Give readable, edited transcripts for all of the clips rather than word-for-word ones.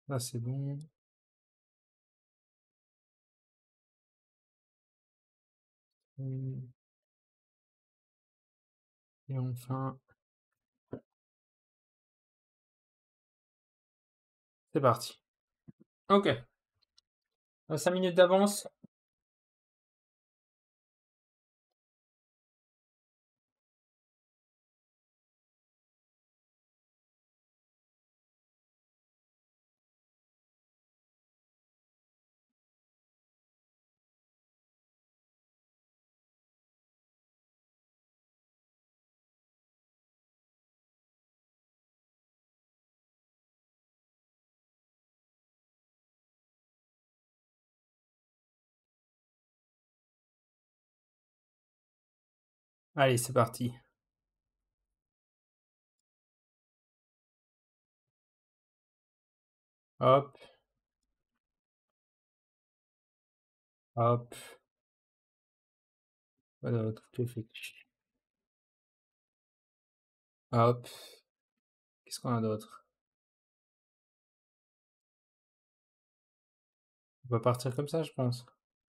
Là, c'est bon. Et enfin, c'est parti. Ok. 5 minutes d'avance. Allez, c'est parti. Hop, hop. Voilà, tout est fait. Hop. Qu'est-ce qu'on a d'autre? On va partir comme ça, je pense.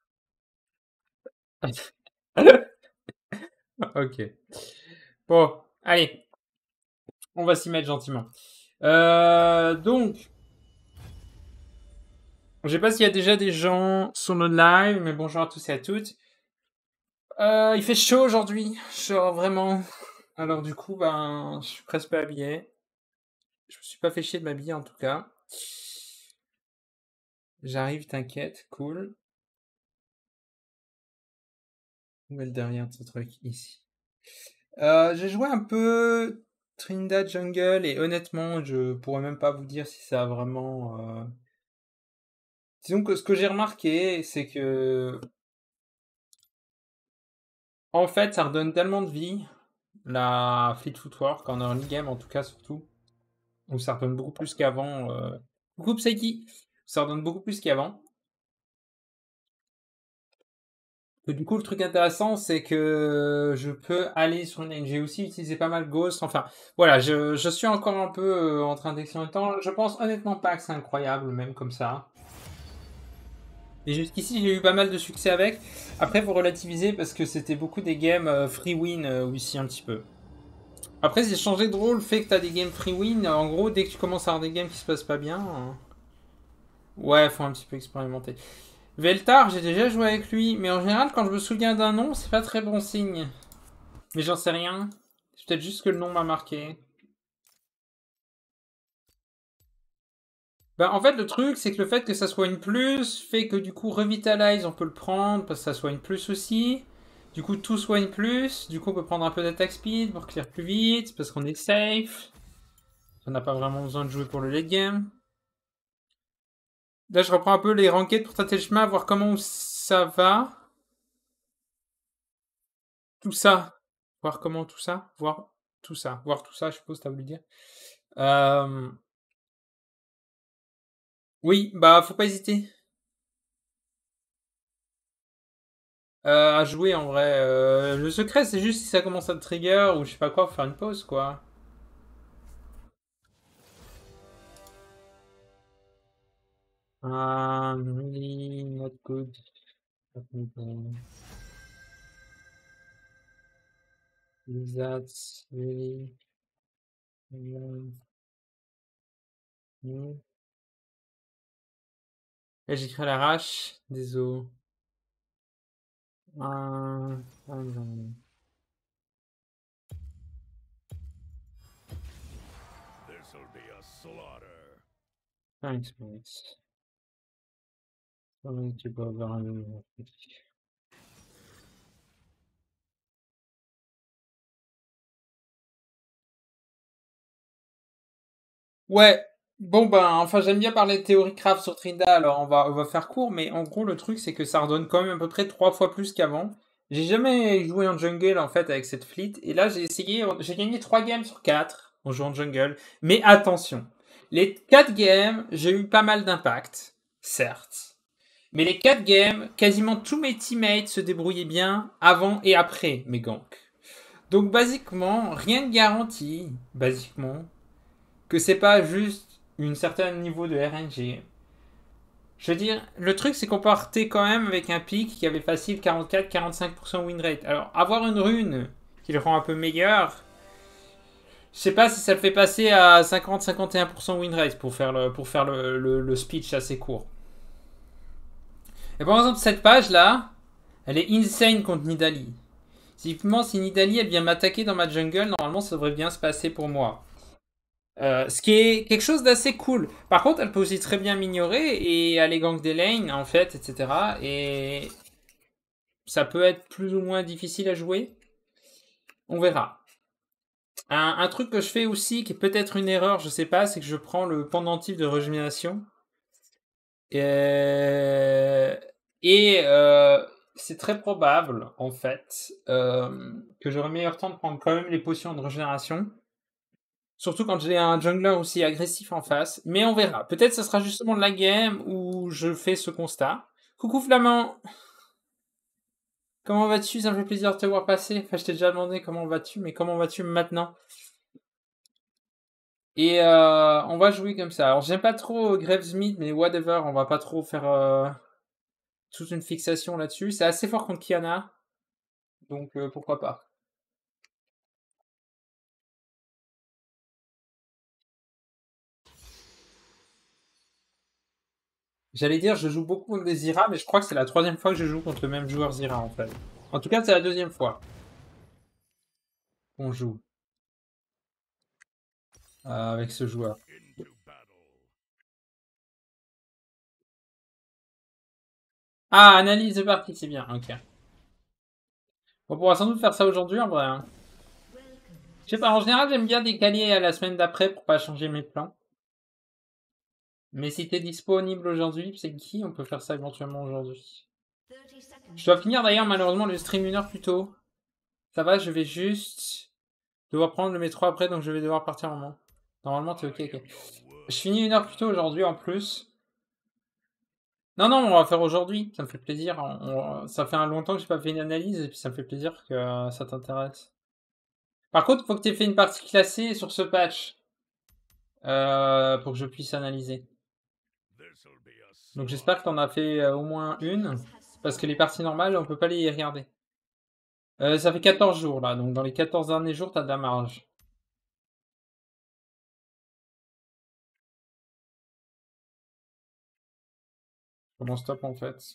Ok. Bon, allez. On va s'y mettre gentiment. Donc, je sais pas s'il y a déjà des gens sur notre live, mais bonjour à tous et à toutes. Il fait chaud aujourd'hui, genre vraiment. Alors du coup, ben, je suis presque pas habillé. Je me suis pas fait chier de m'habiller en tout cas. J'arrive, t'inquiète, cool. Où est le derrière de ce truc? Ici. J'ai joué un peu Trinidad Jungle et honnêtement, je pourrais même pas vous dire si ça a vraiment. Disons que ce que j'ai remarqué, c'est que en fait, ça redonne tellement de vie, la Fleet Footwork, en early game en tout cas surtout, où ça redonne beaucoup plus qu'avant. Coucou Psyche, ça redonne beaucoup plus qu'avant. Et du coup, le truc intéressant, c'est que je peux aller sur une ligne. J'ai aussi utilisé pas mal Ghost. Enfin, voilà, je suis encore un peu en train d'explorer le temps. Je pense honnêtement pas que c'est incroyable, même comme ça. Et jusqu'ici, j'ai eu pas mal de succès avec. Après, faut relativiser parce que c'était beaucoup des games free win aussi un petit peu. Après, c'est changé de rôle, le fait que t'as des games free win. En gros, dès que tu commences à avoir des games qui se passent pas bien, ouais, faut un petit peu expérimenter. Veltar, j'ai déjà joué avec lui, mais en général, quand je me souviens d'un nom, c'est pas très bon signe. Mais j'en sais rien. C'est peut-être juste que le nom m'a marqué. Bah, en fait, le truc, c'est que le fait que ça soit une plus fait que du coup, Revitalize, on peut le prendre parce que ça soit une plus aussi. Du coup, tout soit une plus. Du coup, on peut prendre un peu d'attack speed pour clear plus vite parce qu'on est safe. On n'a pas vraiment besoin de jouer pour le late game. Là, je reprends un peu les ranked pour tâter le chemin, voir comment ça va. Tout ça. Voir comment tout ça. Voir tout ça. Voir tout ça, je suppose, t'as voulu dire. Euh... Oui, bah, faut pas hésiter. À jouer en vrai. Le secret, c'est juste si ça commence à te trigger ou je sais pas quoi, faut faire une pause quoi. Really not good. That's really. Et j'écris à l'arrache. Désolé. Euh, Thanks, mates. Tu peux avoir un. Ouais, bon ben, enfin j'aime bien parler de théorie craft sur Trinda, alors on va faire court, mais en gros le truc c'est que ça redonne quand même à peu près 3 fois plus qu'avant. J'ai jamais joué en jungle en fait avec cette fleet, et là j'ai essayé, j'ai gagné 3 games sur 4 en jouant en jungle, mais attention, les 4 games j'ai eu pas mal d'impact, certes, mais les 4 games, quasiment tous mes teammates se débrouillaient bien avant et après mes ganks. Donc basiquement, rien ne garantit, basiquement, que c'est pas juste un certain niveau de RNG. Je veux dire, le truc c'est qu'on partait quand même avec un pic qui avait facile 44-45% win rate. Alors, avoir une rune qui le rend un peu meilleur, je sais pas si ça le fait passer à 50-51% win rate pour faire le speech assez court. Et par exemple, cette page là, elle est insane contre Nidalee. Typiquement, si Nidalee elle vient m'attaquer dans ma jungle, normalement ça devrait bien se passer pour moi. Ce qui est quelque chose d'assez cool. Par contre, elle peut aussi très bien m'ignorer et aller gank des lanes, en fait, etc. Et ça peut être plus ou moins difficile à jouer. On verra. Un truc que je fais aussi, qui est peut-être une erreur, je sais pas, c'est que je prends le pendentif de régénération. Et c'est très probable, en fait, que j'aurai meilleur temps de prendre quand même les potions de régénération. Surtout quand j'ai un jungler aussi agressif en face. Mais on verra. Peut-être ce sera justement de la game où je fais ce constat. Coucou Flamand. Comment vas-tu? Ça me fait plaisir de te voir passer. Enfin, je t'ai déjà demandé comment vas-tu, mais comment vas-tu maintenant? Et on va jouer comme ça. Alors j'aime pas trop Gravesmith, mais whatever, on va pas trop faire toute une fixation là-dessus. C'est assez fort contre Kiana, donc pourquoi pas. J'allais dire, je joue beaucoup contre des Zira, mais je crois que c'est la troisième fois que je joue contre le même joueur Zira en fait. En tout cas, c'est la deuxième fois qu'on joue avec ce joueur. Ah, analyse de partie, c'est bien, ok. On pourra sans doute faire ça aujourd'hui en vrai. Hein. Je sais pas, en général, j'aime bien décaler à la semaine d'après pour pas changer mes plans. Mais si t'es disponible aujourd'hui, c'est qui? On peut faire ça éventuellement aujourd'hui. Je dois finir d'ailleurs malheureusement le stream 1 heure plus tôt. Ça va, je vais juste devoir prendre le métro après, donc je vais devoir partir un moment. Normalement, t'es ok, ok. Je finis 1 heure plus tôt aujourd'hui en plus. Non, non, on va faire aujourd'hui. Ça me fait plaisir. Ça fait un longtemps que j'ai pas fait une analyse et puis ça me fait plaisir que ça t'intéresse. Par contre, faut que tu aies fait une partie classée sur ce patch pour que je puisse analyser. Donc j'espère que t'en as fait au moins une. Parce que les parties normales, on peut pas les regarder. Ça fait 14 jours là, donc dans les 14 derniers jours, t'as de la marge. Comment stop en fait?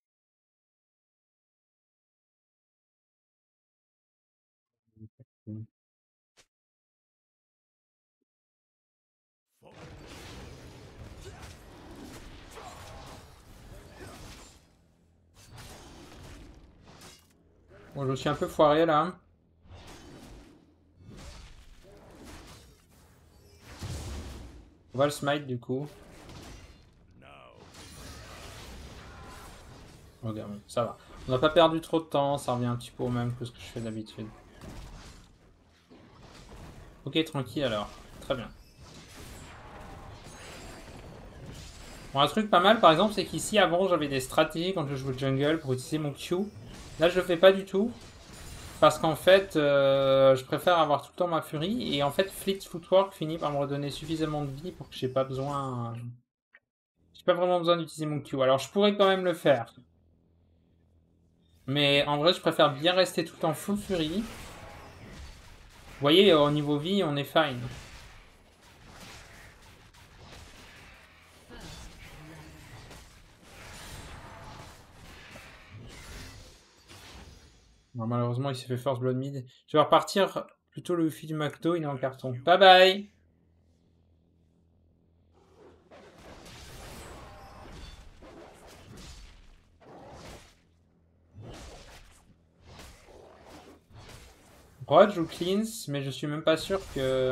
Bon, je suis un peu foiré là. On va le smite du coup. Regarde, ça va. On n'a pas perdu trop de temps, ça revient un petit peu au même que ce que je fais d'habitude. Ok, tranquille alors. Très bien. Bon, un truc pas mal par exemple, c'est qu'ici avant j'avais des stratégies quand je jouais jungle pour utiliser mon Q. Là je le fais pas du tout. Parce qu'en fait, je préfère avoir tout le temps ma furie. Et en fait, Fleet Footwork finit par me redonner suffisamment de vie pour que j'ai pas besoin. J'ai pas vraiment besoin d'utiliser mon Q. Alors je pourrais quand même le faire. Mais en vrai, je préfère bien rester tout en full fury. Vous voyez, au niveau vie, on est fine. Bon, malheureusement, il s'est fait First Blood Mid. Je vais repartir. Plutôt le Luffy du McDo, il est en carton. Bye bye! Rodge ou Cleanse, mais je suis même pas sûr que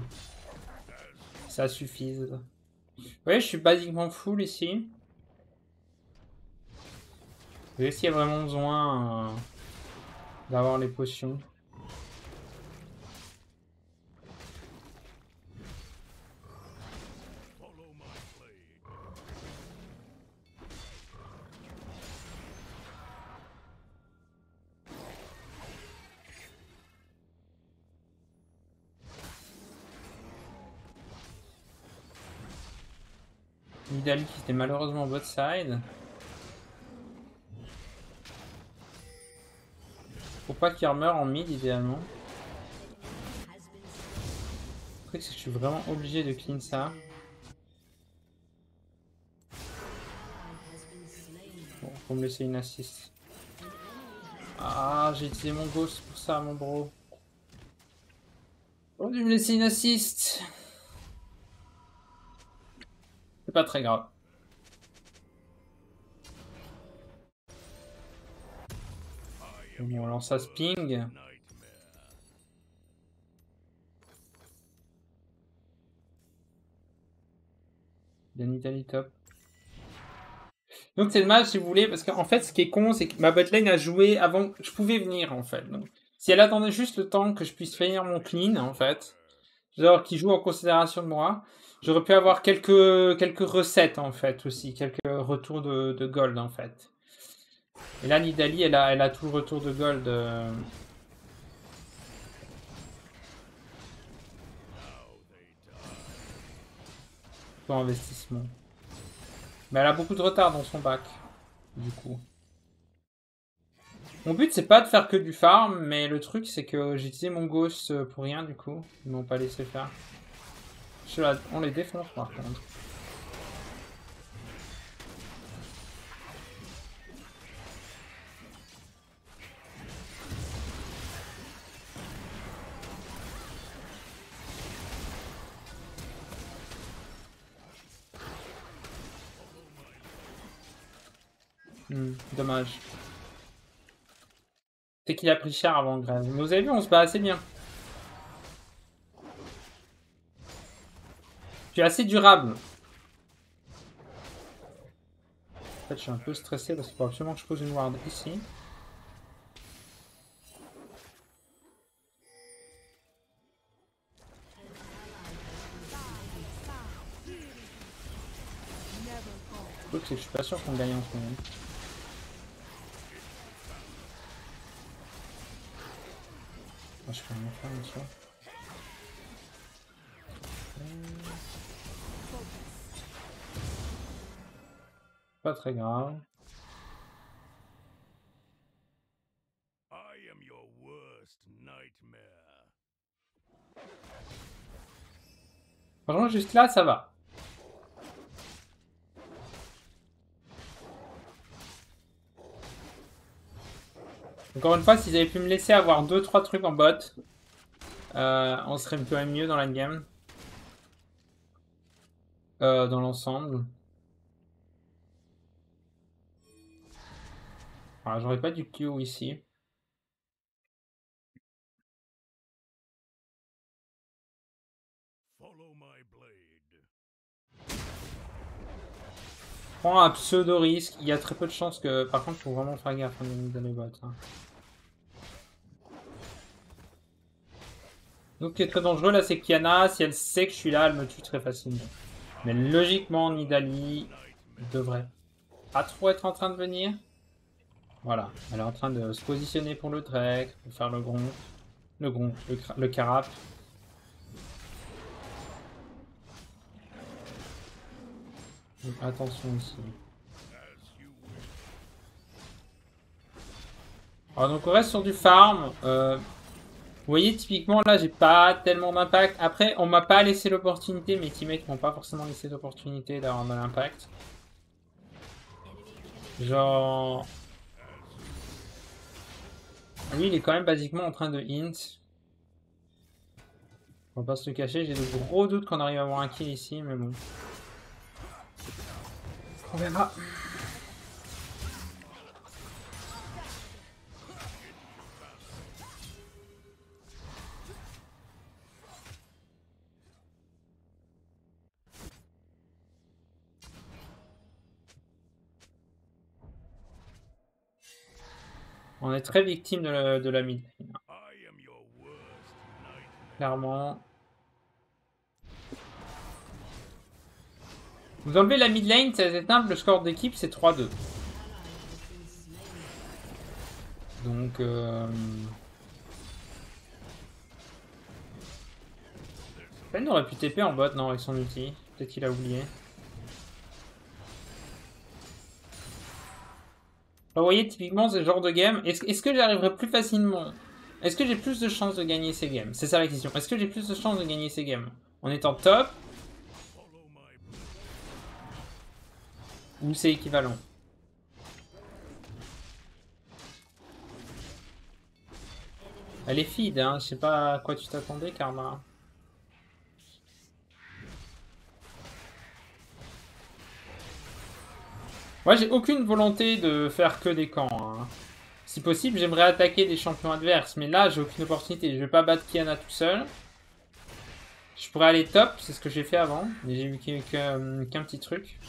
ça suffise. Ouais, je suis basiquement full ici. Est-ce qu'il y a vraiment besoin d'avoir les potions? Nidalee qui était malheureusement bot side. Faut pas qu'il meure en mid idéalement. Le truc c'est que je suis vraiment obligé de clean ça. Bon, faut me laisser une assist. Ah, j'ai utilisé mon ghost pour ça, mon bro. J'aurais dû me laisser une assist. C'est pas très grave. Bon, alors ça se ping. Bien Nidalee top. Donc c'est dommage si vous voulez, parce qu'en fait ce qui est con c'est que ma botlane a joué avant que je pouvais venir en fait. Donc, si elle attendait juste le temps que je puisse finir mon clean en fait, genre qui joue en considération de moi, j'aurais pu avoir quelques recettes en fait aussi, quelques retours de gold en fait. Et là Nidalee elle a tout le retour de gold. Pour investissement. Mais elle a beaucoup de retard dans son bac, du coup. Mon but c'est pas de faire que du farm, mais le truc c'est que j'ai utilisé mon ghost pour rien du coup. Ils m'ont pas laissé faire. On les défonce par contre. Dommage. C'est qu'il a pris cher avant Grave. Mais vous avez vu, on se bat assez bien. Je suis assez durable. En fait, je suis un peu stressé parce qu'il faut absolument que je pose une ward ici. Le truc, c'est que je suis pas sûr qu'on gagne en ce moment. Ah, je peux rien faire, bien sûr. Pas très grave. Franchement, juste là, ça va. Encore une fois, s'ils avaient pu me laisser avoir 2-3 trucs en bot, on serait un peu mieux dans la game. Dans l'ensemble. Alors, j'aurais pas du Q ici. Prends un pseudo risque. Il y a très peu de chances que. Par contre, il faut vraiment faire gaffe dans les bots. Hein. Donc, ce qui est très dangereux là, c'est Kiana. Si elle sait que je suis là, elle me tue très facilement. Mais logiquement, Nidalee devrait pas trop être en train de venir. Voilà, elle est en train de se positionner pour le Drake, pour faire le gronk, le carap. Donc attention ici. Alors donc on reste sur du farm. Vous voyez typiquement là j'ai pas tellement d'impact. Après on m'a pas laissé l'opportunité, mes teammates m'ont pas forcément laissé l'opportunité d'avoir de l'impact. Genre... Lui il est quand même basiquement en train de hint. On va pas se le cacher, j'ai de gros doutes qu'on arrive à avoir un kill ici, mais bon. On verra. On est très victime de la mid. Clairement. Vous enlevez la mid lane, c'est simple, le score d'équipe c'est 3-2. Donc... Ben aurait pu TP en bot, non, avec son ulti. Peut-être qu'il a oublié. Vous voyez, typiquement, ce genre de game, est-ce que j'arriverai plus facilement? Est-ce que j'ai plus de chances de gagner ces games? C'est ça la question. Est-ce que j'ai plus de chances de gagner ces games en étant top ou c'est équivalent? Elle est feed, hein. Je sais pas à quoi tu t'attendais, Karma. Moi, j'ai aucune volonté de faire que des camps, hein. Si possible, j'aimerais attaquer des champions adverses, mais là, j'ai aucune opportunité. Je vais pas battre Kiana tout seul. Je pourrais aller top, c'est ce que j'ai fait avant, mais j'ai eu qu'un petit truc.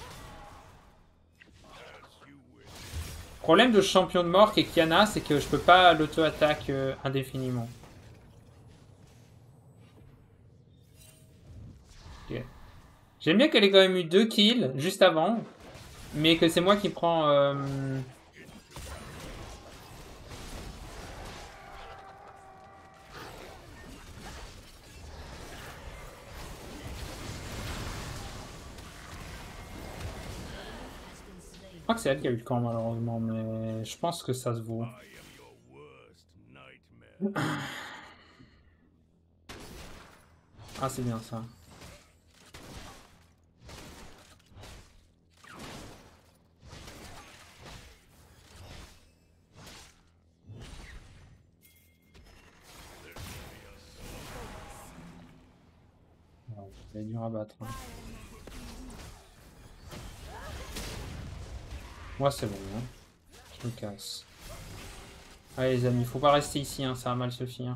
Le problème de champion de mort et Kiana, c'est que je peux pas l'auto-attaque indéfiniment. Okay. J'aime bien qu'elle ait quand même eu 2 kills juste avant, mais que c'est moi qui prends... Je crois que c'est elle qui a eu le camp malheureusement, mais je pense que ça se vaut. Ah, c'est bien ça. C'est dur à battre. Hein. Moi, c'est bon. Hein. Je me casse. Allez, les amis, faut pas rester ici, hein, ça va mal se finir.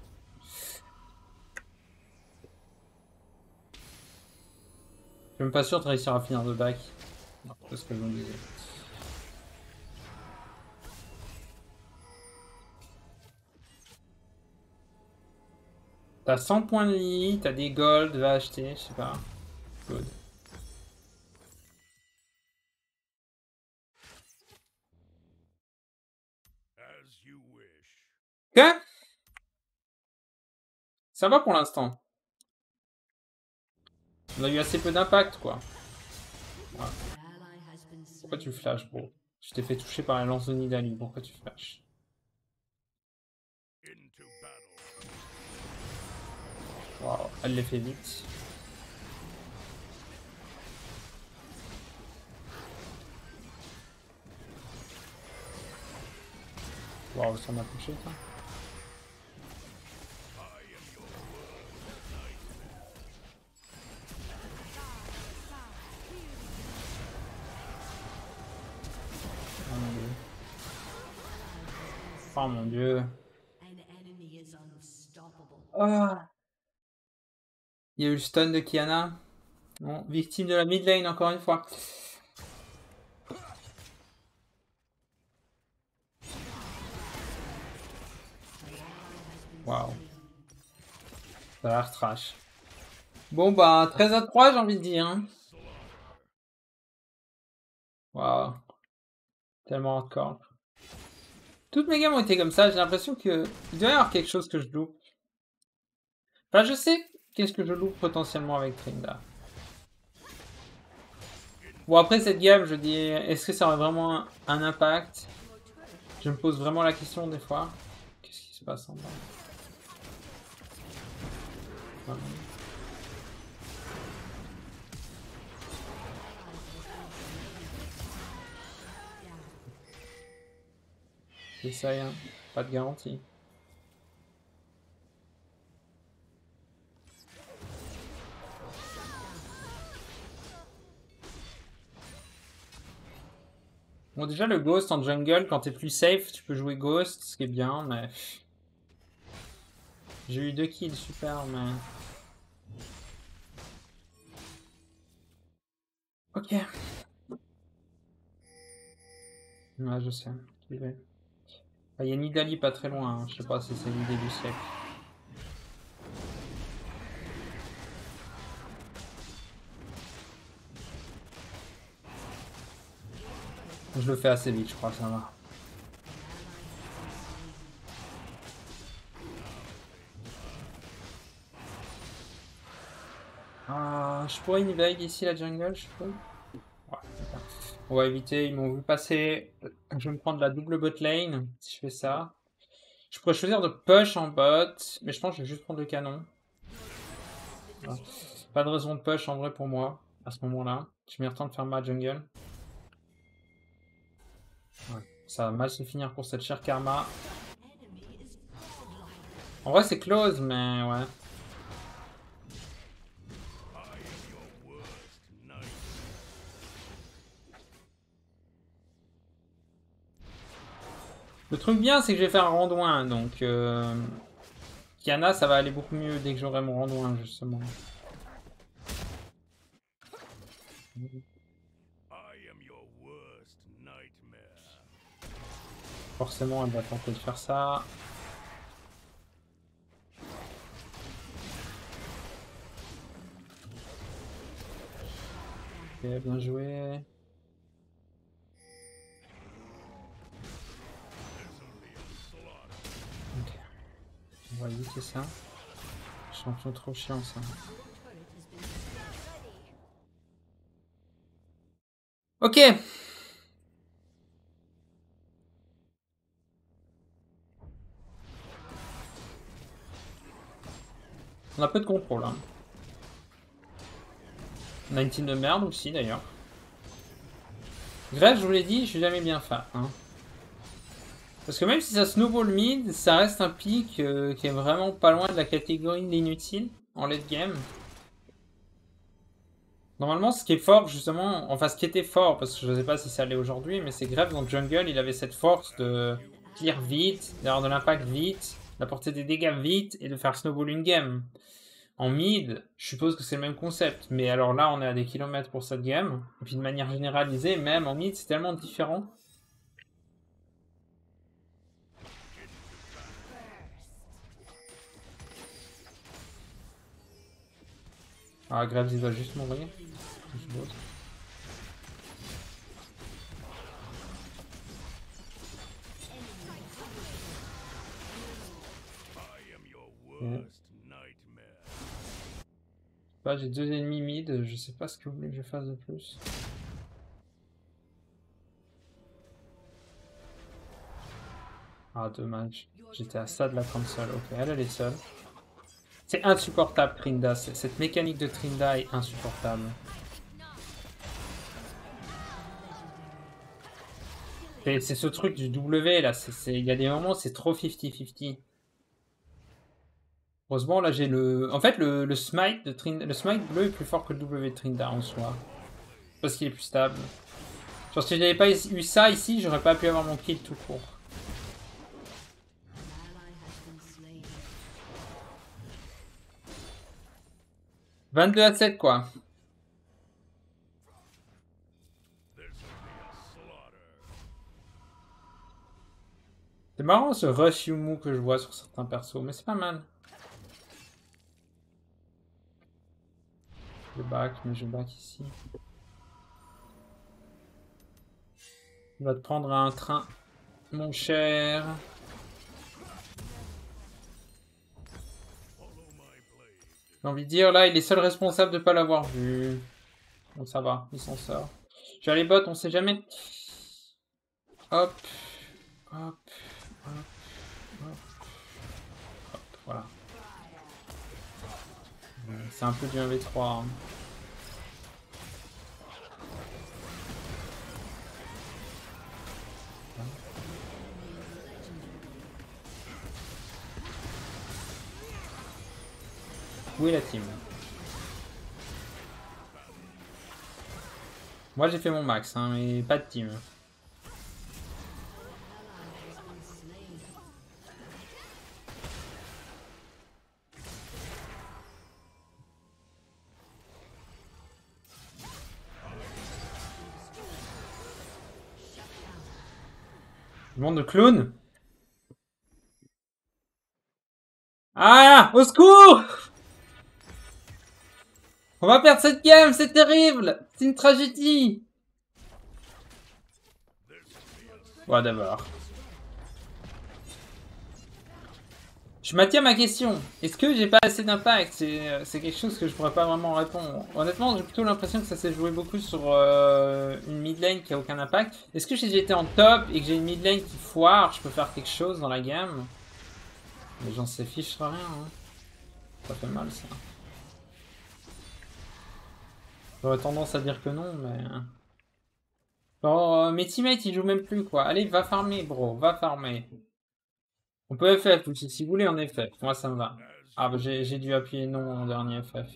Je suis même pas sûr de réussir à finir de back. C'est ce que je me disais. T'as 100 points de vie, t'as des gold, va acheter, je sais pas. Good. Quoi? Ça va pour l'instant. On a eu assez peu d'impact, quoi. Ouais. Pourquoi tu flashes, bro? Je t'ai fait toucher par la lance de Nidalee, pourquoi tu flashes? Waouh, elle les fait vite. Waouh, ça m'a touché, ça. Oh mon dieu. Ah. Il y a eu le stun de Kiana. Bon, victime de la mid lane encore une fois. Waouh. Ça a l'air trash. Bon bah 13-3 j'ai envie de dire. Hein. Waouh. Tellement hardcore. Toutes mes games ont été comme ça, j'ai l'impression que il doit y avoir quelque chose que je loupe. Enfin je sais qu'est-ce que je loupe potentiellement avec Trinda. Bon après cette game je dis est-ce que ça aurait vraiment un impact? Je me pose vraiment la question des fois. Qu'est-ce qui se passe en bas? Voilà. J'essaye, hein. Pas de garantie. Bon déjà le Ghost en jungle, quand t'es plus safe, tu peux jouer Ghost, ce qui est bien, mais... J'ai eu 2 kills, super, mais... Ok. Ouais, je sais. Il y a Nidalee pas très loin, hein. Je sais pas si c'est l'idée du siècle. Je le fais assez vite, je crois, ça va. Ah, je pourrais invade ici la jungle, je peux. Ouais, on va éviter, ils m'ont vu passer Je vais me prendre la double bot lane si je fais ça. Je pourrais choisir de push en bot, mais je pense que je vais juste prendre le canon. Voilà. Pas de raison de push en vrai pour moi, à ce moment-là. Je mets le temps de faire ma jungle. Ouais. Ça va mal se finir pour cette chère Karma. En vrai c'est close, mais ouais. Le truc bien, c'est que je vais faire un randouin, donc Kiana, ça va aller beaucoup mieux dès que j'aurai mon randouin, justement. Forcément, elle va tenter de faire ça. Ok, bien joué. Ok. On va éviter ça. Champion trop chiant, ça. Ok. On a peu de contrôle, hein. On a une team de merde aussi, d'ailleurs. Grève, je vous l'ai dit, je suis jamais bien fan, hein. Parce que même si ça snowball mid, ça reste un pick qui est vraiment pas loin de la catégorie de l'inutile en late game. Normalement, ce qui est fort, justement, enfin ce qui était fort, parce que je ne sais pas si ça allait aujourd'hui, mais c'est Grave dans le jungle, il avait cette force de clear vite, d'avoir de l'impact vite, d'apporter des dégâts vite et de faire snowball une game. En mid, je suppose que c'est le même concept, mais alors là, on est à des kilomètres pour cette game, et puis de manière généralisée, même en mid, c'est tellement différent. Ah, Graves, il doit juste mourir. Bah, j'ai 2 ennemis mid, je sais pas ce que vous voulez que je fasse de plus. Ah, dommage. J'étais à ça de la console. Ok, elle est seule. C'est insupportable, Trinda. Cette mécanique de Trinda est insupportable. C'est ce truc du W là. Il y a des moments, c'est trop 50-50. Heureusement, là j'ai le. En fait, le smite de Trinda, le smite bleu est plus fort que le W de Trinda en soi. Parce qu'il est plus stable. Genre, si j'avais pas eu ça ici, j'aurais pas pu avoir mon kill tout court. « 22-7 quoi. C'est marrant ce rush Yumu que je vois sur certains persos, mais c'est pas mal. Je back, mais je back ici. Il va te prendre un train, mon cher. J'ai envie de dire, là, il est seul responsable de ne pas l'avoir vu. Bon, ça va, il s'en sort. Je vais aller bot, on sait jamais. Hop, hop, hop, hop, hop, voilà. C'est un peu du 1v3. Hein. Où est la team? Moi j'ai fait mon max, hein, mais pas de team. Monde de clown. Ah! Au secours! On va perdre cette game, c'est terrible! C'est une tragédie! Ouais, d'abord. Je maintiens ma question. Est-ce que j'ai pas assez d'impact? C'est quelque chose que je pourrais pas vraiment répondre. Honnêtement, j'ai plutôt l'impression que ça s'est joué beaucoup sur une mid lane qui a aucun impact. Est-ce que si j'étais en top et que j'ai une mid lane qui foire, je peux faire quelque chose dans la gamme? Mais j'en sais fiche rien. Hein. Ça fait mal ça. J'aurais tendance à dire que non, mais... Genre, mes teammates ils jouent même plus quoi. Allez, va farmer, bro, va farmer. On peut FF aussi, si vous voulez en FF. Moi ça me va. Ah bah j'ai dû appuyer non en dernier FF.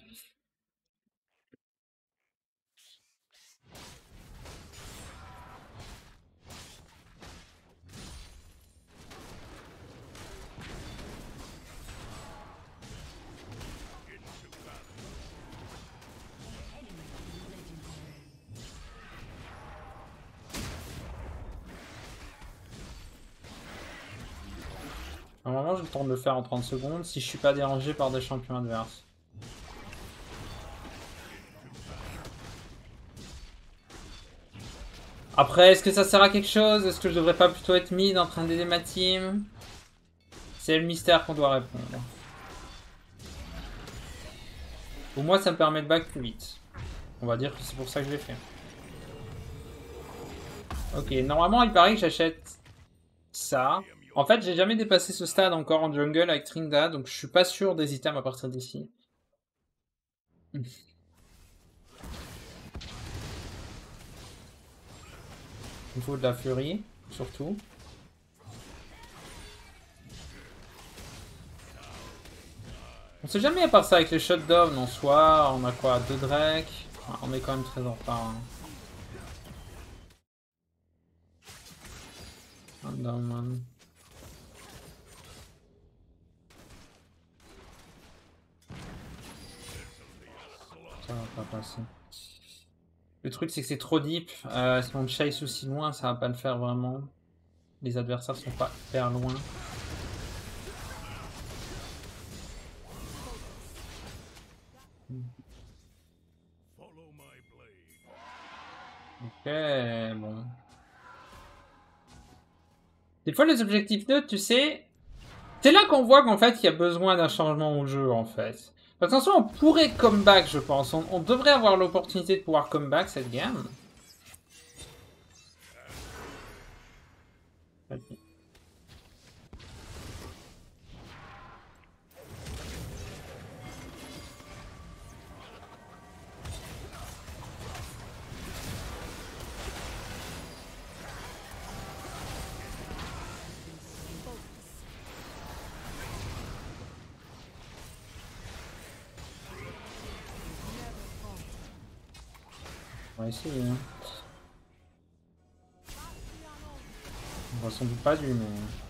Normalement, j'ai le temps de le faire en 30 secondes si je suis pas dérangé par des champions adverses. Après, est-ce que ça sert à quelque chose? Est-ce que je devrais pas plutôt être mid en train d'aider ma team? C'est le mystère qu'on doit répondre. Au moins, ça me permet de back plus vite. On va dire que c'est pour ça que je l'ai fait. Ok, normalement, il paraît que j'achète ça. En fait, j'ai jamais dépassé ce stade encore en jungle avec Trinda, donc je suis pas sûr des items à partir d'ici. Il faut de la furie, surtout. On sait jamais à part ça avec les shutdowns en soi, on a quoi? 2 Drake. On est quand même très en retard. Hein. Un down, man. Ça va pas passer. Le truc c'est que c'est trop deep. Si on chase aussi loin, ça va pas le faire vraiment. Les adversaires sont pas hyper loin. Ok, bon. Des fois les objectifs neutres, tu sais, c'est là qu'on voit qu'en fait il y a besoin d'un changement au jeu en fait. Parce qu'en soi on pourrait comeback je pense. On devrait avoir l'opportunité de pouvoir comeback cette game. Okay. On va essayer. Hein. On va sans doute pas dû, mais...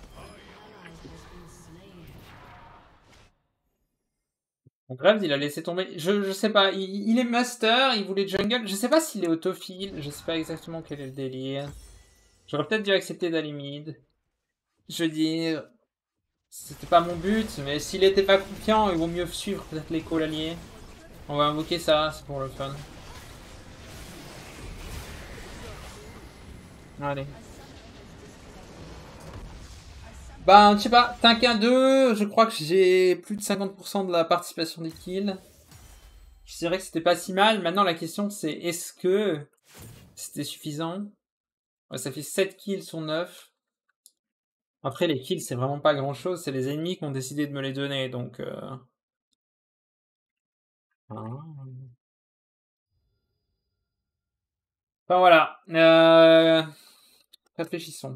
Donc Graves, il a laissé tomber. Je sais pas, il est master, il voulait jungle. Je sais pas s'il est autophile, je sais pas exactement quel est le délire. J'aurais peut-être dû accepter d'aller mid. Je veux dire, c'était pas mon but, mais s'il était pas confiant, il vaut mieux suivre peut-être l'écho l'allié. On va invoquer ça, c'est pour le fun. Allez. Ben, je sais pas, tank 1-2, je crois que j'ai plus de 50% de la participation des kills. Je dirais que c'était pas si mal. Maintenant, la question c'est est-ce que c'était suffisant? Ouais, ça fait 7 kills sur 9. Après, les kills, c'est vraiment pas grand chose. C'est les ennemis qui ont décidé de me les donner. Donc. Ah. Enfin voilà. Réfléchissons.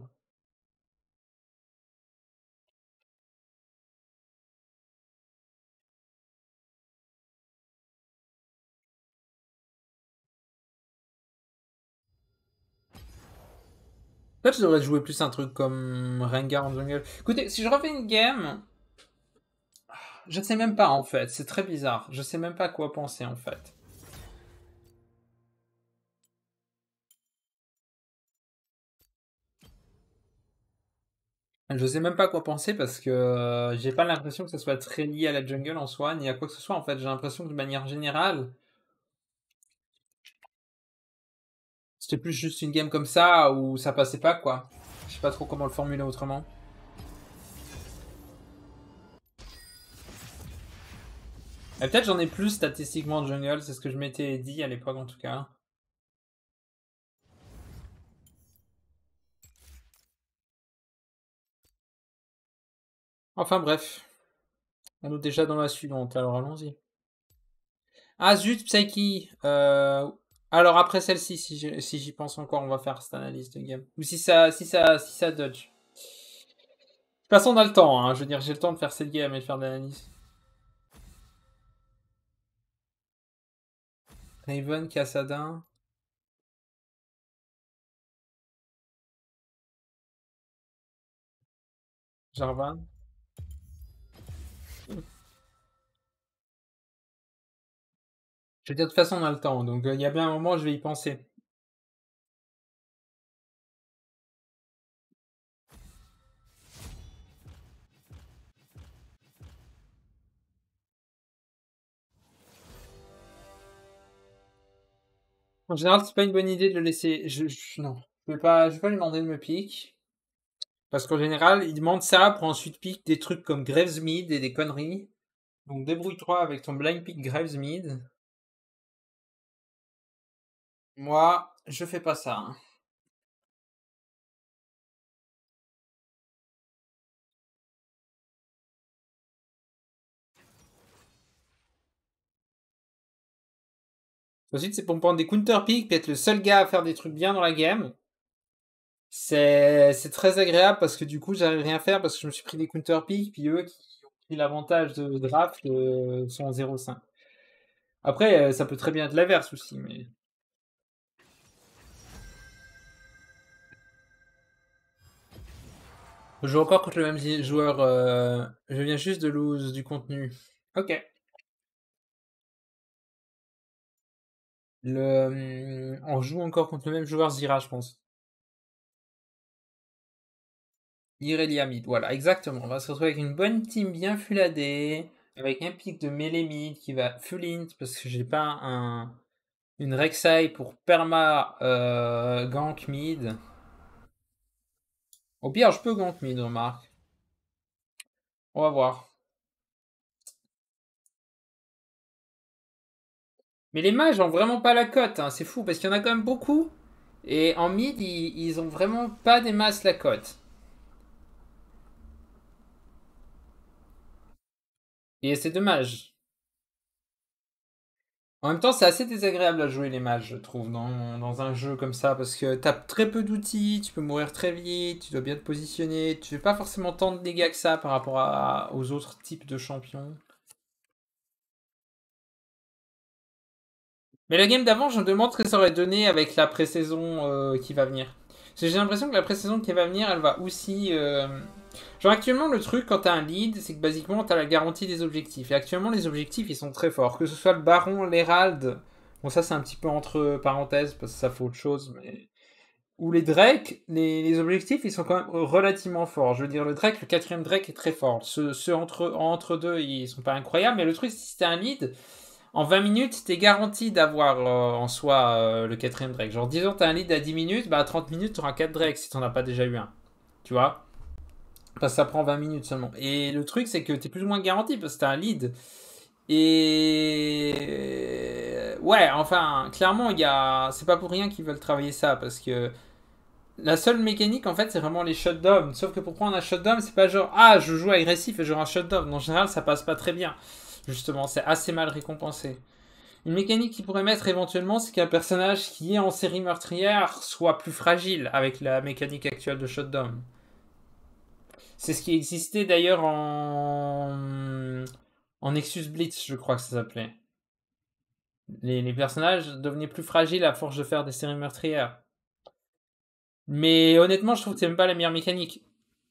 Peut-être que je devrais jouer plus un truc comme Rengar en jungle. Écoutez, si je refais une game, je sais même pas en fait. C'est très bizarre. Je sais même pas quoi penser en fait. Je sais même pas quoi penser parce que j'ai pas l'impression que ça soit très lié à la jungle en soi, ni à quoi que ce soit en fait. J'ai l'impression que de manière générale, c'était plus juste une game comme ça où ça passait pas quoi. Je sais pas trop comment le formuler autrement. Peut-être j'en ai plus statistiquement de jungle, c'est ce que je m'étais dit à l'époque en tout cas. Enfin bref, on est déjà dans la suivante, alors allons-y. Ah zut, Psyche. Alors après celle-ci, si j'y pense encore, on va faire cette analyse de game. Ou si ça dodge. De toute façon, on a le temps, hein. Je veux dire, j'ai le temps de faire cette game et de faire de l'analyse. Raven, Cassadin. Jarvan. Je veux dire, de toute façon, on a le temps, donc il y a bien un moment, je vais y penser. En général, c'est pas une bonne idée de le laisser. Non, je vais pas lui demander de me pique. Parce qu'en général, il demande ça pour ensuite pique des trucs comme Gravesmead et des conneries. Donc débrouille-toi avec ton blind pick Gravesmead. Moi, je fais pas ça, hein. Ensuite, c'est pour me prendre des counter picks, puis être le seul gars à faire des trucs bien dans la game. C'est très agréable parce que du coup, j'arrive rien à faire parce que je me suis pris des counter picks, puis eux qui ont pris l'avantage de draft sont en 0,5. Après, ça peut très bien être l'inverse aussi, mais. Je joue encore contre le même joueur. Je viens juste de lose du contenu. Ok. On joue encore contre le même joueur Zira, je pense. Irelia mid, voilà, exactement. On va se retrouver avec une bonne team bien full AD, avec un pic de melee mid qui va full int, parce que j'ai pas une Rek'Sai pour perma gank mid. Au pire, je peux gank mid, remarque. On va voir. Mais les mages ont vraiment pas la cote, hein, c'est fou, parce qu'il y en a quand même beaucoup. Et en mid, ils ont vraiment pas des masses la cote. Et c'est dommage. En même temps, c'est assez désagréable à jouer les mages, je trouve, dans un jeu comme ça, parce que t'as très peu d'outils, tu peux mourir très vite, tu dois bien te positionner, tu fais pas forcément tant de dégâts que ça par rapport aux autres types de champions. Mais la game d'avant, je me demande ce que ça aurait donné avec la pré-saison qui va venir. Parce que j'ai l'impression que la pré-saison qui va venir, elle va aussi. Genre actuellement, le truc quand t'as un lead, c'est que basiquement t'as la garantie des objectifs. Et actuellement, les objectifs ils sont très forts. Que ce soit le Baron, l'Hérald, bon, ça c'est un petit peu entre parenthèses parce que ça fait autre chose, mais. Ou les Drake, les objectifs ils sont quand même relativement forts. Je veux dire, le Drake, le quatrième Drake est très fort. Ceux entre deux, ils sont pas incroyables, mais le truc, si t'as un lead. En 20 minutes, t'es garanti d'avoir en soi le quatrième Drake. Genre, disons, t'as un lead à 10 minutes, bah à 30 minutes, t'auras 4 Drakes si t'en as pas déjà eu un. Tu vois? Parce que ça prend 20 minutes seulement. Et le truc, c'est que t'es plus ou moins garanti parce que t'as un lead. Et. Ouais, enfin, clairement, c'est pas pour rien qu'ils veulent travailler ça parce que. La seule mécanique, en fait, c'est vraiment les shutdowns. Sauf que pour prendre un shutdown, c'est pas genre, ah, je joue agressif et j'aurai un shutdown. En général, ça passe pas très bien. Justement, c'est assez mal récompensé. Une mécanique qui pourrait mettre éventuellement, c'est qu'un personnage qui est en série meurtrière soit plus fragile avec la mécanique actuelle de Shutdown. C'est ce qui existait d'ailleurs en Nexus Blitz, je crois que ça s'appelait. Les personnages devenaient plus fragiles à force de faire des séries meurtrières. Mais honnêtement, je trouve que c'est même pas la meilleure mécanique.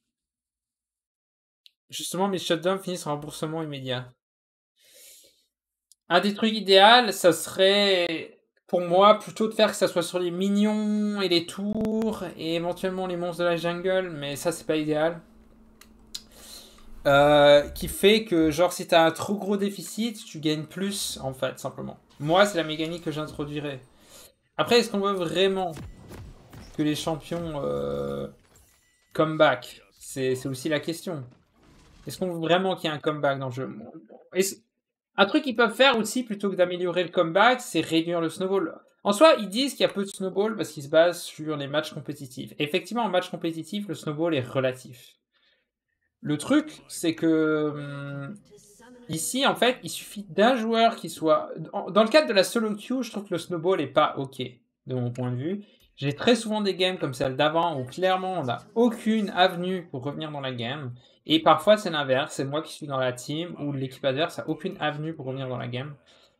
Justement, mes Shutdown finissent en remboursement immédiat. Un des trucs idéaux, ça serait pour moi plutôt de faire que ça soit sur les minions et les tours et éventuellement les monstres de la jungle, mais ça c'est pas idéal. Qui fait que genre si t'as un trop gros déficit, tu gagnes plus en fait simplement. Moi c'est la mécanique que j'introduirais. Après est-ce qu'on veut vraiment que les champions comeback? C'est aussi la question. Est-ce qu'on veut vraiment qu'il y ait un comeback dans le jeu? Un truc qu'ils peuvent faire aussi, plutôt que d'améliorer le comeback, c'est réduire le snowball. En soi, ils disent qu'il y a peu de snowball parce qu'ils se basent sur les matchs compétitifs. Effectivement, en match compétitif, le snowball est relatif. Le truc, c'est que ici, en fait, il suffit d'un joueur qui soit... Dans le cadre de la solo queue, je trouve que le snowball est pas OK, de mon point de vue. J'ai très souvent des games comme celle d'avant où clairement on n'a aucune avenue pour revenir dans la game. Et parfois c'est l'inverse, c'est moi qui suis dans la team où l'équipe adverse a aucune avenue pour revenir dans la game.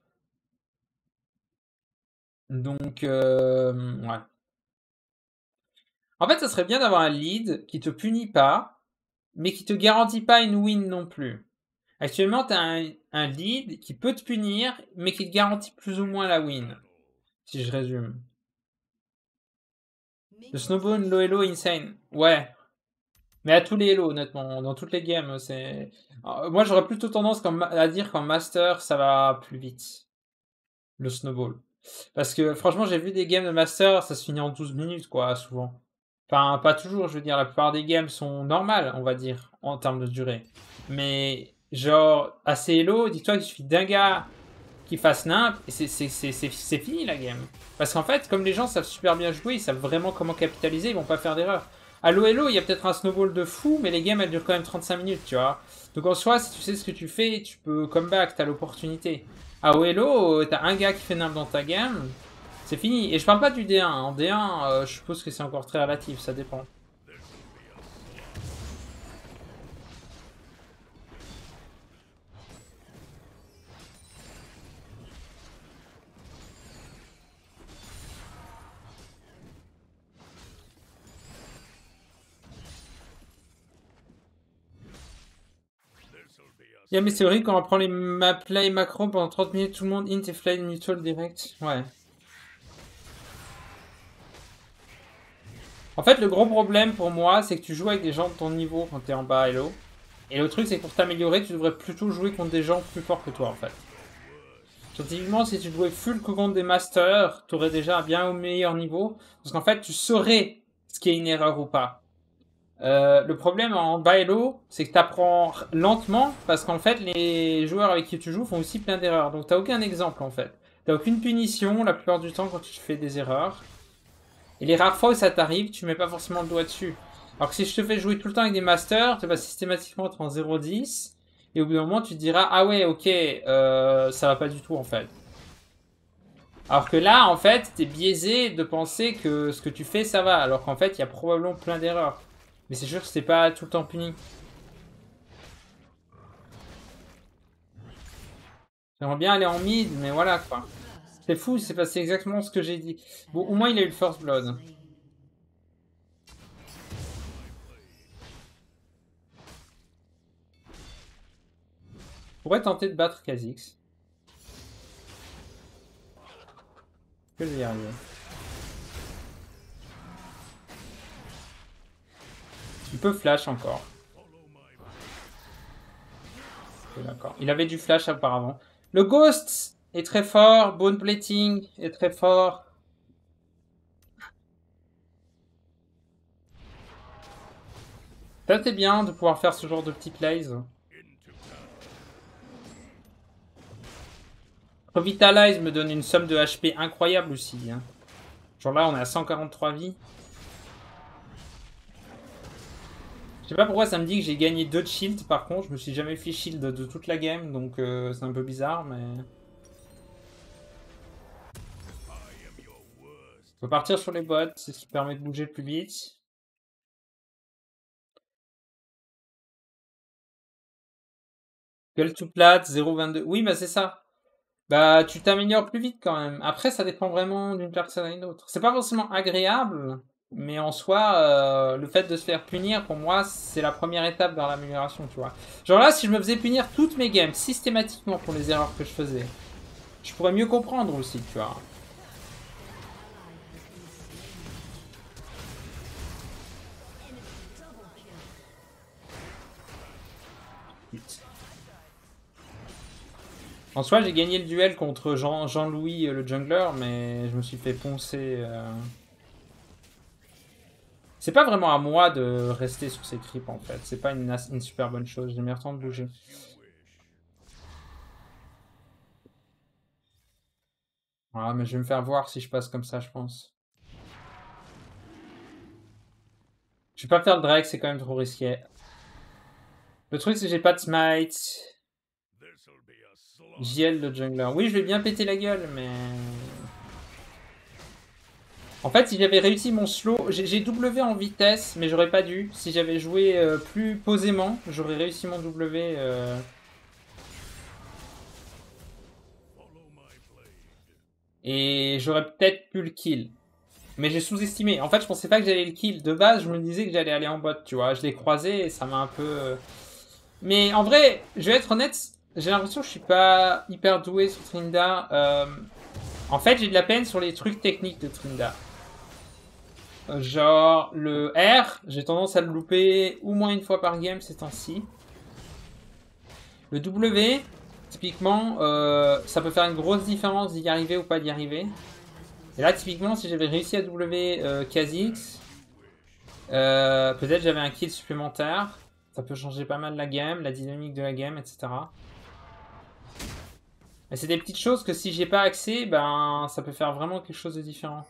Donc, ouais. En fait, ça serait bien d'avoir un lead qui te punit pas, mais qui te garantit pas une win non plus. Actuellement, tu as un lead qui peut te punir, mais qui te garantit plus ou moins la win. Si je résume. Le Snowball, low elo, insane. Ouais. Mais à tous les elo, honnêtement. Dans toutes les games, c'est... Moi, j'aurais plutôt tendance à dire qu'en Master, ça va plus vite. Le Snowball. Parce que, franchement, j'ai vu des games de Master, ça se finit en 12 minutes, quoi, souvent. Enfin, pas toujours, je veux dire. La plupart des games sont normales, on va dire, en termes de durée. Mais, genre, à ces elo, dis-toi qu'il suffit d'un gars qui fasse nimp, et c'est fini la game. Parce qu'en fait, comme les gens savent super bien jouer, ils savent vraiment comment capitaliser, ils vont pas faire d'erreur. À l'OLO, il y a peut-être un snowball de fou, mais les games elles durent quand même 35 minutes, tu vois. Donc en soi, si tu sais ce que tu fais, tu peux comeback, t'as l'opportunité. À OLO, t'as un gars qui fait nimp dans ta game, c'est fini. Et je parle pas du D1. En D1, je suppose que c'est encore très relatif, ça dépend. Yeah, mais c'est horrible quand on prend les play macro pendant 30 minutes, tout le monde int et fly mutual direct. Ouais. En fait, le gros problème pour moi, c'est que tu joues avec des gens de ton niveau quand t'es en bas Hello. Et le truc, c'est que pour t'améliorer, tu devrais plutôt jouer contre des gens plus forts que toi, en fait. Typiquement, si tu jouais full que contre des masters, t'aurais déjà un bien au meilleur niveau. Parce qu'en fait, tu saurais ce qui est une erreur ou pas. Le problème en bas Hello, c'est que t'apprends lentement, parce qu'en fait, les joueurs avec qui tu joues font aussi plein d'erreurs. Donc t'as aucun exemple, en fait. T'as aucune punition la plupart du temps quand tu fais des erreurs. Et les rares fois où ça t'arrive, tu mets pas forcément le doigt dessus. Alors que si je te fais jouer tout le temps avec des masters, tu vas systématiquement être en 0-10. Et au bout d'un moment, tu te diras, ah ouais, ok, ça va pas du tout en fait. Alors que là, en fait, t'es biaisé de penser que ce que tu fais, ça va. Alors qu'en fait, il y a probablement plein d'erreurs. Mais c'est sûr que c'est pas tout le temps puni. J'aimerais bien aller en mid, mais voilà quoi. C'est fou, c'est passé exactement ce que j'ai dit. Bon, au moins il a eu le first blood. Je pourrais tenter de battre Kha'Zix. Que je vais y arriver. Il peut flash encore. Okay, d'accord. Il avait du flash auparavant. Le Ghost est très fort. Bone Plating est très fort. Ça c'est bien de pouvoir faire ce genre de petits plays. Revitalize me donne une somme de HP incroyable aussi. Hein. Genre là on est à 143 vies. Je sais pas pourquoi ça me dit que j'ai gagné 2 de shield par contre. Je me suis jamais fait shield de toute la game. Donc c'est un peu bizarre mais... On peut partir sur les bots. C'est ce qui permet de bouger le plus vite. Gueule tout plate, 0,22. Oui, bah c'est ça. Bah, tu t'améliores plus vite quand même. Après, ça dépend vraiment d'une personne à une autre. C'est pas forcément agréable, mais en soi, le fait de se faire punir, pour moi, c'est la première étape vers l'amélioration, tu vois. Genre là, si je me faisais punir toutes mes games systématiquement pour les erreurs que je faisais, je pourrais mieux comprendre aussi, tu vois. En soi, j'ai gagné le duel contre Jean-Louis, le jungler, mais je me suis fait poncer. C'est pas vraiment à moi de rester sur ces creeps en fait. C'est pas une super bonne chose. J'ai meilleur temps de bouger. Ah, mais je vais me faire voir si je passe comme ça, je pense. Je vais pas faire le Drake, c'est quand même trop risqué. Le truc, c'est que j'ai pas de smite. JL le jungler. Oui, je vais bien péter la gueule, mais... En fait, si j'avais réussi mon slow... J'ai W en vitesse, mais j'aurais pas dû. Si j'avais joué plus posément, j'aurais réussi mon W. Et j'aurais peut-être pu le kill. Mais j'ai sous-estimé. En fait, je pensais pas que j'allais le kill. De base, je me disais que j'allais aller en bot, tu vois. Je l'ai croisé et ça m'a un peu... Mais en vrai, je vais être honnête, j'ai l'impression que je suis pas hyper doué sur Trinda. En fait, j'ai de la peine sur les trucs techniques de Trinda. Genre, le R, j'ai tendance à le louper au moins une fois par game ces temps-ci. Le W, typiquement, ça peut faire une grosse différence d'y arriver ou pas d'y arriver. Et là, typiquement, si j'avais réussi à W Kha'Zix, peut-être j'avais un kill supplémentaire. Ça peut changer pas mal la game, la dynamique de la game, etc. Et c'est des petites choses que si j'ai pas accès, ben ça peut faire vraiment quelque chose de différent.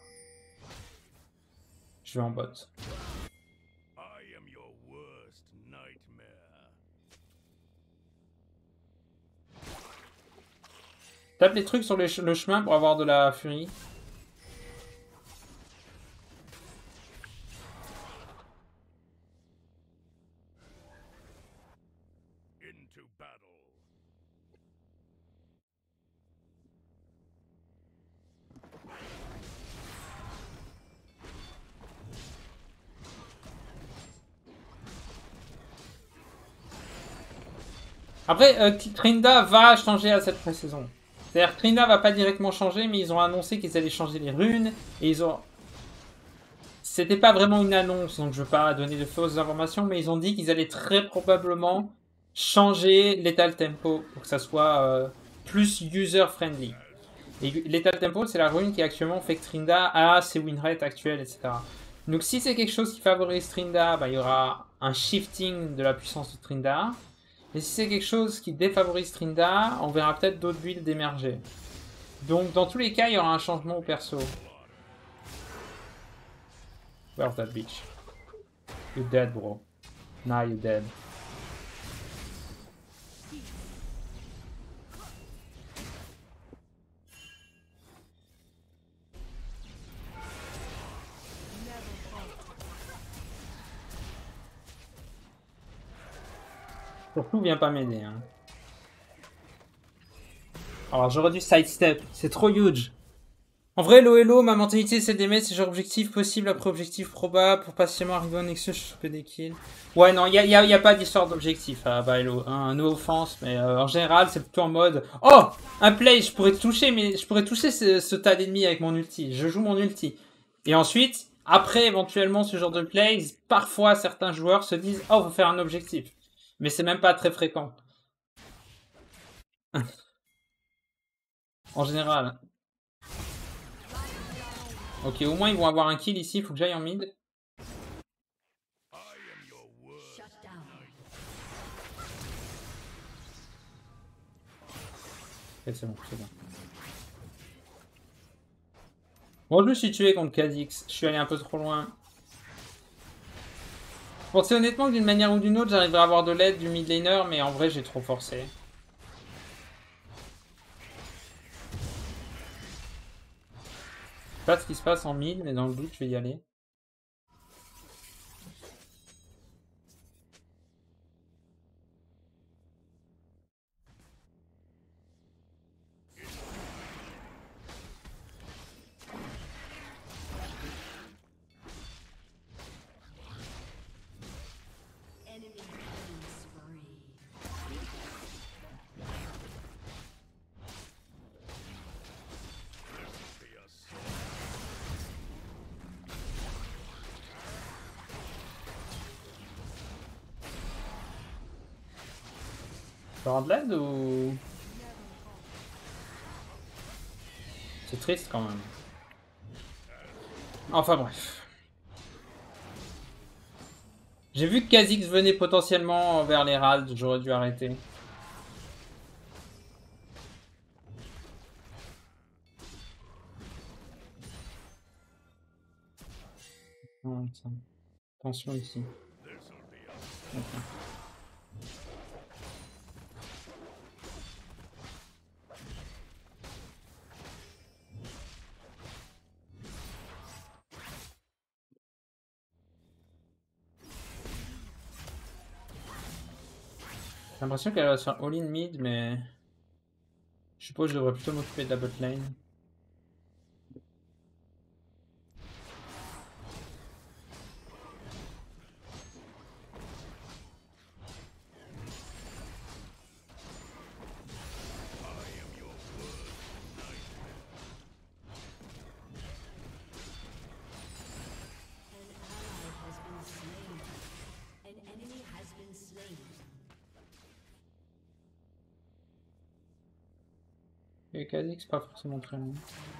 Je vais en bot. Tape les trucs sur le chemin pour avoir de la furie. Après, Trinda va changer à cette pré-saison. C'est-à-dire que Trinda va pas directement changer, mais ils ont annoncé qu'ils allaient changer les runes. Et ils ont... C'était pas vraiment une annonce, donc je veux pas donner de fausses informations, mais ils ont dit qu'ils allaient très probablement changer Lethal Tempo pour que ça soit plus user-friendly. Et Lethal Tempo, c'est la rune qui actuellement fait que Trinda a ses win rates actuelles, etc. Donc si c'est quelque chose qui favorise Trinda, bah, il y aura un shifting de la puissance de Trinda. Et si c'est quelque chose qui défavorise Trinda, on verra peut-être d'autres builds émerger. Donc dans tous les cas, il y aura un changement au perso. Where's that bitch? You're dead, bro. Nah, you're dead. Surtout, viens pas m'aider. Hein. Alors, j'aurais dû sidestep. C'est trop huge. En vrai, hello, ma mentalité, c'est d'aimer ces genre objectifs possibles après objectif probable pour patiemment arriver au Nexus, choper des kills. Ouais, non, y a pas d'histoire d'objectif bah hello. Hein, no offense, mais en général, c'est plutôt en mode oh, un play, je pourrais toucher, mais je pourrais toucher ce tas d'ennemis avec mon ulti. Je joue mon ulti. Et ensuite, après, éventuellement, ce genre de plays, parfois, certains joueurs se disent oh, faut faire un objectif. Mais c'est même pas très fréquent. En général. Ok, au moins ils vont avoir un kill ici, il faut que j'aille en mid. Ok, c'est bon, c'est bon. Bon, je me suis tué contre Kha'Zix, je suis allé un peu trop loin. Je pensais honnêtement que d'une manière ou d'une autre, j'arriverais à avoir de l'aide du mid laner, mais en vrai, j'ai trop forcé. Je sais pas ce qui se passe en mid, mais dans le doute, je vais y aller. Tu auras de l'aide ou... C'est triste quand même. Enfin bref. J'ai vu que Kha'Zix venait potentiellement vers l'Herald, j'aurais dû arrêter. Non, ça. Attention ici. Ok. J'ai l'impression qu'elle va se faire all-in mid, mais je suppose que je devrais plutôt m'occuper de la bot lane. Et Kha'Zix, pas forcément très loin.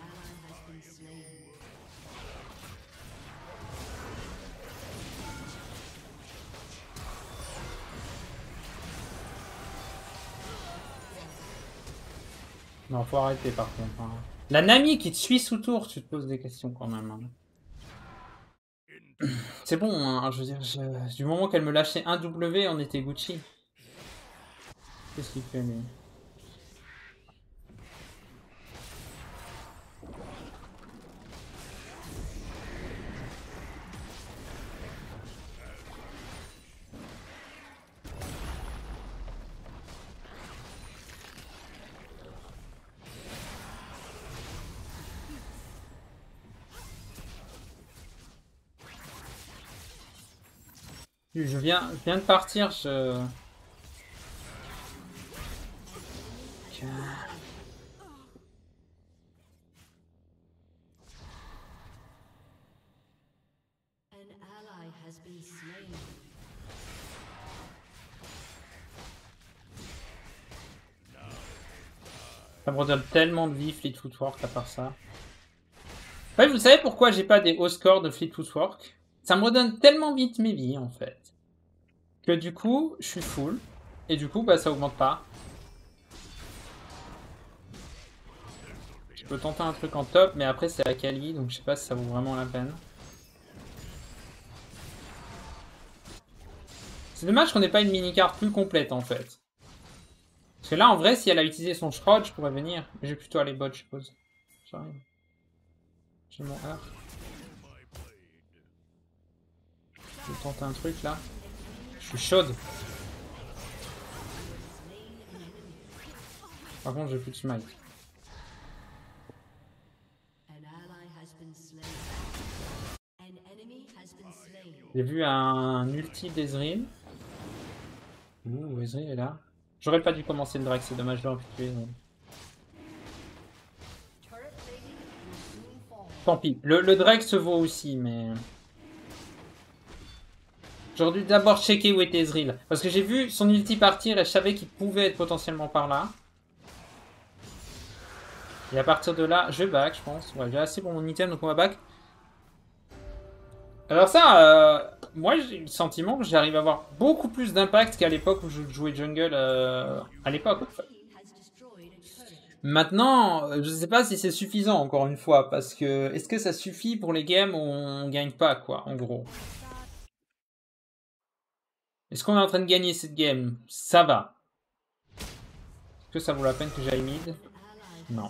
Non, faut arrêter par contre. Hein. La Nami qui te suit sous tour, tu te poses des questions quand même. Hein. C'est bon, hein, je veux dire, du moment qu'elle me lâchait un W, on était Gucci. Qu'est-ce qu'il fait lui? Je viens de partir, je... Ça me redonne tellement de vie, Fleet Footwork, à part ça. Ouais, vous savez pourquoi j'ai pas des hauts scores de Fleet Footwork? Ça me redonne tellement vite mes vies, en fait. Que du coup, je suis full. Et du coup, bah, ça augmente pas. Je peux tenter un truc en top, mais après, c'est la Kali, donc je sais pas si ça vaut vraiment la peine. C'est dommage qu'on n'ait pas une mini-carte plus complète, en fait. Parce que là, en vrai, si elle a utilisé son Shroud, je pourrais venir. Mais je vais plutôt aller bot, je suppose. J'arrive. J'ai mon R. Je vais tenter un truc, là. Je suis chaude. Par contre, j'ai plus de smite. J'ai vu un ulti d'Ezreal. Ouh, Ezreal est là. J'aurais pas dû commencer le Drake, c'est dommage, j'aurais pu tuer Ezreal. Tant pis. Le Drake se vaut aussi, mais... J'aurais dû d'abord checker où était Ezreal. Parce que j'ai vu son ulti partir et je savais qu'il pouvait être potentiellement par là. Et à partir de là, je back, je pense. Ouais, j'ai assez pour mon item, donc on va back. Alors ça, moi j'ai le sentiment que j'arrive à avoir beaucoup plus d'impact qu'à l'époque où je jouais jungle à l'époque. En fait. Maintenant, je sais pas si c'est suffisant encore une fois, parce que est-ce que ça suffit pour les games où on gagne pas quoi, en gros. Est-ce qu'on est en train de gagner cette game? Ça va. Est-ce que ça vaut la peine que j'aille mid? Non.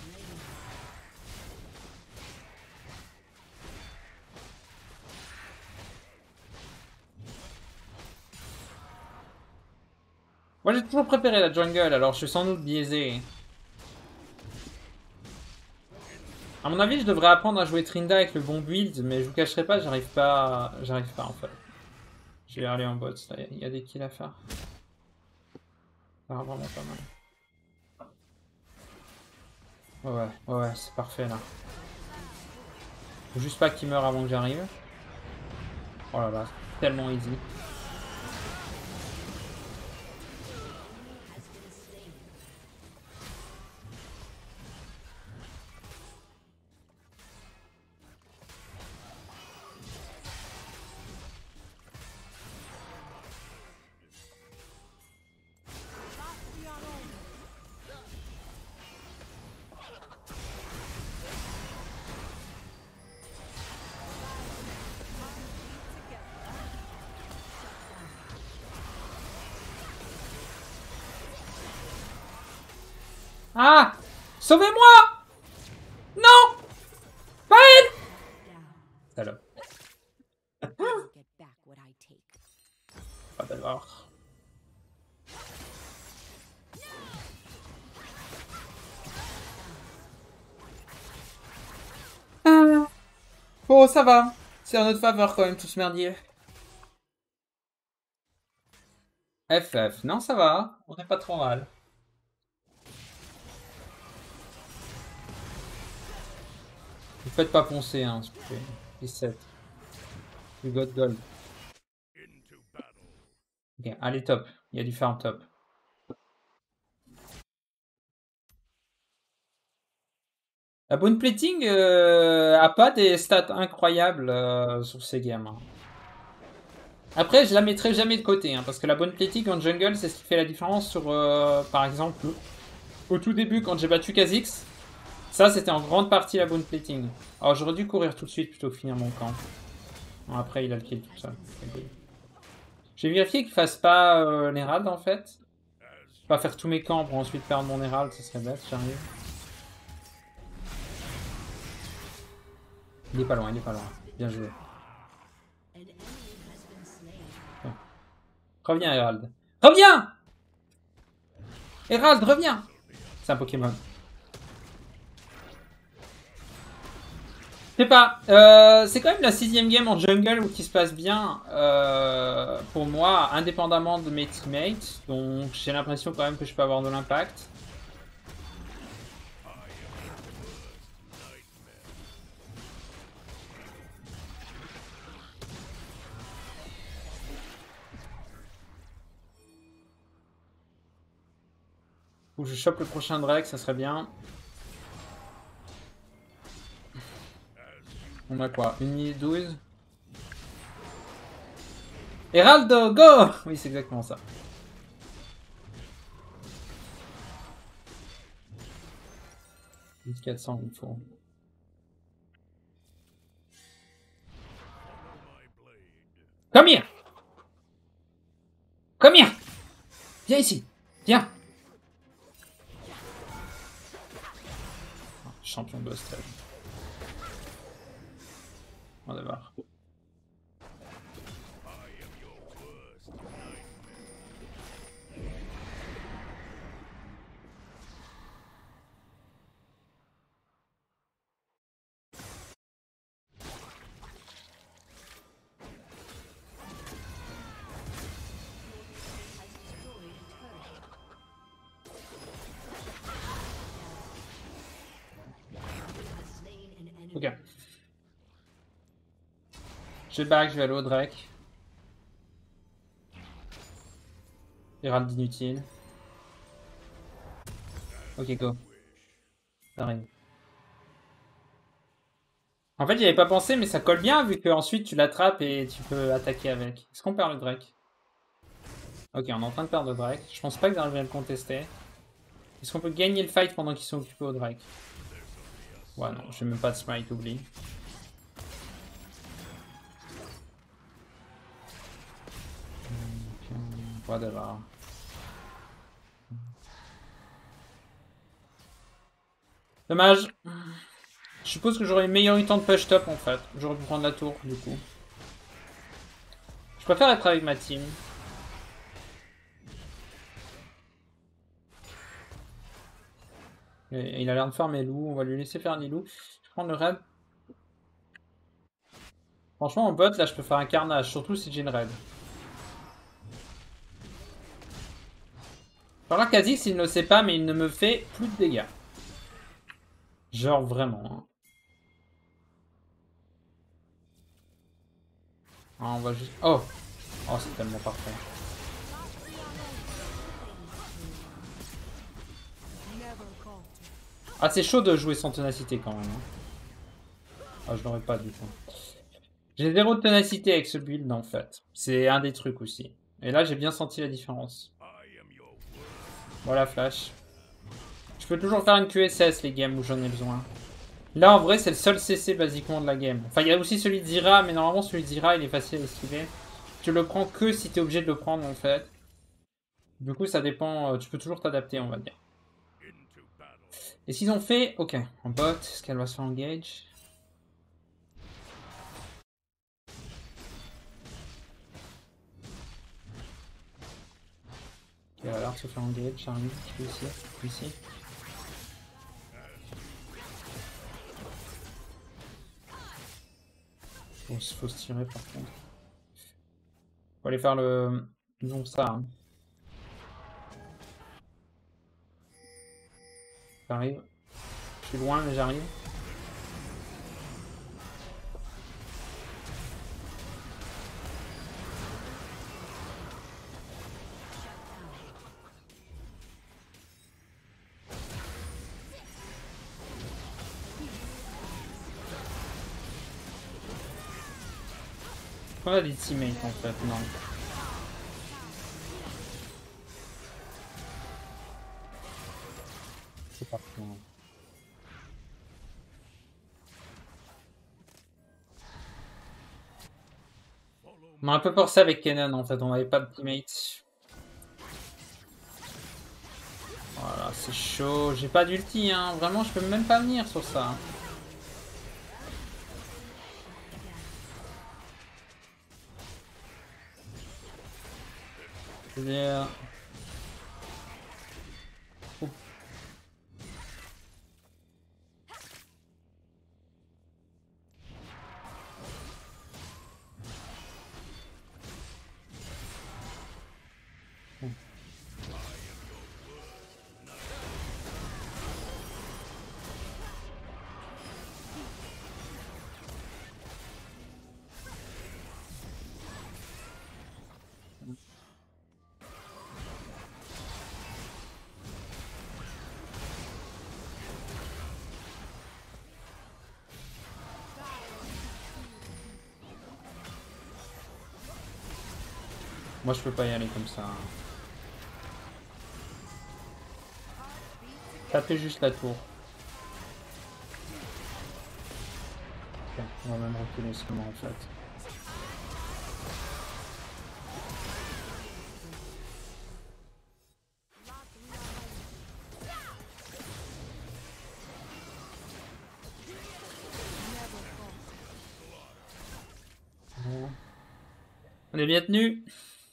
Moi j'ai toujours préféré la jungle, alors je suis sans doute biaisé. À mon avis, je devrais apprendre à jouer Trinda avec le bon build, mais je vous cacherai pas, j'arrive pas en fait. Je vais aller en bot, il y a des kills à faire. Ça va vraiment pas mal. Ouais, c'est parfait là. Faut juste pas qu'il meure avant que j'arrive. Oh là là, tellement easy. Ah! Sauvez-moi! Non! Pas elle! Salope. Pas d'abord. Bon, ça va. C'est en notre faveur quand même tout ce merdier. FF. Non, ça va. On n'est pas trop mal. Vous faites pas poncer, hein, s'il vous plaît. 17. You got gold. Ok, allez, top. Il y a du farm top. La bone plating a pas des stats incroyables sur ces games. Hein. Après, je la mettrai jamais de côté, hein, parce que la bone plating en jungle, c'est ce qui fait la différence sur, par exemple, au tout début, quand j'ai battu Kha'Zix. Ça, c'était en grande partie la bone plating. Alors, j'aurais dû courir tout de suite plutôt que finir mon camp. Bon, après, il a le kill tout ça. J'ai vérifié qu'il fasse pas l'Herald, en fait. Pas faire tous mes camps pour ensuite perdre mon Herald, ce serait bête, j'arrive. Il est pas loin, il est pas loin. Bien joué. Bon. Reviens, Herald. Reviens! Herald, reviens! C'est un Pokémon. Je sais pas, c'est quand même la 6ème game en jungle où qui se passe bien pour moi, indépendamment de mes teammates. Donc j'ai l'impression quand même que je peux avoir de l'impact. Faut que je chope le prochain Drake, ça serait bien. On a quoi? 1 minute 12. Heraldo, go! Oui, c'est exactement ça. « 400, il faut. Come here! Come here! Viens ici! Viens! Champion de stage. On va voir. Ok. Je back, je vais aller au Drake. Herald inutile. Ok, go. Ça arrive. En fait, j'y avais pas pensé, mais ça colle bien vu que ensuite tu l'attrapes et tu peux attaquer avec. Est-ce qu'on perd le Drake? Ok, on est en train de perdre le Drake. Je pense pas que j'arrive à le contester. Est-ce qu'on peut gagner le fight pendant qu'ils sont occupés au Drake? Ouais, non, j'ai même pas de smite, oublie. Whatever. Dommage. Je suppose que j'aurais une meilleure eu temps de push top en fait. J'aurais pu prendre la tour du coup. Je préfère être avec ma team. Et il a l'air de faire mes loups. On va lui laisser faire les loups. Je vais prendre le raid. Franchement en bot là je peux faire un carnage. Surtout si j'ai une raid. Par là Kha'Zix il ne le sait pas mais il ne me fait plus de dégâts. Genre vraiment. Hein. Ah, on va juste... Oh! Oh c'est tellement parfait. Ah c'est chaud de jouer sans ténacité quand même. Hein. Ah je l'aurais pas du tout. J'ai 0 de ténacité avec ce build en fait. C'est un des trucs aussi. Et là j'ai bien senti la différence. Voilà flash. Je peux toujours faire une QSS les games où j'en ai besoin. Là en vrai c'est le seul CC basiquement de la game. Enfin il y a aussi celui de Zira mais normalement celui de Zira il est facile à esquiver. Tu le prends que si t'es obligé de le prendre en fait. Du coup ça dépend, tu peux toujours t'adapter on va dire. Et s'ils ont fait... Ok, en bot, est-ce qu'elle va se faire engage? Ok, elle a l'air de se faire engage, j'arrive, je suis ici. Faut se tirer par contre. Faut aller faire le... Non, ça. Hein. J'arrive. Je suis loin, mais j'arrive. On a des teammates en fait, non. C'est pas cool. On a un peu peur ça avec Kennen en fait, on n'avait pas de teammates. Voilà, c'est chaud. J'ai pas d'ulti, hein. Vraiment, je peux même pas venir sur ça. Je veux dire... Oh. Moi, je peux pas y aller comme ça. Tapez juste la tour. Ok, on va même reculer seulement en fait. Bon. On est bien tenu.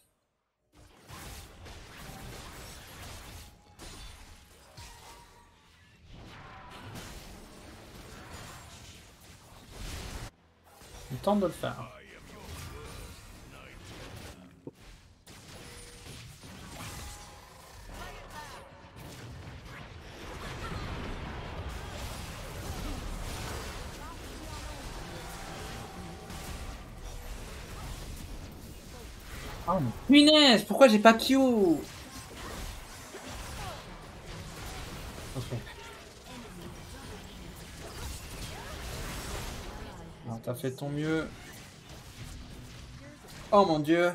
On tente de le faire. Oh, punaise, pourquoi j'ai pas Q? Ok. T'as fait ton mieux. Oh mon dieu.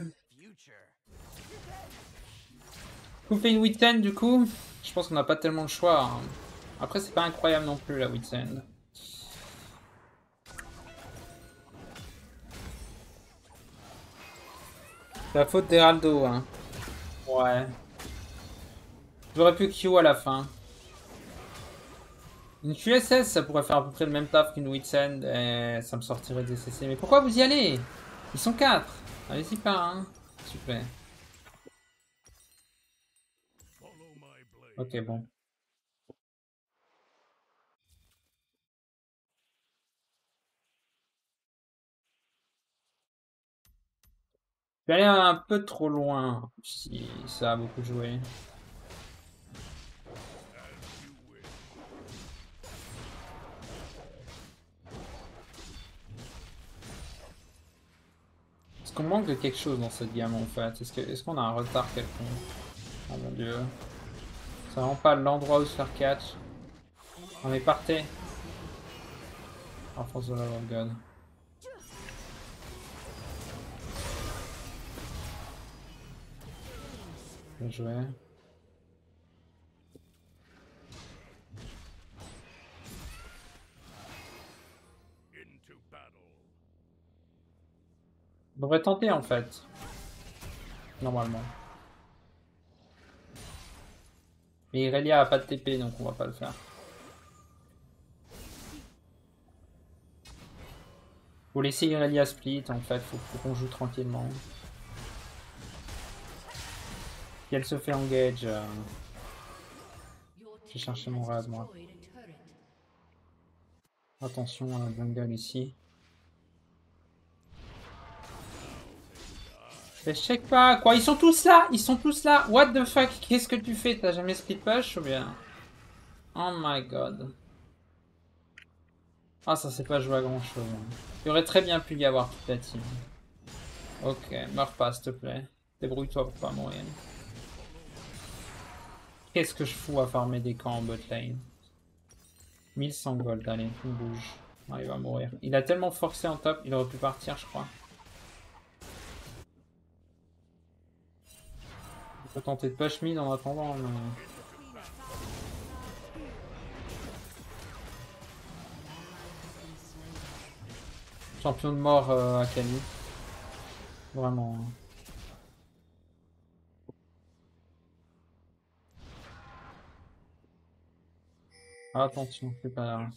Vous faites une Witten du coup? Je pense qu'on n'a pas tellement le choix. Hein. Après, c'est pas incroyable non plus la Witten. C'est la faute d'Heraldo. Hein. Ouais. J'aurais pu Q à la fin. Une QSS, ça pourrait faire à peu près le même taf qu'une Witsend et ça me sortirait des CC. Mais pourquoi vous y allez? Ils sont 4. Allez-y pas, hein. Super. Ok, bon. Je vais aller un peu trop loin, si ça a beaucoup joué. Est-ce qu'on manque de quelque chose dans cette gamme en fait? Est-ce qu'on a un retard quelconque? Oh mon dieu. C'est vraiment pas l'endroit où se faire catch. On est parti. En force de la Love God. Bien joué. On devrait tenter en fait. Normalement. Mais Irelia a pas de TP donc on va pas le faire. Faut laisser Irelia split en fait, faut qu'on joue tranquillement. Si elle se fait engage, je vais chercher mon rad moi. Attention à la jungle ici. Mais je check pas quoi, ils sont tous là, ils sont tous là. What the fuck, qu'est-ce que tu fais? T'as jamais split push ou bien? Oh my god. Ah ça c'est pas joué à grand chose. Il aurait très bien pu y avoir toute la team. Ok, meurs pas s'il te plaît. Débrouille-toi pour pas mourir. Qu'est-ce que je fous à farmer des camps en bot lane? 1100 gold, allez, on bouge. Ah, il va mourir. Il a tellement forcé en top, il aurait pu partir je crois. On peut tenter de push mid en attendant. Mais... champion de mort à Kali. Vraiment. Ah, attention, c'est pas là.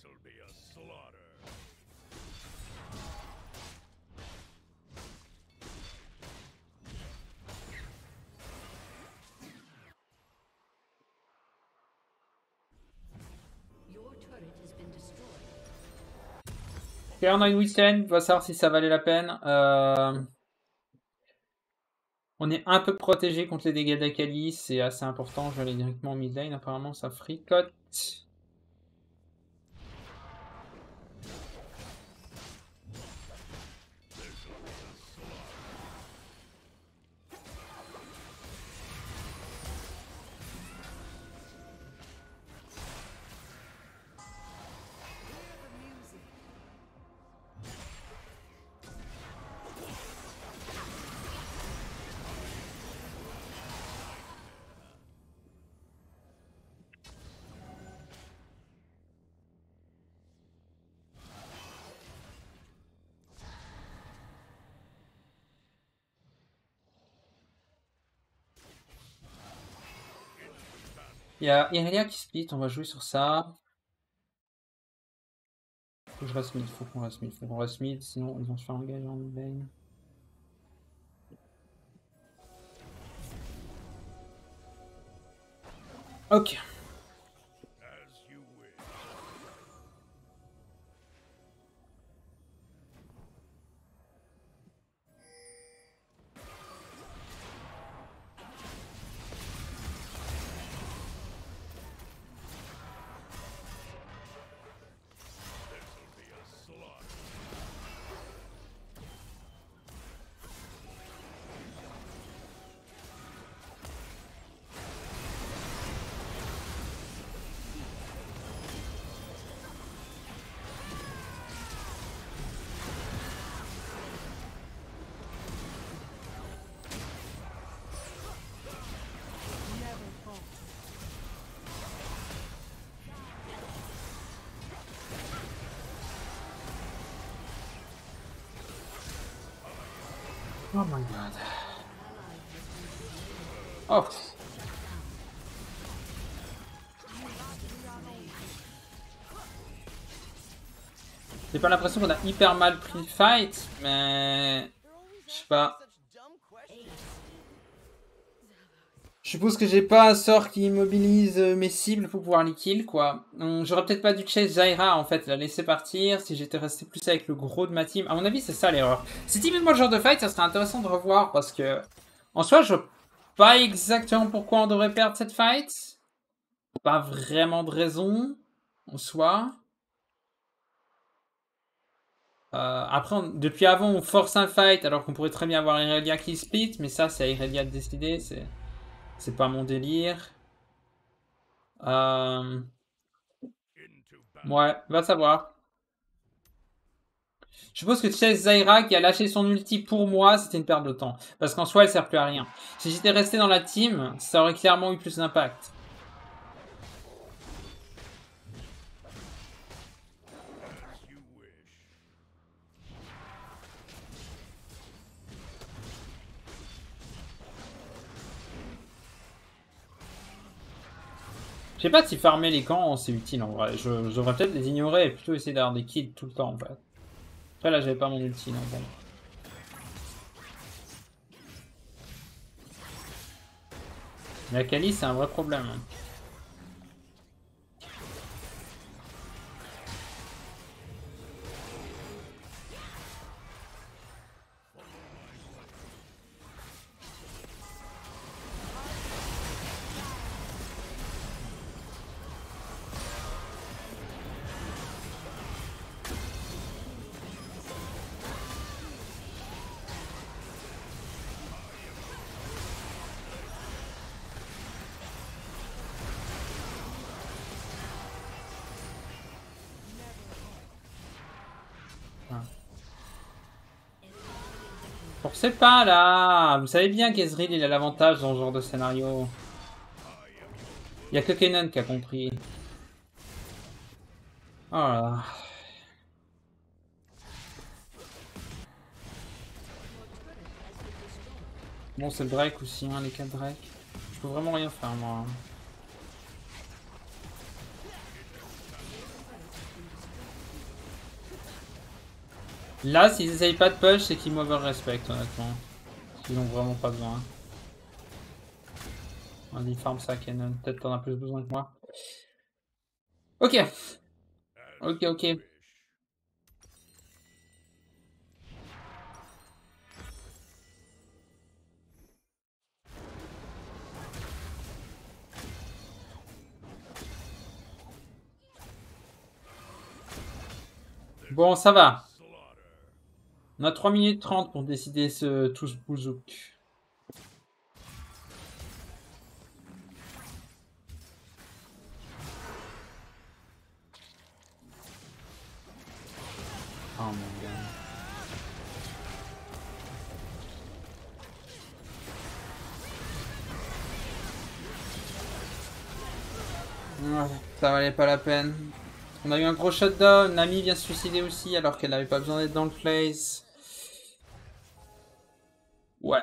Ok, on a une Wisten, on va savoir si ça valait la peine. On est un peu protégé contre les dégâts d'Akali, c'est assez important. Je vais aller directement en mid lane, apparemment ça fricote. Il y a Irelia qui split, on va jouer sur ça. Faut que je reste mid, faut qu'on reste mid, faut qu'on reste mid, sinon ils vont se faire engager en mid lane. Ok. Oh my god. Oh. J'ai pas l'impression qu'on a hyper mal pris le fight, mais... je sais pas. Je suppose que j'ai pas un sort qui immobilise mes cibles pour pouvoir les kill, quoi. J'aurais peut-être pas dû chase Zyra, en fait, la laisser partir si j'étais resté plus avec le gros de ma team. À mon avis, c'est ça l'erreur. Si typiquement le genre de fight, ça serait intéressant de revoir, parce que... en soi, je vois pas exactement pourquoi on devrait perdre cette fight. Pas vraiment de raison, en soi. Après, depuis avant, on force un fight, alors qu'on pourrait très bien avoir Irelia qui split, mais ça, c'est à Irelia de décider, c'est pas mon délire. Ouais, va savoir. Je suppose que Chase Zyra qui a lâché son ulti pour moi, c'était une perte de temps. Parce qu'en soi, elle sert plus à rien. Si j'étais resté dans la team, ça aurait clairement eu plus d'impact. Je sais pas si farmer les camps c'est utile en vrai. Je devrais peut-être les ignorer et plutôt essayer d'avoir des kills tout le temps en fait. Après, là, j'avais pas mon ulti, donc bon. La Kali, c'est un vrai problème. Forcez pas là! Vous savez bien qu'Ezreal il a l'avantage dans ce genre de scénario. Il y a que Kenan qui a compris. Oh là là. Bon, c'est le Drake aussi, hein, les 4 Drake. Je peux vraiment rien faire, moi. Là, s'ils essayent pas de push, c'est qu'ils m'over-respect, honnêtement. Ils ont vraiment pas besoin. On y farm ça, Kenan. Peut-être t'en as plus besoin que moi. Ok. Ok, ok. Bon, ça va. On a 3 minutes 30 pour décider ce tous bouzouk. Oh mon gars. Ouais, ça valait pas la peine. On a eu un gros shutdown. Nami vient se suicider aussi alors qu'elle n'avait pas besoin d'être dans le place. Ouais.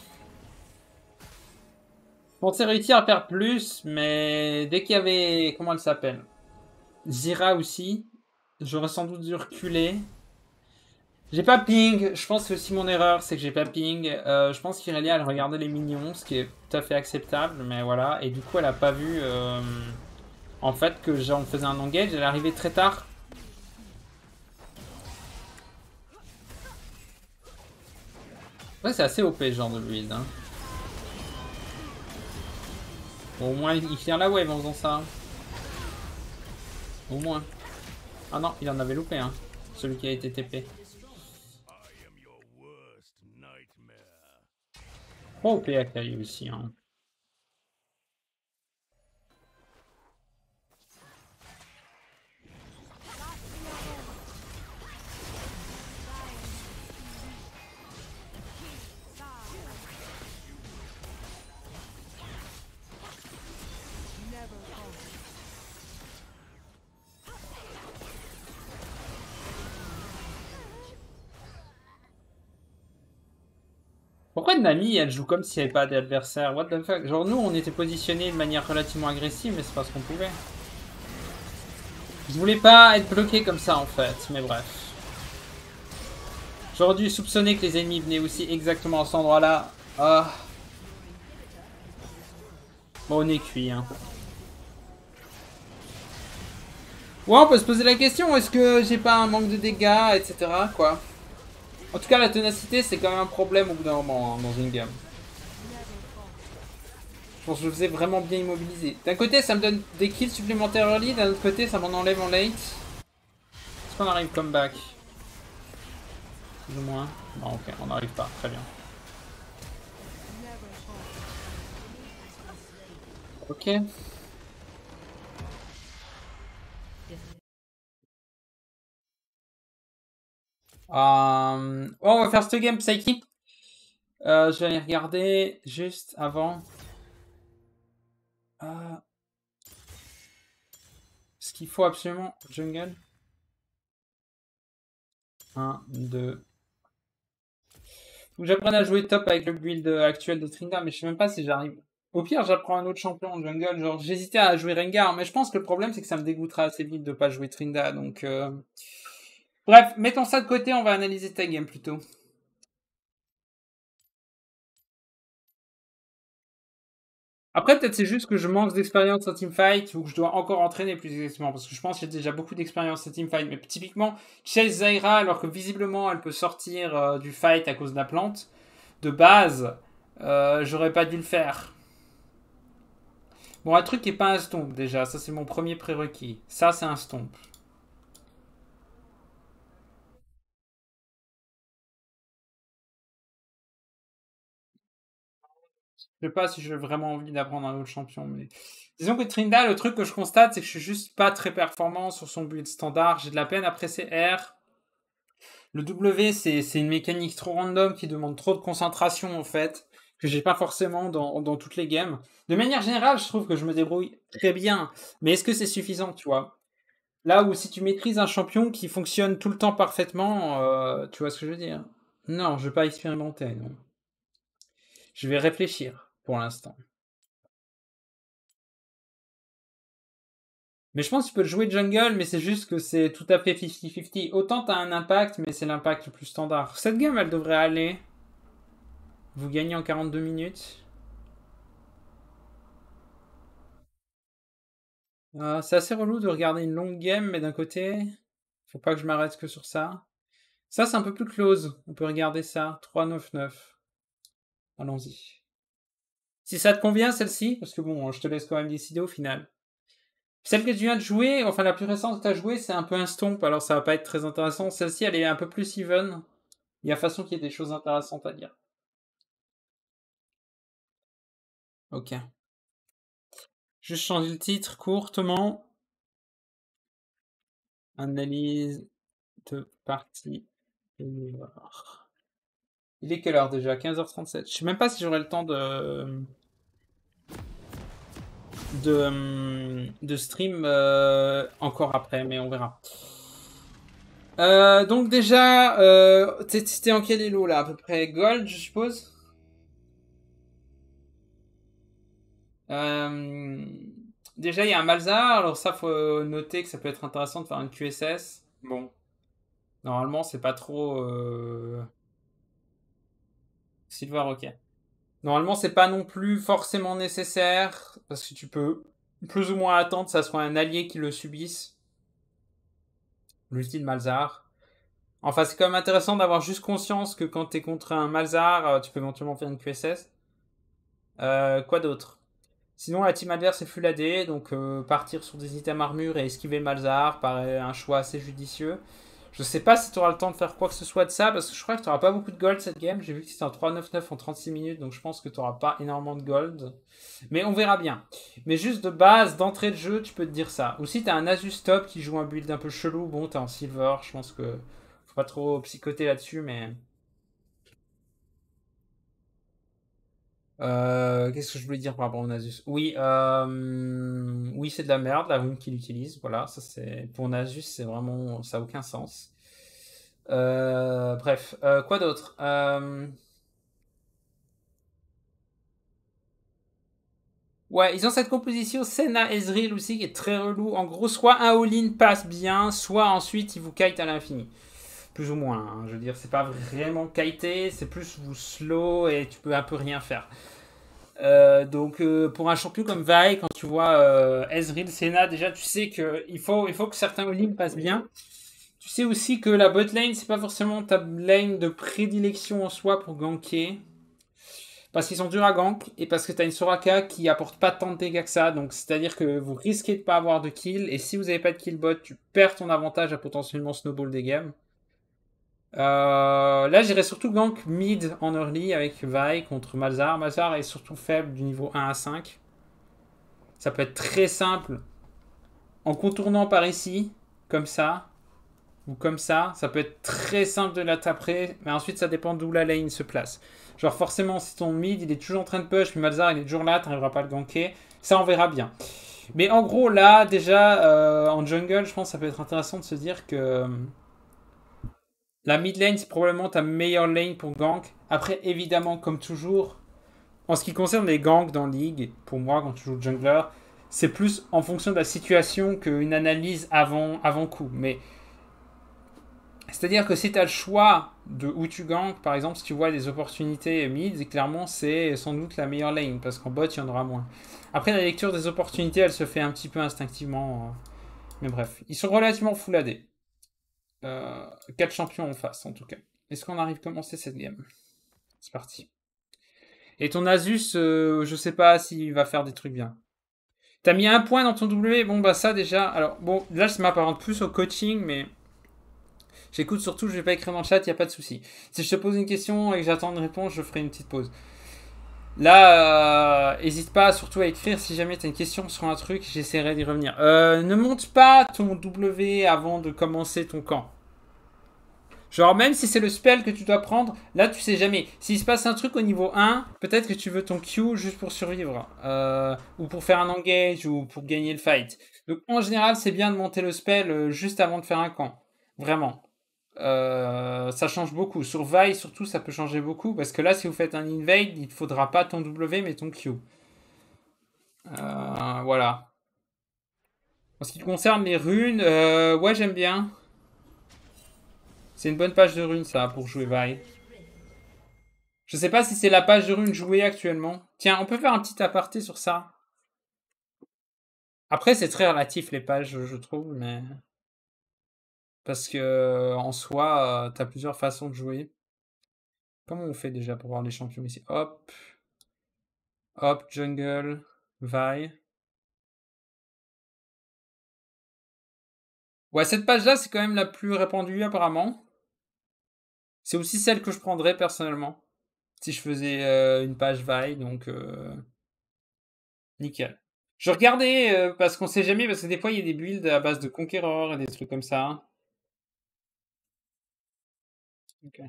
Je pensais réussir à faire plus, mais dès qu'il y avait... Comment elle s'appelle? Zira aussi. J'aurais sans doute dû reculer. J'ai pas ping. Je pense que c'est aussi mon erreur, c'est que j'ai pas ping. Je pense qu'Irelia, elle regardait les minions, ce qui est tout à fait acceptable, mais voilà. Et du coup, elle a pas vu... en fait, que j'en faisais un engage. Elle est arrivée très tard. Ouais, c'est assez OP, ce genre de build. Hein. Bon, au moins, il clear la wave en faisant ça. Au moins. Ah non, il en avait loupé, hein. Celui qui a été TP. Oh, OP Akali aussi, hein. Pourquoi Nami, elle joue comme s'il n'y avait pas d'adversaire? What the fuck? Genre, nous, on était positionnés de manière relativement agressive, mais c'est parce qu'on pouvait. Je voulais pas être bloqué comme ça, en fait, mais bref. J'aurais dû soupçonner que les ennemis venaient aussi exactement à cet endroit-là. Ah. Bon, on est cuit, hein. Ouais, on peut se poser la question, est-ce que j'ai pas un manque de dégâts, etc., quoi. En tout cas, la ténacité, c'est quand même un problème au bout d'un moment, hein, dans une game. Je pense que je faisais vraiment bien immobiliser. D'un côté, ça me donne des kills supplémentaires early, d'un autre côté, ça m'en enlève en late. Est-ce qu'on arrive comeback? Plus ou moins. Non, ok, on n'arrive pas. Très bien. Ok. Oh, on va faire cette game Psyche. Je vais aller regarder juste avant. Ce qu'il faut absolument. Jungle. 1, 2. Faut que j'apprenne à jouer top avec le build actuel de Trinda, mais je sais même pas si j'arrive. Au pire, j'apprends un autre champion en jungle. Genre, j'hésitais à jouer Rengar, mais je pense que le problème, c'est que ça me dégoûtera assez vite de pas jouer Trinda, donc... Bref, mettons ça de côté, on va analyser ta game plutôt. Après, peut-être c'est juste que je manque d'expérience en teamfight ou que je dois encore entraîner plus exactement parce que je pense que j'ai déjà beaucoup d'expérience en teamfight. Mais typiquement, Chase Zyra, alors que visiblement elle peut sortir du fight à cause de la plante, de base, j'aurais pas dû le faire. Bon, un truc qui est pas un stomp déjà, ça c'est mon premier prérequis. Ça c'est un stomp. Je sais pas si j'ai vraiment envie d'apprendre un autre champion, mais disons que Trinda, le truc que je constate, c'est que je suis juste pas très performant sur son build standard. J'ai de la peine à presser R. Le W, c'est une mécanique trop random qui demande trop de concentration en fait, que j'ai pas forcément dans toutes les games. De manière générale, je trouve que je me débrouille très bien, mais est-ce que c'est suffisant, tu vois? Là où si tu maîtrises un champion qui fonctionne tout le temps parfaitement, tu vois ce que je veux dire? Non, je vais pas expérimenter, non. Je vais réfléchir pour l'instant. Mais je pense que tu peux le jouer jungle, mais c'est juste que c'est tout à fait 50-50. Autant t'as un impact, mais c'est l'impact le plus standard. Cette game, elle devrait aller. Vous gagnez en 42 minutes. C'est assez relou de regarder une longue game, mais d'un côté, faut pas que je m'arrête que sur ça. Ça, c'est un peu plus close. On peut regarder ça. 3-9-9. Allons-y. Si ça te convient, celle-ci, parce que bon, je te laisse quand même décider au final. Celle que tu viens de jouer, enfin la plus récente que tu as jouée, c'est un peu un stomp, alors ça va pas être très intéressant. Celle-ci, elle est un peu plus even. Il y a façon qu'il y ait des choses intéressantes à dire. Ok. Juste changer le titre courtement. Analyse de partie. Il est quelle heure déjà? 15h37. Je sais même pas si j'aurai le temps de stream encore après, mais on verra. Donc déjà, t'es en quel elo là? À peu près gold, je suppose? Euh, Déjà, il y a un Malzahar. Alors ça, faut noter que ça peut être intéressant de faire une QSS. Bon, normalement, c'est pas trop... Silver, ok. Normalement, c'est pas non plus forcément nécessaire, parce que tu peux plus ou moins attendre que ça soit un allié qui le subisse. L'ulti de Malzahar. Enfin, c'est quand même intéressant d'avoir juste conscience que quand t'es contre un Malzahar, tu peux éventuellement faire une QSS. Quoi d'autre? Sinon, la team adverse est full AD, donc partir sur des items armure et esquiver Malzahar paraît un choix assez judicieux. Je sais pas si tu auras le temps de faire quoi que ce soit de ça, parce que je crois que tu n'auras pas beaucoup de gold cette game. J'ai vu que c'était en 3-9-9 en 36 minutes, donc je pense que tu n'auras pas énormément de gold. Mais on verra bien. Mais juste de base, d'entrée de jeu, tu peux te dire ça. Ou si tu as un Asus top qui joue un build un peu chelou, bon, tu es en silver, je pense que faut pas trop psychoter là-dessus, mais... Qu'est-ce que je voulais dire par rapport au Nasus? Oui, oui, c'est de la merde la rune qu'il utilise. Voilà, ça c'est pour Nasus, c'est vraiment ça a aucun sens. Bref, quoi d'autre? Ouais, ils ont cette composition Senna Ezreal aussi qui est très relou. En gros, soit un all-in passe bien, soit ensuite il vous kite à l'infini. Plus ou moins, hein. Je veux dire, c'est pas vraiment kité, c'est plus vous slow et tu peux un peu rien faire. Donc pour un champion comme Vi, quand tu vois Ezreal, Senna, déjà tu sais que il faut que certains all passent bien. Tu sais aussi que la bot lane, c'est pas forcément ta lane de prédilection en soi pour ganker. Parce qu'ils sont durs à gank et parce que tu as une Soraka qui apporte pas tant de dégâts que ça. Donc c'est-à-dire que vous risquez de pas avoir de kill. Et si vous n'avez pas de kill bot, tu perds ton avantage à potentiellement snowball des games. Là, j'irais surtout gank mid en early avec Vi contre Malzahar. Malzahar est surtout faible du niveau 1 à 5. Ça peut être très simple en contournant par ici, comme ça, ou comme ça. Ça peut être très simple de la taper, mais ensuite ça dépend d'où la lane se place. Genre forcément, si ton mid il est toujours en train de push, puis Malzahar il est toujours là, t'arriveras pas à le ganker. Ça, on verra bien. Mais en gros, là, déjà, en jungle, je pense que ça peut être intéressant de se dire que la mid lane, c'est probablement ta meilleure lane pour gank. Après, évidemment, comme toujours, en ce qui concerne les ganks dans League, pour moi, quand tu joues jungler, c'est plus en fonction de la situation qu'une analyse avant coup. Mais C'est-à-dire que si tu as le choix de où tu ganks, par exemple, si tu vois des opportunités mid, clairement, c'est sans doute la meilleure lane, parce qu'en bot, il y en aura moins. Après, la lecture des opportunités, elle se fait un petit peu instinctivement. Mais bref, ils sont relativement full AD. 4 champions en face, en tout cas. Est-ce qu'on arrive à commencer cette game? C'est parti. Et ton Asus, je sais pas s'il va faire des trucs bien. T'as mis un point dans ton W, bon bah ça déjà. Alors bon, là je m'apparente plus au coaching, mais j'écoute surtout, je vais pas écrire dans le chat, y a pas de souci. Si je te pose une question et que j'attends une réponse, je ferai une petite pause. Là, hésite pas surtout à écrire si jamais t'as une question sur un truc, j'essaierai d'y revenir. Ne monte pas ton W avant de commencer ton camp. Genre, même si c'est le spell que tu dois prendre, là, tu sais jamais. S'il se passe un truc au niveau 1, peut-être que tu veux ton Q juste pour survivre. Ou pour faire un engage, ou pour gagner le fight. Donc, en général, c'est bien de monter le spell juste avant de faire un camp. Vraiment. Ça change beaucoup. Sur Vi, surtout, ça peut changer beaucoup. Parce que là, si vous faites un invade, il ne faudra pas ton W, mais ton Q. Voilà. En ce qui concerne les runes, ouais, j'aime bien. C'est une bonne page de runes, ça, pour jouer Vi. Je sais pas si c'est la page de runes jouée actuellement. Tiens, on peut faire un petit aparté sur ça. Après, c'est très relatif les pages, je trouve, mais parce que en soi, t'as plusieurs façons de jouer. Comment on fait déjà pour voir les champions ici? Hop, hop, jungle, Vi. Ouais, cette page-là, c'est quand même la plus répandue apparemment. C'est aussi celle que je prendrais personnellement si je faisais une page Vi, donc nickel. Je regardais parce qu'on sait jamais, parce que des fois il y a des builds à base de conquéreurs et des trucs comme ça. Ok.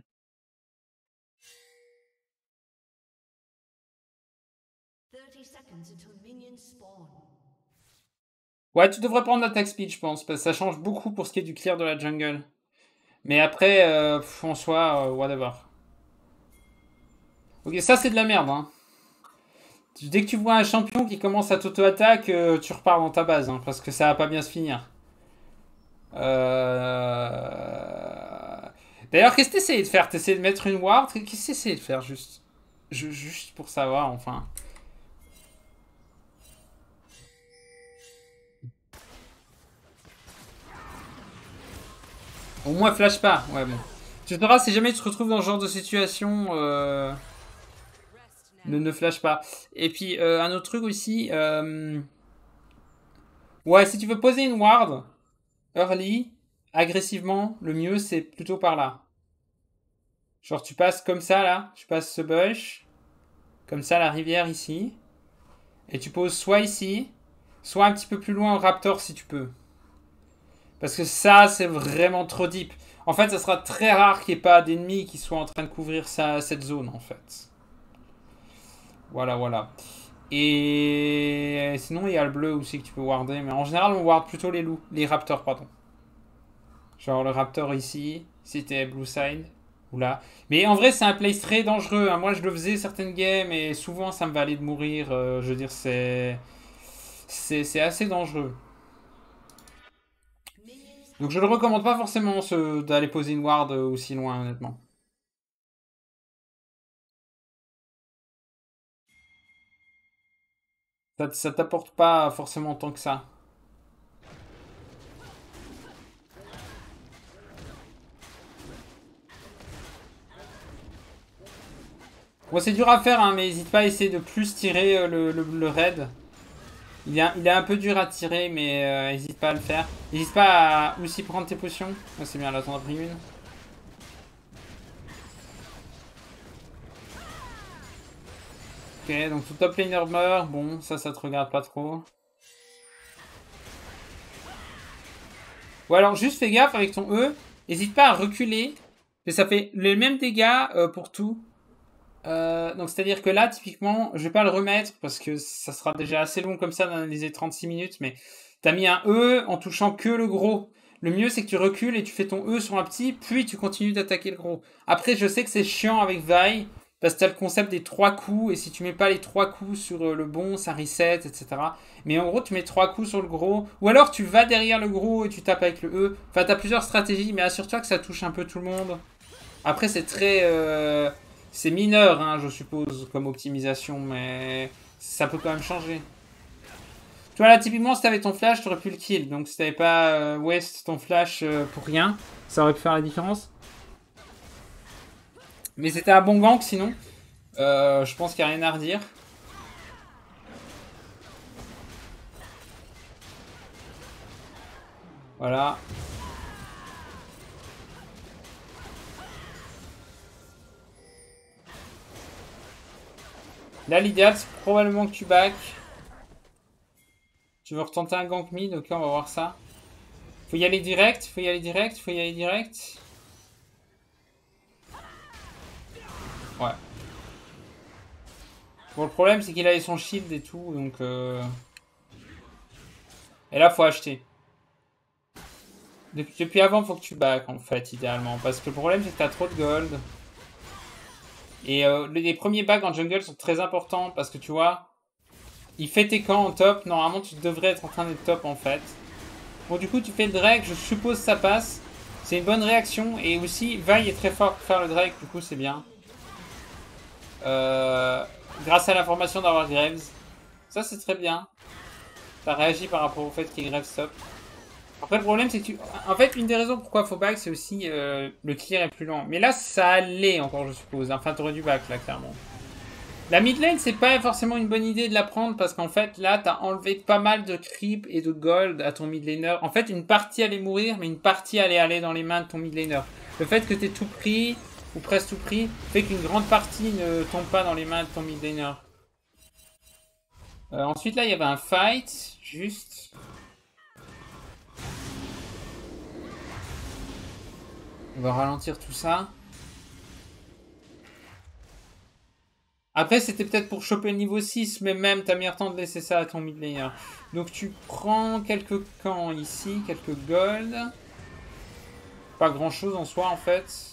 Ouais, tu devrais prendre l'attaque speed, je pense, parce que ça change beaucoup pour ce qui est du clear de la jungle. Mais après, en soi, whatever. Ok, ça c'est de la merde, hein. Dès que tu vois un champion qui commence à t'auto-attaque, tu repars dans ta base, hein, parce que ça va pas bien se finir. D'ailleurs, qu'est-ce que t'essayes de faire? T'essayes de mettre une ward? Qu'est-ce que t'essayes de faire, juste? Juste pour savoir, enfin. Au moins, flash pas. Ouais, bon. Tu verras, si jamais tu te retrouves dans ce genre de situation, ne flash pas. Et puis, un autre truc aussi. Ouais, si tu veux poser une ward early, agressivement, le mieux c'est plutôt par là. Genre, tu passes comme ça là, tu passes ce bush, comme ça la rivière ici, et tu poses soit ici, soit un petit peu plus loin au raptor si tu peux. Parce que ça, c'est vraiment trop deep. En fait, ça sera très rare qu'il n'y ait pas d'ennemis qui soient en train de couvrir cette zone, en fait. Voilà, voilà. Et sinon, il y a le bleu aussi que tu peux warder. Mais en général, on ward plutôt les loups. Les raptors, pardon. Genre le raptor ici, si t'es blue side. Ou là. Mais en vrai, c'est un place très dangereux, hein. Moi, je le faisais certaines games et souvent, ça me valait de mourir. Je veux dire, c'est assez dangereux. Donc, je ne le recommande pas forcément d'aller poser une ward aussi loin, honnêtement. Ça t'apporte pas forcément tant que ça. Bon, c'est dur à faire, hein, mais n'hésite pas à essayer de plus tirer le raid. Il est un peu dur à tirer, mais n'hésite pas à le faire. N'hésite pas à aussi prendre tes potions. Oh, c'est bien, là, t'en as pris une. Ok, donc tout top laner meurt. Bon, ça te regarde pas trop. Ou alors, juste fais gaffe avec ton E. N'hésite pas à reculer. Mais ça fait les mêmes dégâts pour tout. Donc c'est-à-dire que là, typiquement, je vais pas le remettre parce que ça sera déjà assez long comme ça d'analyser 36 minutes, mais t'as mis un E en touchant que le gros. Le mieux, c'est que tu recules et tu fais ton E sur un petit, puis tu continues d'attaquer le gros. Après, je sais que c'est chiant avec Vi, Parce que t'as le concept des 3 coups, et si tu mets pas les 3 coups sur le bon, ça reset, etc. Mais en gros, tu mets 3 coups sur le gros, ou alors tu vas derrière le gros et tu tapes avec le E. Enfin, t'as plusieurs stratégies, mais assure-toi que ça touche un peu tout le monde. Après, c'est très... c'est mineur, hein, je suppose, comme optimisation, mais ça peut quand même changer. Tu vois, là, typiquement, si t'avais ton flash, t'aurais pu le kill. Donc, si t'avais pas waste ton flash pour rien, ça aurait pu faire la différence. Mais c'était un bon gank, sinon. Je pense qu'il n'y a rien à redire. Voilà. Là, l'idéal, c'est probablement que tu back. Tu veux retenter un gank mid, ok, on va voir ça. Faut y aller direct, faut y aller direct, faut y aller direct. Ouais. Bon, le problème, c'est qu'il avait son shield et tout, donc... Et là, faut acheter. Depuis avant, faut que tu back, en fait, idéalement. Parce que le problème, c'est que t'as trop de gold. Et les premiers bags en jungle sont très importants, parce que tu vois... Il fait tes camps en top, normalement, tu devrais être en train d'être top, en fait. Bon, du coup, tu fais le Drake, je suppose ça passe. C'est une bonne réaction. Et aussi, Vi est très fort pour faire le Drake, du coup, c'est bien. Grâce à l'information d'avoir Graves. Ça, c'est très bien. T'as réagi par rapport au fait qu'il y ait Graves top. Après, le problème, c'est que tu... En fait, une des raisons pourquoi faut back, c'est aussi le clear est plus lent. Mais là, ça allait encore, je suppose. Enfin, t'aurais dû back, là, clairement. La mid lane, c'est pas forcément une bonne idée de la prendre parce qu'en fait, là, t'as enlevé pas mal de creep et de gold à ton mid laner. En fait, une partie allait mourir, mais une partie allait aller dans les mains de ton mid laner. Le fait que t'aies tout pris, ou presque tout pris, fait qu'une grande partie ne tombe pas dans les mains de ton mid laner. Ensuite, là, il y avait un fight, juste. On va ralentir tout ça. Après, c'était peut-être pour choper le niveau 6, mais même, t'as meilleur temps de laisser ça à ton mid laner. Donc, tu prends quelques camps ici, quelques gold. Pas grand-chose en soi, en fait.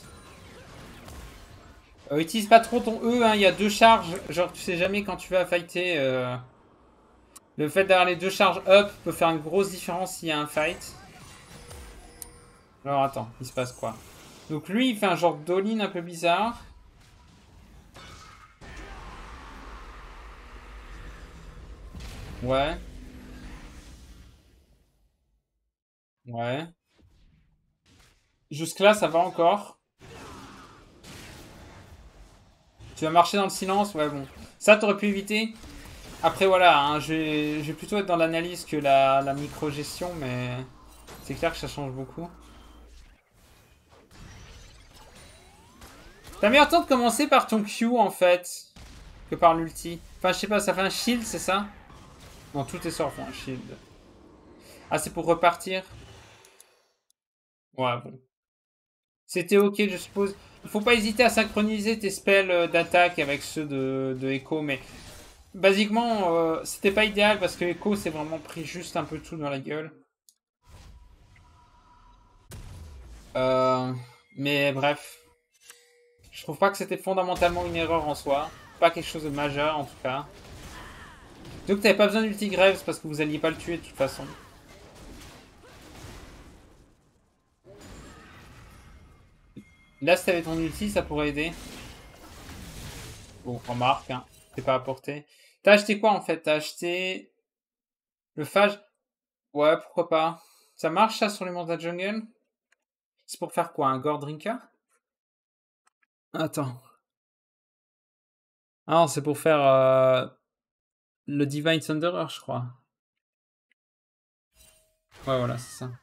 Utilise pas trop ton E, hein, il y a 2 charges. Genre, tu sais jamais quand tu vas fighter. Le fait d'avoir les 2 charges up peut faire une grosse différence s'il y a un fight. Alors, attends, il se passe quoi? Donc, lui, il fait un genre d'all-in un peu bizarre. Ouais. Ouais. Jusque là, ça va encore. Tu vas marcher dans le silence? Ouais, bon. Ça, t'aurais pu éviter. Après, voilà, hein, je vais plutôt être dans l'analyse que la micro-gestion, mais c'est clair que ça change beaucoup. T'as meilleur temps de commencer par ton Q, en fait, que par l'ulti. Enfin, je sais pas, ça fait un shield, c'est ça? Non, tous tes sorts font un shield. Ah, c'est pour repartir? Ouais, bon. C'était ok, je suppose. Il faut pas hésiter à synchroniser tes spells d'attaque avec ceux de Echo, mais... Basiquement, c'était pas idéal parce que Echo s'est vraiment pris juste un peu tout dans la gueule. Mais bref. Je trouve pas que c'était fondamentalement une erreur en soi. Pas quelque chose de majeur en tout cas. Donc t'avais pas besoin d'ulti Graves parce que vous alliez pas le tuer de toute façon. Là si t'avais ton ulti ça pourrait aider. Bon remarque hein. C'est pas apporté. T'as acheté quoi en fait? T'as acheté... Le phage? Ouais pourquoi pas. Ça marche ça sur les monstres de la jungle? C'est pour faire quoi? Un gore drinker? Attends. Ah non c'est pour faire le Divine Thunderer je crois. Ouais voilà c'est ça.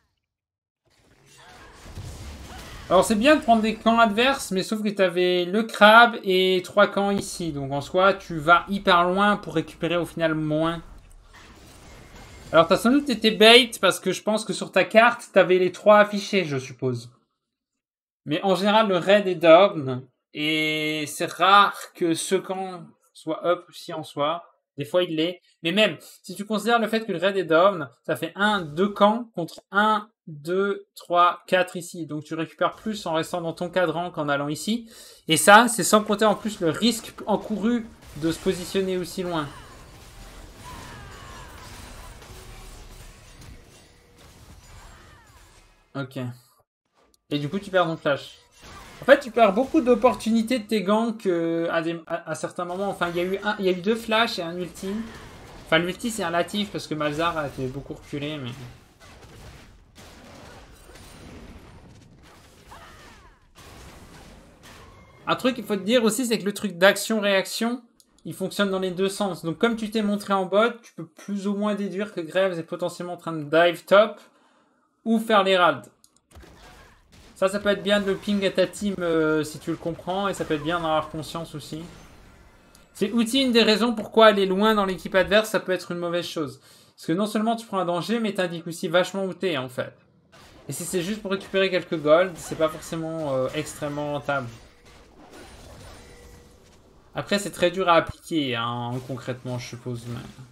Alors c'est bien de prendre des camps adverses, mais sauf que tu avais le crabe et 3 camps ici. Donc en soi, tu vas hyper loin pour récupérer au final moins. Alors t'as sans doute été bait parce que je pense que sur ta carte, t'avais les 3 affichés, je suppose. Mais en général, le raid est down. Et c'est rare que ce camp soit up aussi en soi. Des fois, il l'est. Mais même, si tu considères le fait que le raid est down, ça fait 2 camps contre un 2, 3, 4 ici. Donc tu récupères plus en restant dans ton cadran qu'en allant ici. Et ça, c'est sans compter en plus le risque encouru de se positionner aussi loin. Ok. Et du coup, tu perds ton flash. En fait, tu perds beaucoup d'opportunités de tes ganks à certains moments. Enfin, il y a eu 2 flashs et un ulti. Enfin, l'ulti, c'est relatif parce que Malzahar a été beaucoup reculé, mais... Un truc qu'il faut te dire aussi, c'est que le truc d'action-réaction, il fonctionne dans les deux sens. Donc comme tu t'es montré en bot, tu peux plus ou moins déduire que Graves est potentiellement en train de dive top ou faire l'Herald. Ça peut être bien de le ping à ta team si tu le comprends, et ça peut être bien d'en avoir conscience aussi. C'est aussi une des raisons pourquoi aller loin dans l'équipe adverse, ça peut être une mauvaise chose. Parce que non seulement tu prends un danger, mais t'indiques aussi vachement où t'es en fait. Et si c'est juste pour récupérer quelques gold, c'est pas forcément extrêmement rentable. Après, c'est très dur à appliquer, hein, concrètement, je suppose.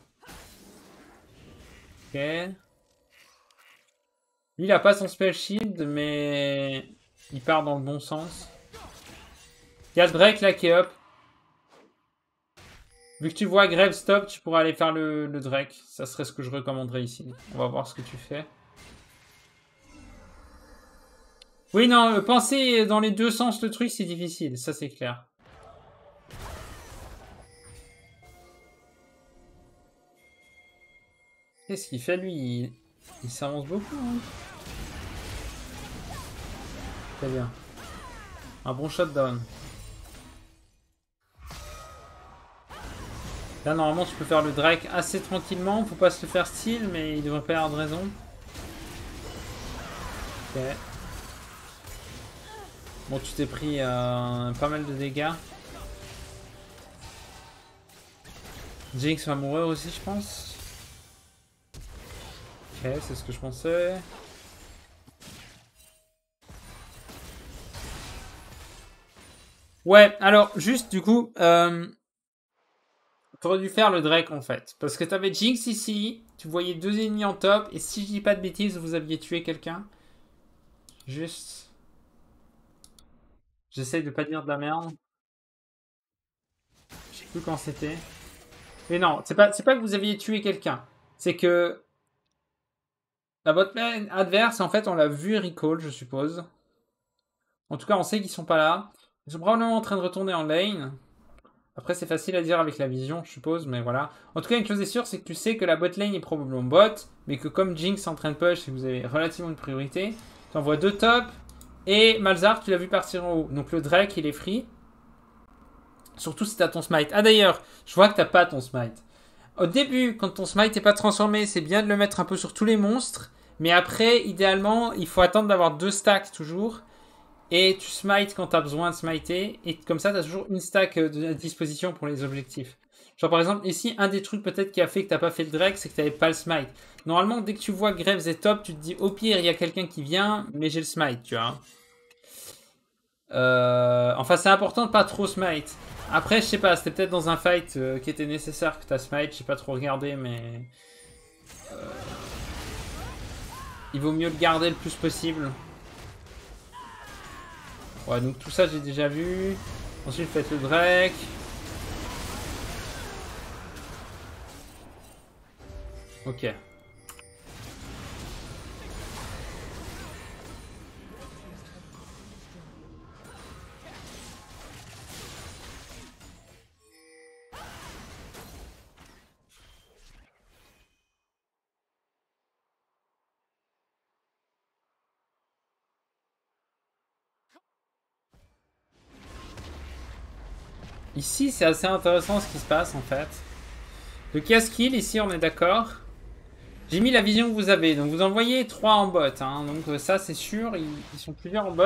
Mais... Ok. Lui, il a pas son spell shield, mais il part dans le bon sens. Il y a le Drake là qui est up. Vu que tu vois Grave stop, tu pourras aller faire le Drake. Ça serait ce que je recommanderais ici. On va voir ce que tu fais. Oui, non, penser dans les deux sens le truc, c'est difficile. Ça, c'est clair. Qu'est-ce qu'il fait, lui? Il s'avance beaucoup. Hein. Très bien. Un bon shutdown. Là, normalement, tu peux faire le Drake assez tranquillement. Faut pas se le faire style, mais il devrait pas y avoir de raison. Ok. Bon, tu t'es pris pas mal de dégâts. Jinx va mourir aussi, je pense. Ok, c'est ce que je pensais. Ouais, alors, juste, du coup... T'aurais dû faire le Drake en fait. Parce que t'avais Jinx ici, tu voyais 2 ennemis en top, et si je dis pas de bêtises, vous aviez tué quelqu'un. Juste. J'essaye de pas dire de la merde. Je sais plus quand c'était. Mais non, c'est pas que vous aviez tué quelqu'un. C'est que la botlane adverse, en fait, on l'a vu recall, je suppose. En tout cas, on sait qu'ils sont pas là. Ils sont probablement en train de retourner en lane. Après, c'est facile à dire avec la vision, je suppose, mais voilà. En tout cas, une chose est sûre, c'est que tu sais que la bot lane est probablement bot, mais que comme Jinx est en train de push et que vous avez relativement une priorité, tu envoies 2 top, et Malzahar, tu l'as vu partir en haut. Donc le Drake, il est free. Surtout si t'as ton smite. Ah d'ailleurs, je vois que t'as pas ton smite. Au début, quand ton smite n'est pas transformé, c'est bien de le mettre un peu sur tous les monstres, mais après, idéalement, il faut attendre d'avoir 2 stacks toujours. Et tu smites quand tu as besoin de smiter. Et comme ça, tu as toujours une stack à disposition pour les objectifs. Genre par exemple, ici, un des trucs peut-être qui a fait que tu pas fait le Drake, c'est que tu n'avais pas le smite. Normalement, dès que tu vois que Graves est top, tu te dis au pire, il y a quelqu'un qui vient, mais j'ai le smite, tu vois. Enfin, c'est important de pas trop smite. Après, je sais pas, c'était peut-être dans un fight qui était nécessaire que tu as smite. J'ai pas trop regardé, mais... il vaut mieux le garder le plus possible. Ouais, donc tout ça, j'ai déjà vu. Ensuite, faites le Drake. Ok. Ici, c'est assez intéressant ce qui se passe en fait. Le cast kill, ici, on est d'accord. J'ai mis la vision que vous avez. Donc, vous en voyez 3 en bot. Hein. Donc, ça, c'est sûr. Ils sont plusieurs en bot.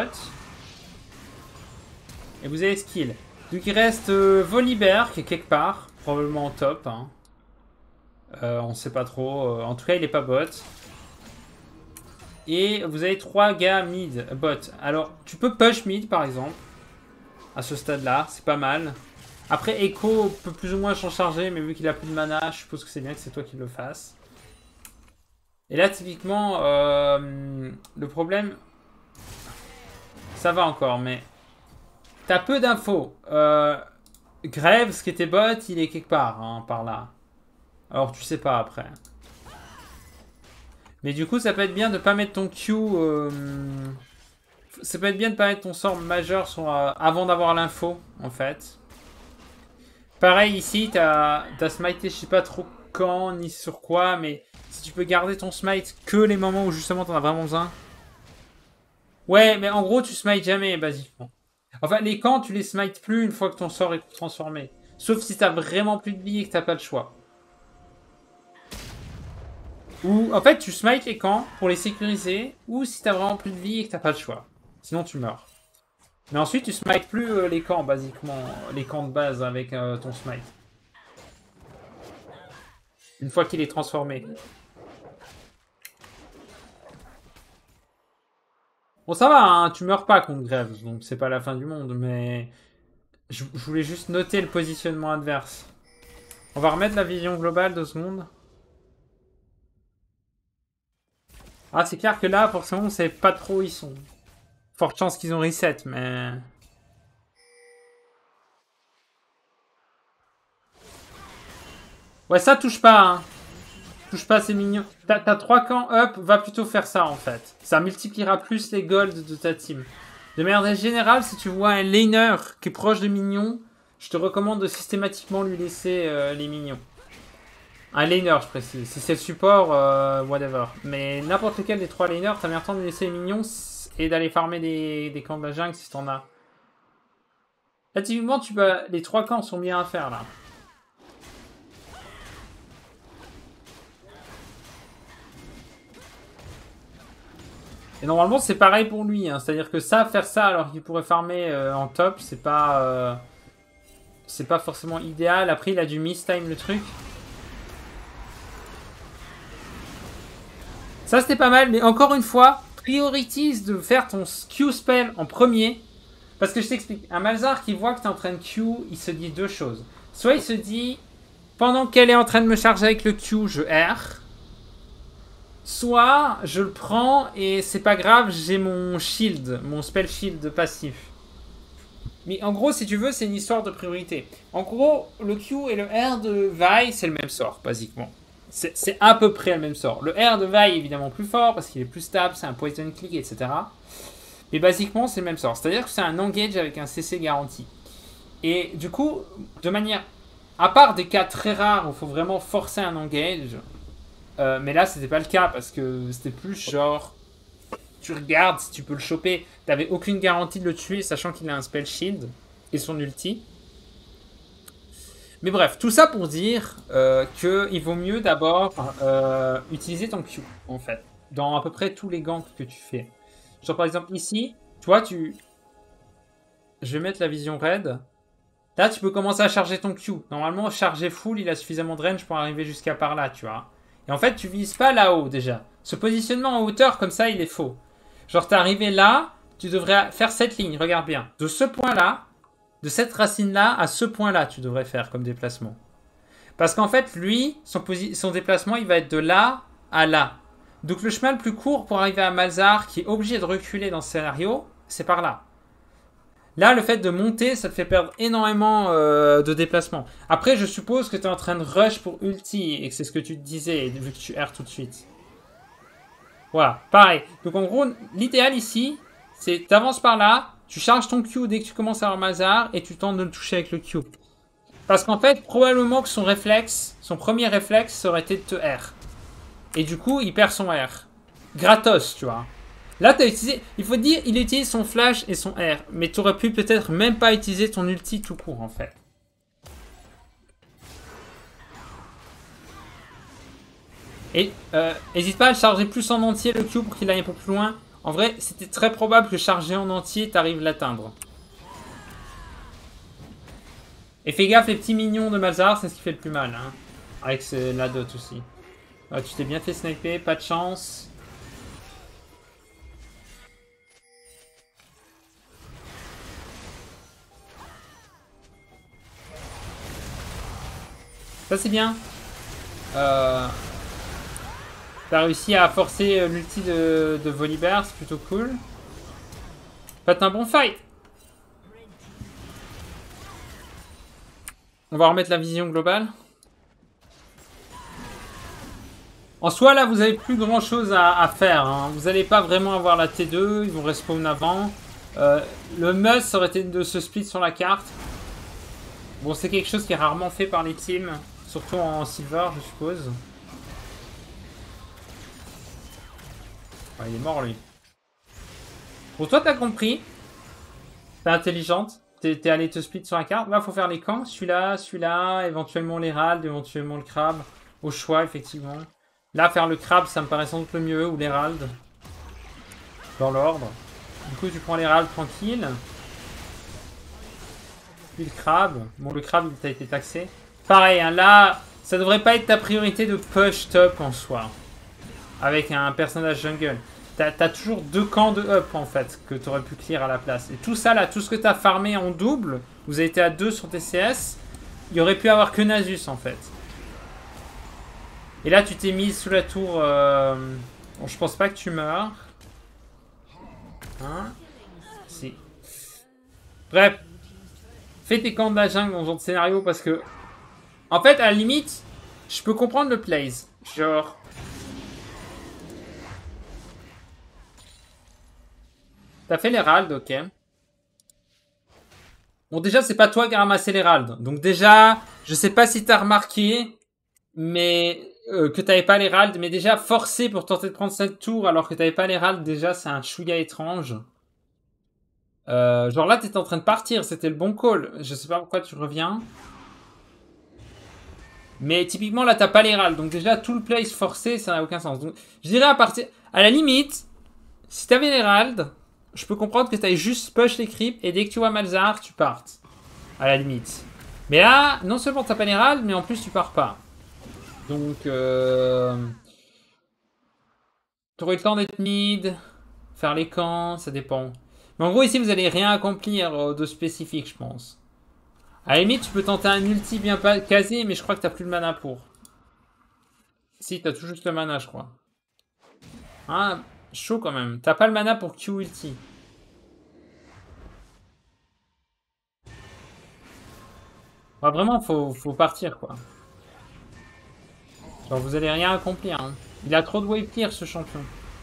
Et vous avez skill. Donc, il reste Volibear qui est quelque part. Probablement en top. Hein. On sait pas trop. En tout cas, il est pas bot. Et vous avez 3 gars mid, bot. Alors, tu peux push mid par exemple. À ce stade-là, c'est pas mal. Après, Echo peut plus ou moins s'en charger, mais vu qu'il a plus de mana, je suppose que c'est bien que c'est toi qui le fasses. Et là, typiquement, le problème, ça va encore, mais t'as peu d'infos. Graves, qui était bot, il est quelque part, hein, par là. Alors, tu sais pas après. Mais du coup, ça peut être bien de pas mettre ton Q... ça peut être bien de pas mettre ton sort majeur avant d'avoir l'info, en fait. Pareil, ici, t'as smité, je sais pas trop quand, ni sur quoi, mais si tu peux garder ton smite que les moments où justement t'en as vraiment besoin. Ouais, mais en gros, tu smites jamais, basiquement. Enfin, les camps, tu les smites plus une fois que ton sort est transformé. Sauf si t'as vraiment plus de vie et que t'as pas le choix. Ou, en fait, tu smites les camps pour les sécuriser, ou si t'as vraiment plus de vie et que t'as pas le choix. Sinon, tu meurs. Mais ensuite, tu smites plus les camps, basiquement. Les camps de base avec ton smite. Une fois qu'il est transformé. Bon, ça va, hein, tu meurs pas contre Graves, donc c'est pas la fin du monde, mais... Je voulais juste noter le positionnement adverse. On va remettre la vision globale 2 secondes. Ah, c'est clair que là, forcément, on sait pas trop où ils sont. Forte chance qu'ils ont reset, mais... Ouais, ça touche pas, hein. Touche pas, c'est mignon. T'as 3 camps up, va plutôt faire ça, en fait. Ça multipliera plus les golds de ta team. De manière générale, si tu vois un laner qui est proche de minions, je te recommande de systématiquement lui laisser les minions. Un laner, je précise. Si c'est le support, whatever. Mais n'importe lequel des 3 laners, t'as bien le temps de laisser les minions et d'aller farmer des camps de la jungle si t'en as. Là, typiquement, les 3 camps sont bien à faire, là. Et normalement, c'est pareil pour lui. Hein. C'est-à-dire que ça, faire ça alors qu'il pourrait farmer en top, c'est pas forcément idéal. Après, il a dû miss-time le truc. Ça, c'était pas mal. Mais encore une fois, prioritise de faire ton Q-spell en premier. Parce que je t'explique. Un Malzahar qui voit que tu es en train de Q, il se dit 2 choses. Soit il se dit, pendant qu'elle est en train de me charger avec le Q, je R. Soit je le prends et c'est pas grave, j'ai mon shield, mon spell shield passif. Mais en gros, si tu veux, c'est une histoire de priorité. En gros, le Q et le R de Vi, c'est le même sort, basiquement. C'est à peu près le même sort. Le R de Vi est évidemment plus fort parce qu'il est plus stable, c'est un poison click, etc. Mais basiquement, c'est le même sort. C'est-à-dire que c'est un engage avec un CC garanti. Et du coup, de manière... À part des cas très rares où il faut vraiment forcer un engage... mais là, c'était pas le cas parce que c'était plus genre... Tu regardes si tu peux le choper. T'avais aucune garantie de le tuer, sachant qu'il a un spell shield et son ulti. Mais bref, tout ça pour dire qu'il vaut mieux d'abord utiliser ton Q, en fait. Dans à peu près tous les ganks que tu fais. Genre par exemple ici, tu vois, je vais mettre la vision raid. Là, tu peux commencer à charger ton Q. Normalement, charger full, il a suffisamment de range pour arriver jusqu'à par là, tu vois. Et en fait, tu vises pas là-haut déjà. Ce positionnement en hauteur, comme ça, il est faux. Genre, t'es arrivé là, tu devrais faire cette ligne, regarde bien. De ce point-là, de cette racine-là à ce point-là, tu devrais faire comme déplacement. Parce qu'en fait, lui, son déplacement, il va être de là à là. Donc le chemin le plus court pour arriver à Malzahar, qui est obligé de reculer dans ce scénario, c'est par là. Là, le fait de monter, ça te fait perdre énormément de déplacement. Après, je suppose que tu es en train de rush pour ulti, et que c'est ce que tu te disais, vu que tu erres tout de suite. Voilà, pareil. Donc en gros, l'idéal ici, c'est t'avances par là, tu charges ton Q dès que tu commences à avoir Malzahar, et tu tentes de le toucher avec le Q. Parce qu'en fait, probablement que son premier réflexe, ça aurait été de te R. Et du coup, il perd son R. Gratos, tu vois. Là, t'as utilisé... Il faut dire, il utilise son flash et son R. Mais tu aurais pu peut-être même pas utiliser ton ulti tout court, en fait. Et n'hésite pas à charger plus en entier le Q pour qu'il aille un peu plus loin. En vrai, c'était très probable que charger en entier, t'arrives à l'atteindre. Et fais gaffe, les petits mignons de Malzahar, c'est ce qui fait le plus mal. Hein. Avec la dot aussi. Ah, tu t'es bien fait sniper, pas de chance. Ça c'est bien. T'as réussi à forcer l'ulti de Volibear, c'est plutôt cool. Faites un bon fight. On va remettre la vision globale. En soi, là, vous avez plus grand chose à faire. Hein. Vous n'allez pas vraiment avoir la T2. Ils vont respawn avant. Le must, ça aurait été de se split sur la carte. Bon, c'est quelque chose qui est rarement fait par les teams. Surtout en silver, je suppose. Ouais, il est mort, lui. Bon, toi, t'as compris. T'es intelligente. T'es allé te split sur la carte. Là, faut faire les camps. Celui-là, éventuellement l'Hérald, éventuellement le crabe. Au choix, effectivement. Là, faire le crabe, ça me paraît sans doute le mieux. Ou l'Hérald. Dans l'ordre. Du coup, tu prends l'Hérald tranquille. Puis le crabe. Bon, le crabe, il t'a été taxé. Pareil, hein, là, ça devrait pas être ta priorité de push top en soi. Avec un personnage jungle. T'as toujours 2 camps de up en fait que t'aurais pu clear à la place. Et tout ça là, tout ce que t'as farmé en double, vous avez été à 2 sur TCS, il y aurait pu avoir que Nasus en fait. Et là tu t'es mise sous la tour. Bon, je pense pas que tu meurs. Hein? Si. Bref. Fais tes camps de la jungle dans ce genre de scénario parce que. En fait, à la limite, je peux comprendre le plays. Genre. T'as fait l'Hérald, ok. Bon, déjà, c'est pas toi qui as ramassé l'Hérald. Donc déjà, je sais pas si t'as remarqué, mais que t'avais pas l'Hérald. Mais déjà, forcé pour tenter de prendre cette tour alors que t'avais pas l'Hérald, déjà, c'est un chouïa étrange. Genre là, t'étais en train de partir. C'était le bon call. Je sais pas pourquoi tu reviens. Mais typiquement, là, t'as pas l'Hérald. Donc déjà, tout le place forcé, ça n'a aucun sens. Donc, je dirais à partir... À la limite, si t'avais l'Hérald... Je peux comprendre que tu ailles juste push les creeps et dès que tu vois Malzahar, tu partes. À la limite. Mais là, non seulement t'as pas l'Hérald, mais en plus tu pars pas. Donc, t'aurais le temps d'être mid, faire les camps, ça dépend. Mais en gros, ici, vous allez rien accomplir de spécifique, je pense. À la limite, tu peux tenter un ulti bien casé, mais je crois que t'as plus de mana pour. Si, t'as tout juste le mana, je crois. Ah, chaud quand même. T'as pas le mana pour Q ulti. Enfin, vraiment, faut partir, quoi. Genre, vous allez rien accomplir. Hein. Il a trop de wave clear, ce champion.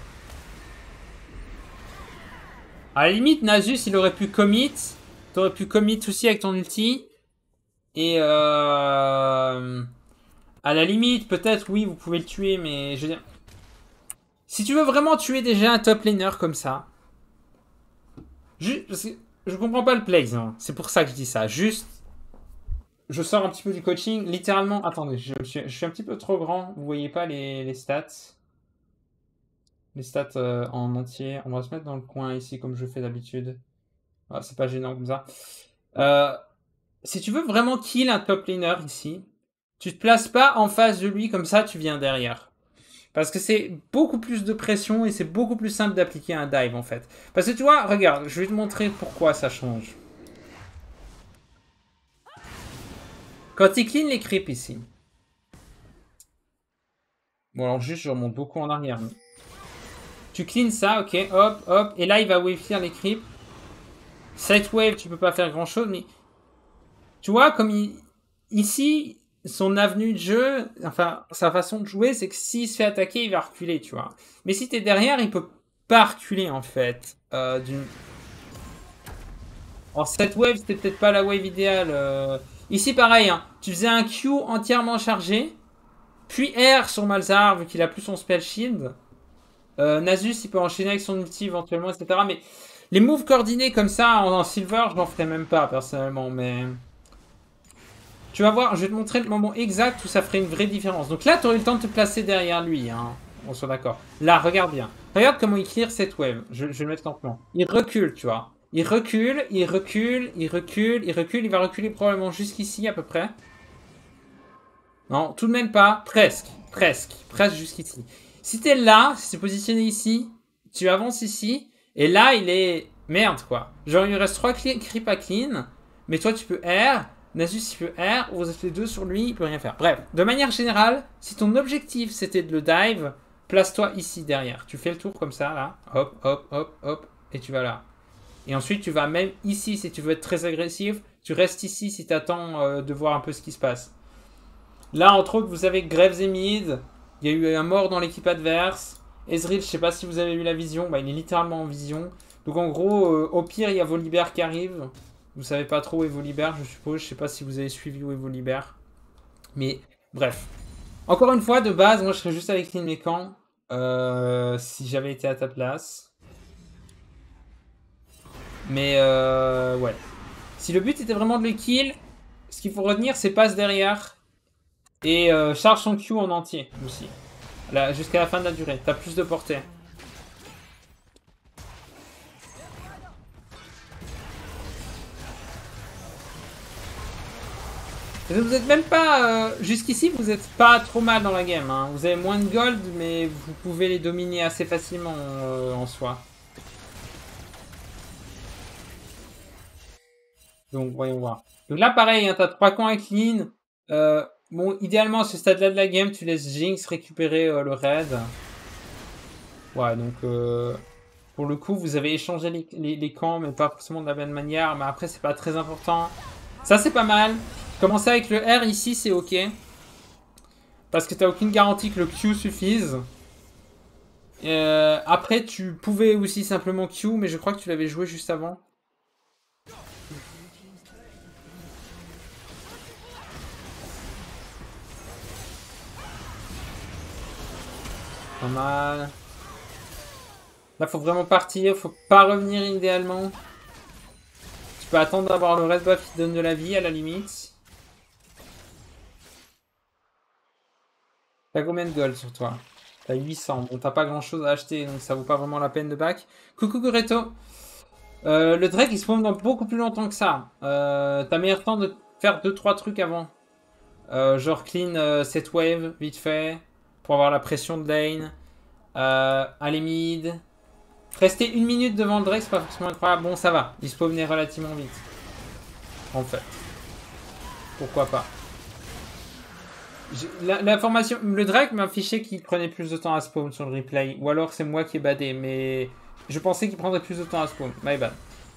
À la limite, Nasus, il aurait pu commit. T'aurais pu commit aussi avec ton ulti. Et à la limite, peut-être, oui, vous pouvez le tuer, mais je veux dire... Si tu veux vraiment tuer déjà un top laner comme ça... Juste, je comprends pas le play, hein. C'est pour ça que je dis ça. Juste... Je sors un petit peu du coaching. Littéralement... Attendez, je suis un petit peu trop grand. Vous voyez pas les stats. Les stats en entier. On va se mettre dans le coin ici, comme je fais d'habitude. Ah, c'est pas gênant comme ça. Si tu veux vraiment kill un top laner ici, tu te places pas en face de lui comme ça, tu viens derrière. Parce que c'est beaucoup plus de pression et c'est beaucoup plus simple d'appliquer un dive en fait. Parce que tu vois, regarde, je vais te montrer pourquoi ça change. Quand il clean les creeps ici. Bon alors juste je remonte beaucoup en arrière. Tu clean ça, ok, hop, hop. Et là il va wave clear les creeps. Cette wave tu peux pas faire grand chose mais... Tu vois comme ici... Son avenue de jeu, enfin, sa façon de jouer, c'est que s'il se fait attaquer, il va reculer, tu vois. Mais si t'es derrière, il peut pas reculer, en fait. Alors, cette wave, c'était peut-être pas la wave idéale. Ici, pareil, hein. Tu faisais un Q entièrement chargé, puis R sur Malzahar, vu qu'il a plus son spell shield. Nasus, il peut enchaîner avec son ulti, éventuellement, etc. Mais les moves coordonnés comme ça, en silver, je n'en ferais même pas, personnellement, mais... Tu vas voir, je vais te montrer le moment exact où ça ferait une vraie différence. Donc là, tu aurais eu le temps de te placer derrière lui. Hein. On soit d'accord. Là, regarde bien. Regarde comment il clear cette wave. Je vais le mettre en plan. Il recule, tu vois. Il recule, il recule, il recule, il recule. Il va reculer probablement jusqu'ici à peu près. Non, tout de même pas. Presque. Presque. Presque jusqu'ici. Si t'es là, si t'es positionné ici, tu avances ici. Et là, il est... Merde, quoi. Genre, il lui reste 3 creeps à clean. Mais toi, tu peux R... Nasus il peut R, vous êtes les deux sur lui, il peut rien faire. Bref, de manière générale, si ton objectif c'était de le dive, place-toi ici derrière. Tu fais le tour comme ça, là. Hop, hop, hop, hop. Et tu vas là. Et ensuite, tu vas même ici si tu veux être très agressif. Tu restes ici si tu attends de voir un peu ce qui se passe. Là, entre autres, vous avez Graves et Mid. Il y a eu un mort dans l'équipe adverse. Ezreal, je sais pas si vous avez eu la vision. Bah, il est littéralement en vision. Donc en gros, au pire, il y a Volibear qui arrive. Vous savez pas trop où est Volibear, je suppose. Je sais pas si vous avez suivi où est Volibear. Mais bref. Encore une fois, de base, moi je serais juste avec clean mes camps. Si j'avais été à ta place. Mais ouais. Si le but était vraiment de les kill, ce qu'il faut retenir, c'est passe derrière. Et charge son Q en entier aussi. Jusqu'à la fin de la durée. T'as plus de portée. Vous êtes même pas... jusqu'ici, vous êtes pas trop mal dans la game. Hein. Vous avez moins de gold, mais vous pouvez les dominer assez facilement en soi. Donc, voyons voir. Donc là, pareil, hein, t'as 3 camps à clean. Bon, idéalement, à ce stade-là de la game, tu laisses Jinx récupérer le raid. Ouais, donc... pour le coup, vous avez échangé les camps, mais pas forcément de la bonne manière. Mais après, c'est pas très important. Ça, c'est pas mal. Commencer avec le R ici, c'est ok. Parce que t'as aucune garantie que le Q suffise. Après, tu pouvais aussi simplement Q, mais je crois que tu l'avais joué juste avant. Pas mal. Là, faut vraiment partir. Faut pas revenir idéalement. Tu peux attendre d'avoir le red buff qui donne de la vie à la limite. T'as combien de gold sur toi? T'as 800. Bon, t'as pas grand chose à acheter, donc ça vaut pas vraiment la peine de back. Coucou Goreto. Le Drake il spawn dans beaucoup plus longtemps que ça. T'as meilleur temps de faire 2-3 trucs avant. Genre clean cette wave vite fait. Pour avoir la pression de lane. Aller mid. Rester 1 minute devant le Drake, c'est pas forcément incroyable. Bon, ça va. Il spawnait relativement vite. En fait. Pourquoi pas. L'information, le Drake m'a affiché qu'il prenait plus de temps à spawn sur le replay. Ou alors c'est moi qui ai badé, mais je pensais qu'il prendrait plus de temps à spawn. My bad.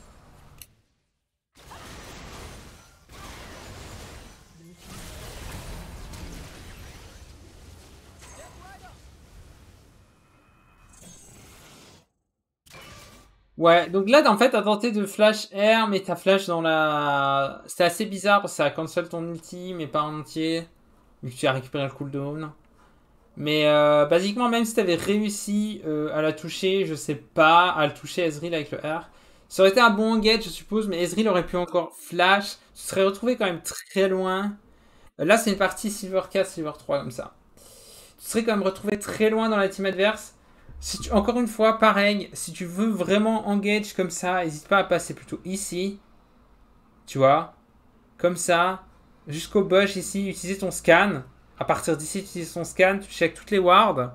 Ouais, donc là, en fait, t'as tenté de flash R, mais t'as flash dans la... C'était assez bizarre parce que ça a cancel ton ulti, mais pas en entier. Vu que tu as récupéré le cooldown. Mais basiquement, même si t'avais réussi à la toucher, je sais pas, à le toucher Ezreal avec le R, ça aurait été un bon engage, je suppose, mais Ezreal aurait pu encore flash. Tu serais retrouvé quand même très loin. Là, c'est une partie Silver 4, Silver 3, comme ça. Tu serais quand même retrouvé très loin dans la team adverse. Si tu, encore une fois, pareil, si tu veux vraiment engage comme ça, n'hésite pas à passer plutôt ici. Tu vois, comme ça, jusqu'au bush ici, utiliser ton scan. À partir d'ici, tu utilises ton scan, tu check toutes les wards.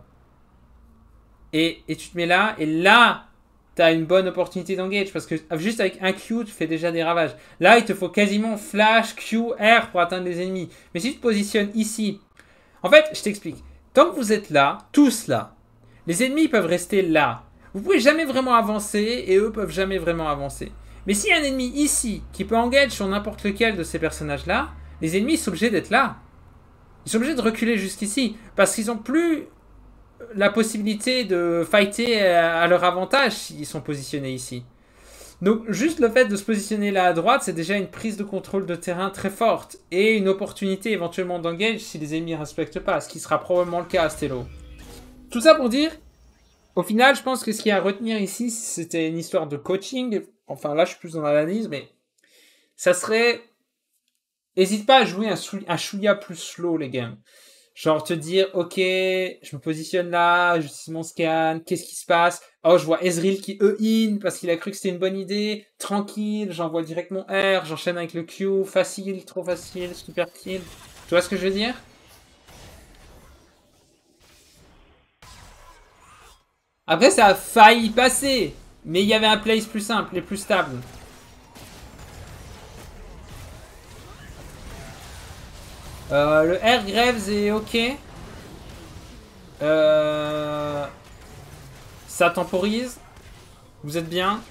Et tu te mets là, et là, tu as une bonne opportunité d'engage. Parce que juste avec un Q, tu fais déjà des ravages. Là, il te faut quasiment flash, Q, R pour atteindre les ennemis. Mais si tu te positionnes ici, en fait, je t'explique. Tant que vous êtes là, tous là, les ennemis peuvent rester là. Vous pouvez jamais vraiment avancer, et eux peuvent jamais vraiment avancer. Mais s'il y a un ennemi ici, qui peut engage sur n'importe lequel de ces personnages-là, les ennemis sont obligés d'être là. Ils sont obligés de reculer jusqu'ici. Parce qu'ils n'ont plus la possibilité de fighter à leur avantage s'ils sont positionnés ici. Donc juste le fait de se positionner là à droite, c'est déjà une prise de contrôle de terrain très forte. Et une opportunité éventuellement d'engage si les ennemis ne respectent pas. Ce qui sera probablement le cas à Stello. Tout ça pour dire, au final, je pense que ce qu'il y a à retenir ici, c'était une histoire de coaching. Enfin là, je suis plus dans l'analyse, mais ça serait... N'hésite pas à jouer un chouïa plus slow, les games. Genre te dire, ok, je me positionne là, j'utilise mon scan, qu'est-ce qui se passe? Oh, je vois Ezreal qui E-in parce qu'il a cru que c'était une bonne idée. Tranquille, j'envoie direct mon R, j'enchaîne avec le Q, facile, trop facile, super kill. Tu vois ce que je veux dire? Après, ça a failli passer, mais il y avait un place plus simple et plus stable. Le R Graves est ok. Ça temporise. Vous êtes bien.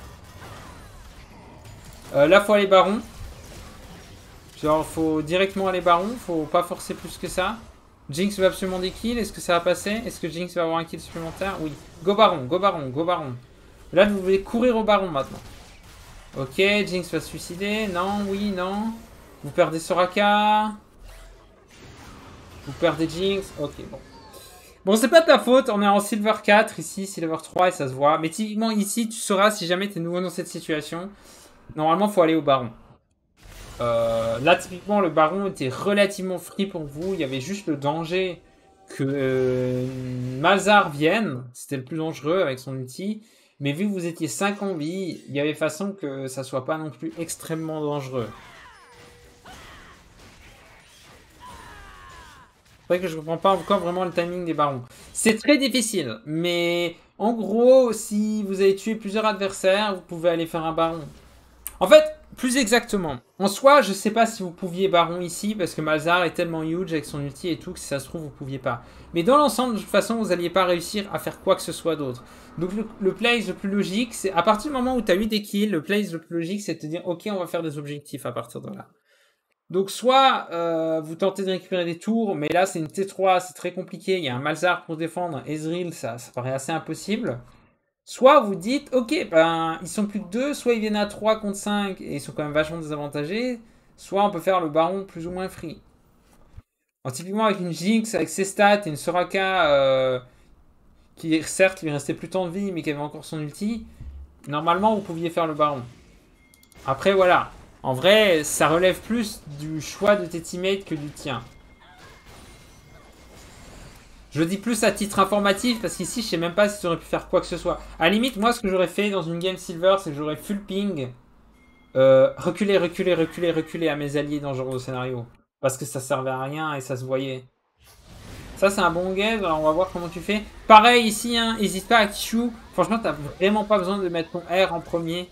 Là, faut aller baron. Genre, faut directement aller baron. Faut pas forcer plus que ça. Jinx veut absolument des kills. Est-ce que ça va passer? Est-ce que Jinx va avoir un kill supplémentaire? Oui. Go baron, go baron, go baron. Là, vous voulez courir au baron maintenant. Ok, Jinx va se suicider. Non, oui, non. Vous perdez Soraka. Vous perdez Jinx. Ok, bon. Bon, c'est pas ta faute. On est en Silver 4 ici, Silver 3 et ça se voit. Mais typiquement ici, tu sauras si jamais tu es nouveau dans cette situation. Normalement, faut aller au baron. Là, typiquement, le baron était relativement free pour vous. Il y avait juste le danger que Malzahar vienne. C'était le plus dangereux avec son ulti. Mais vu que vous étiez 5 en vie, il y avait façon que ça soit pas non plus extrêmement dangereux. C'est vrai que je comprends pas encore vraiment le timing des barons. C'est très difficile, mais en gros, si vous avez tué plusieurs adversaires, vous pouvez aller faire un baron. En fait, plus exactement, en soi, je sais pas si vous pouviez baron ici, parce que Malzahar est tellement huge avec son ulti et tout, que si ça se trouve, vous pouviez pas. Mais dans l'ensemble, de toute façon, vous n'alliez pas réussir à faire quoi que ce soit d'autre. Donc le plays le plus logique, c'est à partir du moment où tu as eu des kills, le plays le plus logique, c'est de te dire, ok, on va faire des objectifs à partir de là. Donc soit vous tentez de récupérer des tours, mais là c'est une T3, c'est très compliqué, il y a un Malzahar pour défendre, Ezreal, ça paraît assez impossible. Soit vous dites, ok, ben ils sont plus que 2, soit ils viennent à 3 contre 5 et ils sont quand même vachement désavantagés, soit on peut faire le baron plus ou moins free. Alors, typiquement avec une Jinx, avec ses stats et une Soraka qui certes lui restait plus tant de vie mais qui avait encore son ulti, normalement vous pouviez faire le baron. Après voilà, en vrai ça relève plus du choix de tes teammates que du tien. Je le dis plus à titre informatif parce qu'ici je sais même pas si tu aurais pu faire quoi que ce soit. À la limite, moi ce que j'aurais fait dans une game silver, c'est que j'aurais full ping, reculer, reculer, reculer, reculer à mes alliés dans ce genre de scénario. Parce que ça servait à rien et ça se voyait. Ça c'est un bon game, alors on va voir comment tu fais. Pareil ici, hein, n'hésite pas à Q. Franchement, t'as vraiment pas besoin de mettre ton R en premier.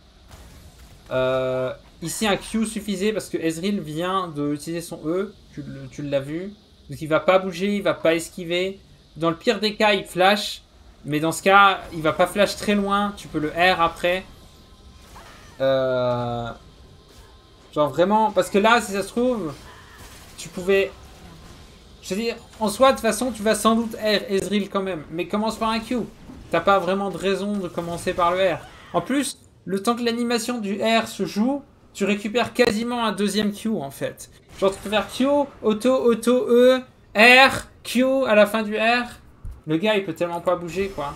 Ici un Q suffisait parce que Ezreal vient d'utiliser son E, tu l'as vu. Donc il va pas bouger, il va pas esquiver. Dans le pire des cas, il flash. Mais dans ce cas, il va pas flash très loin. Tu peux le R après. Genre vraiment... Parce que là, si ça se trouve, tu pouvais... Je veux dire, en soi, de toute façon, tu vas sans doute R Ezreal quand même. Mais commence par un Q. T'as pas vraiment de raison de commencer par le R. En plus, le temps que l'animation du R se joue, tu récupères quasiment un deuxième Q en fait. Genre tu peux faire Q, auto, E, R, Q à la fin du R. Le gars il peut tellement pas bouger quoi.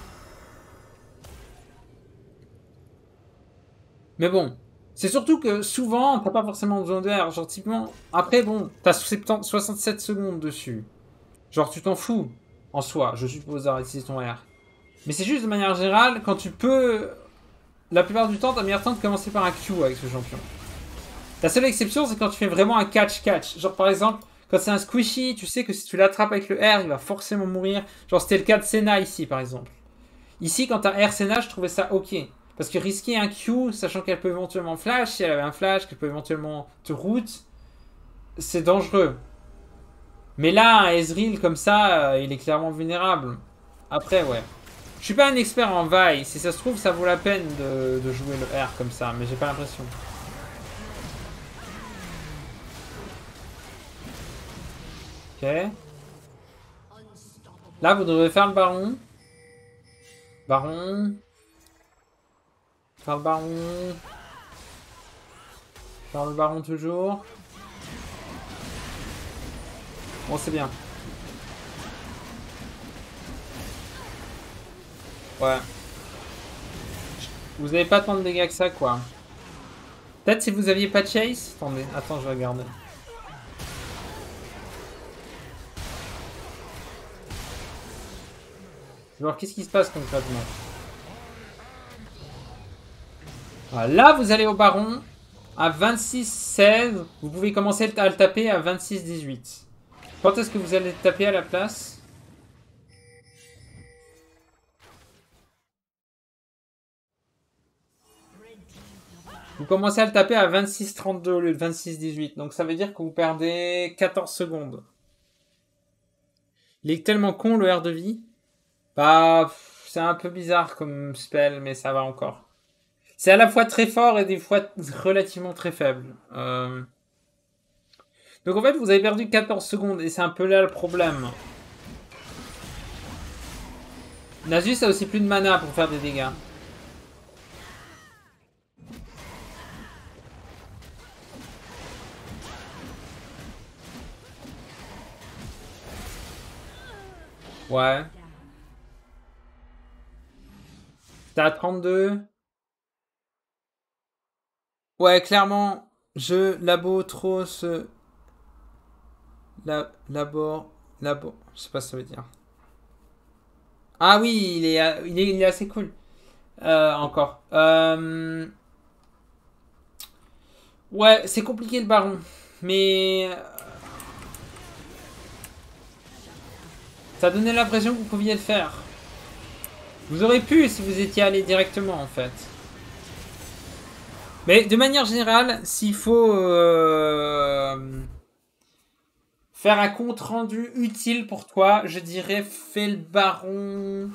Mais bon, c'est surtout que souvent t'as pas forcément besoin de R. Genre typiquement, après bon, t'as 67 secondes dessus. Genre tu t'en fous en soi, je suppose d'avoir utilisé ton R. Mais c'est juste de manière générale, quand tu peux... La plupart du temps, t'as meilleur temps de commencer par un Q avec ce champion. La seule exception, c'est quand tu fais vraiment un catch-catch. Genre par exemple, quand c'est un squishy, tu sais que si tu l'attrapes avec le R, il va forcément mourir. Genre c'était le cas de Senna ici par exemple. Ici, quand t'as R Senna, je trouvais ça ok. Parce que risquer un Q, sachant qu'elle peut éventuellement flash, si elle avait un flash, qu'elle peut éventuellement te route, c'est dangereux. Mais là, un Ezreal comme ça, il est clairement vulnérable. Après, ouais. Je suis pas un expert en Vi. Si ça se trouve, ça vaut la peine de jouer le R comme ça, mais j'ai pas l'impression. Ok. Là, vous devrez faire le baron. Baron. Faire le baron. Faire le baron toujours. Bon, c'est bien. Ouais. Vous avez pas tant de dégâts que ça, quoi. Peut-être si vous aviez pas de chase. Attendez, attends, je vais regarder. Je vais voir qu'est-ce qui se passe concrètement. Voilà, là, vous allez au baron. À 26-16. Vous pouvez commencer à le taper à 26-18. Quand est-ce que vous allez le taper à la place ? Vous commencez à le taper à 26-32 au lieu de 26-18. Donc ça veut dire que vous perdez 14 secondes. Il est tellement con le R de vie. Bah, C'est un peu bizarre comme spell, mais ça va encore. C'est à la fois très fort et des fois relativement très faible. Donc en fait, vous avez perdu 14 secondes et c'est un peu là le problème. Nasus a aussi plus de mana pour faire des dégâts. Ouais. T'as 32. Ouais, clairement, je labo trop ce... Labor... Labo... Je sais pas ce que ça veut dire. Ah oui, il est assez cool. Encore. Ouais, c'est compliqué le baron. Mais... ça donnait l'impression que vous pouviez le faire. Vous aurez pu si vous étiez allé directement en fait. Mais de manière générale, s'il faut faire un compte rendu utile pour toi, je dirais fais le baron.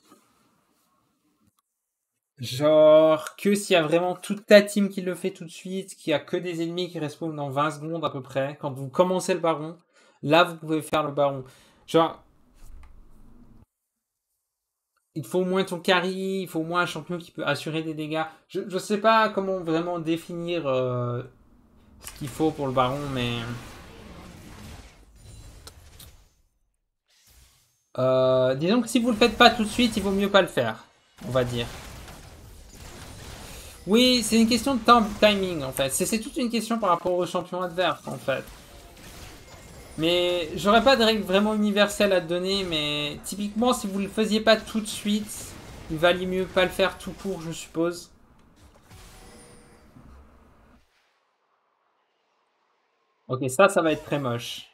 Genre que s'il y a vraiment toute ta team qui le fait tout de suite, qu'il y a que des ennemis qui respawnent dans 20 secondes à peu près, quand vous commencez le baron, là vous pouvez faire le baron. Genre, il faut au moins ton carry, il faut au moins un champion qui peut assurer des dégâts. Je sais pas comment vraiment définir ce qu'il faut pour le baron, mais... disons que si vous le faites pas tout de suite, il vaut mieux pas le faire, on va dire. Oui, c'est une question de timing en fait. C'est toute une question par rapport aux champions adverses en fait. Mais j'aurais pas de règle vraiment universelle à te donner, mais typiquement si vous le faisiez pas tout de suite, il valait mieux pas le faire tout court, je suppose. Ok, ça va être très moche.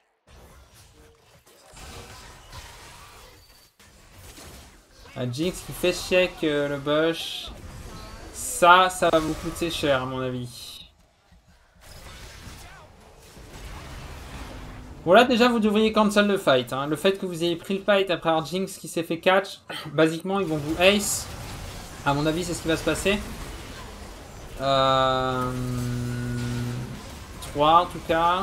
Un Jinx qui fait check le bush. Ça va vous coûter cher à mon avis. Bon là déjà vous devriez cancel le fight. Hein. Le fait que vous ayez pris le fight après avoir Jinx qui s'est fait catch, basiquement ils vont vous ace. À mon avis c'est ce qui va se passer. 3 en tout cas.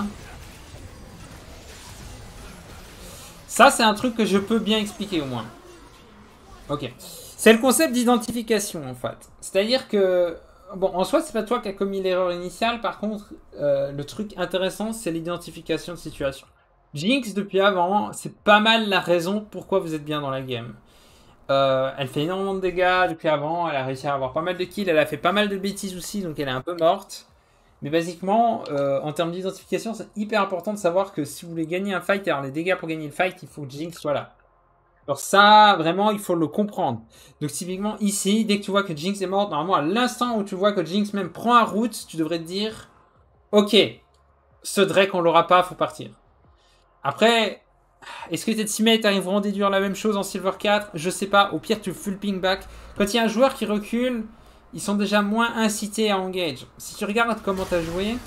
Ça c'est un truc que je peux bien expliquer au moins. Ok. C'est le concept d'identification en fait. C'est-à-dire que... Bon, en soi, c'est pas toi qui as commis l'erreur initiale. Par contre, le truc intéressant, c'est l'identification de situation. Jinx, depuis avant, c'est pas mal la raison pourquoi vous êtes bien dans la game. Elle fait énormément de dégâts depuis avant. Elle a réussi à avoir pas mal de kills. Elle a fait pas mal de bêtises aussi, donc elle est un peu morte. Mais basiquement, en termes d'identification, c'est hyper important de savoir que si vous voulez gagner un fight, alors les dégâts pour gagner le fight, il faut que Jinx soit là. Alors ça, vraiment, il faut le comprendre. Donc typiquement ici, dès que tu vois que Jinx est morte, normalement à l'instant où tu vois que Jinx même prend un route, tu devrais te dire, ok, ce Drake on l'aura pas, faut partir. Après, est-ce que tes teammates arriveront à déduire la même chose en Silver 4? Je sais pas, au pire tu full ping back. Quand il y a un joueur qui recule, ils sont déjà moins incités à engage. Si tu regardes comment tu as joué,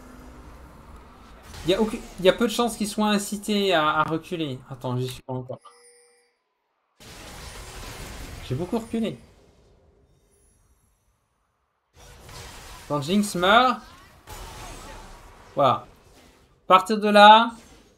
il y a peu de chances qu'ils soient incités à reculer. Attends, j'y suis pas encore. J'ai beaucoup reculé. Quand Jinx meurt, voilà. À partir de là,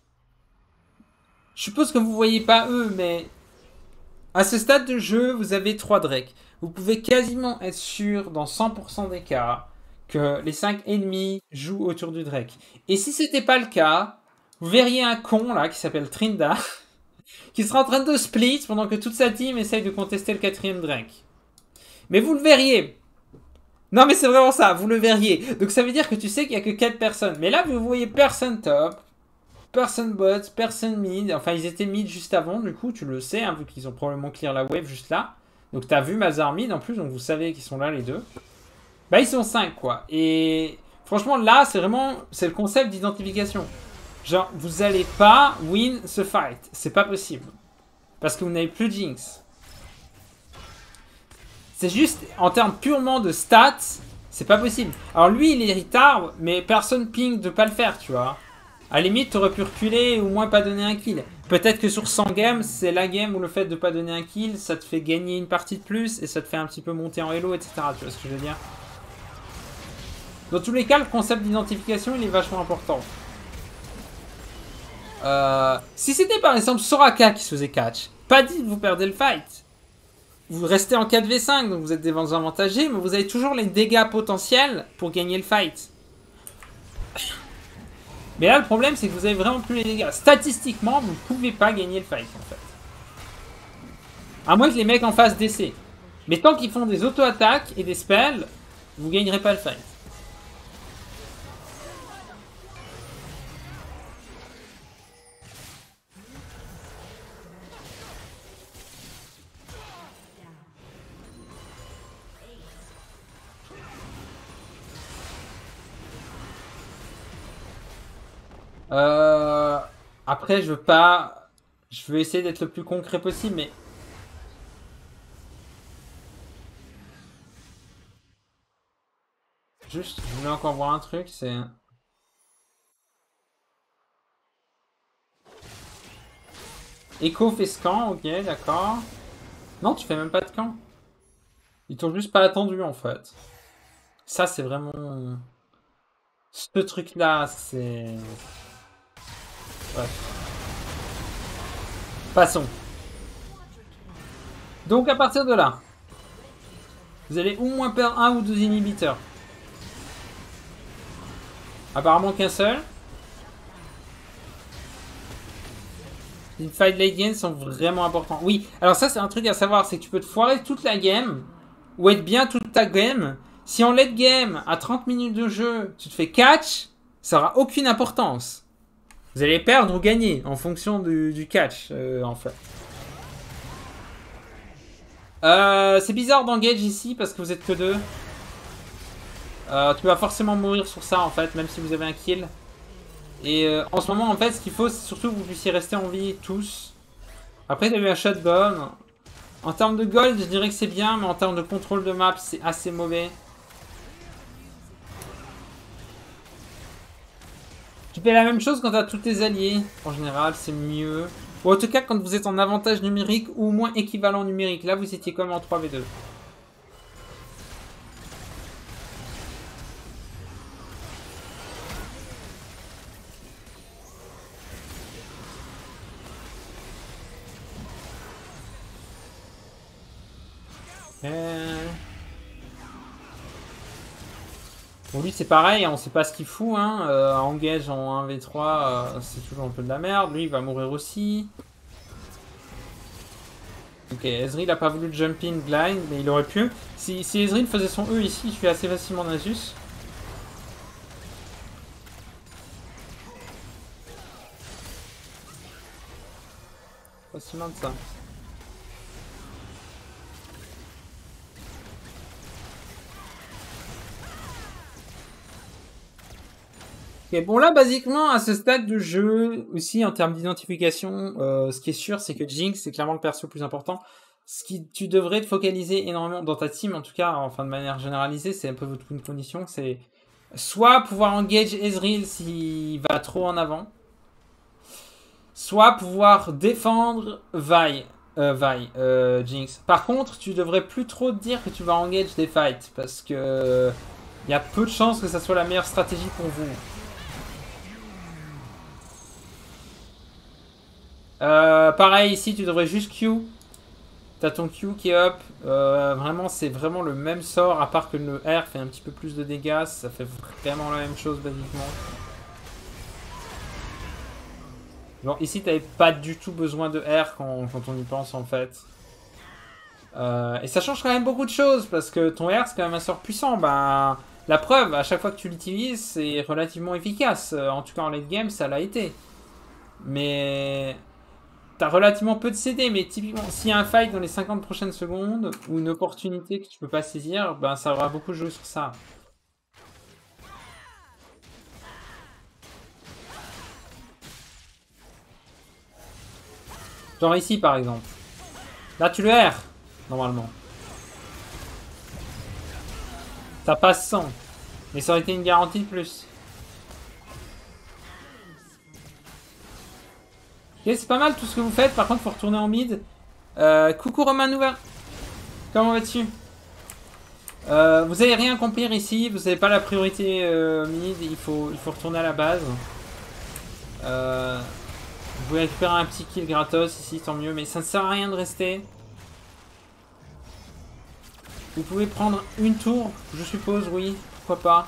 je suppose que vous voyez pas eux, mais à ce stade de jeu, vous avez 3 Drake. Vous pouvez quasiment être sûr, dans 100% des cas, que les 5 ennemis jouent autour du Drake. Et si c'était pas le cas, vous verriez un con là qui s'appelle Trinda, qui sera en train de split pendant que toute sa team essaye de contester le 4ème Drake. Mais vous le verriez. Non mais c'est vraiment ça, vous le verriez. Donc ça veut dire que tu sais qu'il n'y a que 4 personnes. Mais là vous voyez personne top, personne bot, personne mid. Enfin ils étaient mid juste avant, du coup tu le sais, hein, vu qu'ils ont probablement clear la wave juste là. Donc t'as vu Mazar mid en plus, donc vous savez qu'ils sont là les deux. Bah ils sont 5 quoi. Et franchement là c'est vraiment, c'est le concept d'identification. Genre vous allez pas win ce fight, c'est pas possible. Parce que vous n'avez plus Jinx. C'est juste, en termes purement de stats, c'est pas possible. Alors lui, il est retard, mais personne ping de pas le faire, tu vois. À la limite, t'aurais pu reculer ou au moins pas donner un kill. Peut-être que sur 100 games, c'est la game où le fait de pas donner un kill, ça te fait gagner une partie de plus et ça te fait un petit peu monter en elo, etc. Tu vois ce que je veux dire? Dans tous les cas, le concept d'identification, il est vachement important. Si c'était par exemple Soraka qui se faisait catch, pas dit que vous perdez le fight. Vous restez en 4v5, donc vous êtes désavantagés, mais vous avez toujours les dégâts potentiels pour gagner le fight. Mais là, le problème, c'est que vous avez vraiment plus les dégâts. Statistiquement, vous ne pouvez pas gagner le fight, en fait. À moins que les mecs en face DC. Mais tant qu'ils font des auto-attaques et des spells, vous gagnerez pas le fight. Après, je veux pas... Je veux essayer d'être le plus concret possible, mais... Juste, je voulais encore voir un truc, c'est... Echo fait scan, ok, d'accord. Non, tu fais même pas de camp. Ils t'ont juste pas attendu, en fait. Ça, c'est vraiment... Ce truc-là, c'est... Bref. Passons. Donc, à partir de là, vous allez au moins perdre un ou deux inhibiteurs. Apparemment qu'un seul. Les fight late game sont vraiment importants. Oui, alors ça c'est un truc à savoir, c'est que tu peux te foirer toute la game, ou être bien toute ta game. Si en late game, à 30 minutes de jeu, tu te fais catch, ça aura aucune importance. Vous allez perdre ou gagner en fonction du catch, en fait. C'est bizarre d'engage ici parce que vous êtes que deux. Tu vas forcément mourir sur ça en fait, même si vous avez un kill. Et en ce moment, en fait, ce qu'il faut, c'est surtout que vous puissiez rester en vie tous. Après, il y a eu un shotgun. En termes de gold, je dirais que c'est bien, mais en termes de contrôle de map, c'est assez mauvais. Tu fais la même chose quand tu as tous tes alliés. En général, c'est mieux. Ou en tout cas, quand vous êtes en avantage numérique ou au moins équivalent numérique. Là, vous étiez comme en 3v2. Bon, lui, c'est pareil, on sait pas ce qu'il fout. Hein. Engage en 1v3, c'est toujours un peu de la merde. Lui, il va mourir aussi. Ok, Ezreal a pas voulu jump in blind, mais il aurait pu. Si Ezreal faisait son E ici, il fait assez facilement Nasus. Pas si loin de ça. Ok, bon là, basiquement, à ce stade de jeu, aussi en termes d'identification, ce qui est sûr, c'est que Jinx, c'est clairement le perso le plus important. Ce qui tu devrais te focaliser énormément dans ta team, en tout cas, enfin de manière généralisée, c'est un peu votre condition, c'est soit pouvoir engage Ezreal s'il va trop en avant, soit pouvoir défendre Jinx. Par contre, tu devrais plus trop te dire que tu vas engage des fights, parce que il y a peu de chances que ça soit la meilleure stratégie pour vous. Pareil ici, tu devrais juste Q. T'as ton Q qui est up. Vraiment, c'est vraiment le même sort, à part que le R fait un petit peu plus de dégâts. Ça fait vraiment la même chose, basiquement. Genre, ici, t'avais pas du tout besoin de R quand on y pense, en fait. Et ça change quand même beaucoup de choses, parce que ton R, c'est quand même un sort puissant. Bah, la preuve, à chaque fois que tu l'utilises, c'est relativement efficace. En tout cas, en late game, ça l'a été. Mais... T'as relativement peu de CD, mais typiquement, s'il y a un fight dans les 50 prochaines secondes, ou une opportunité que tu peux pas saisir, ben ça aura beaucoup joué sur ça. Genre ici, par exemple. Là, tu le R, normalement. Ça passe sans. Mais ça aurait été une garantie de plus. Ok, c'est pas mal tout ce que vous faites. Par contre, faut retourner en mid. Coucou Romain Nouvel. Comment vas-tu? Vous avez rien accomplir ici. Vous n'avez pas la priorité mid. Il faut retourner à la base. Vous pouvez récupérer un petit kill gratos ici, tant mieux. Mais ça ne sert à rien de rester. Vous pouvez prendre une tour, je suppose, oui. Pourquoi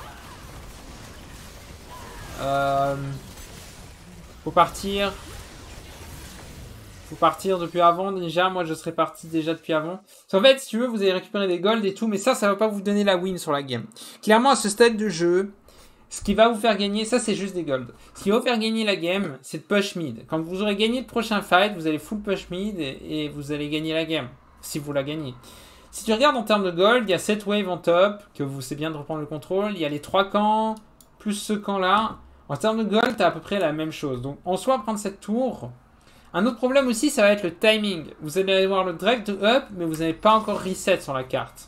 pas. Faut partir. Faut partir depuis avant déjà. Moi, je serais parti déjà depuis avant. En fait, si tu veux, vous allez récupérer des golds et tout. Mais ça va pas vous donner la win sur la game. Clairement, à ce stade de jeu, ce qui va vous faire gagner, ça c'est juste des golds. Ce qui va vous faire gagner la game, c'est de push mid. Quand vous aurez gagné le prochain fight, vous allez full push mid et vous allez gagner la game. Si vous la gagnez. Si tu regardes en termes de gold, il y a 7 waves en top, que vous savez bien de reprendre le contrôle. Il y a les 3 camps, plus ce camp-là. En termes de gold, tu as à peu près la même chose. Donc en soi, prendre cette tour. Un autre problème aussi, ça va être le timing. Vous allez avoir le Drake de up, mais vous n'avez pas encore reset sur la carte.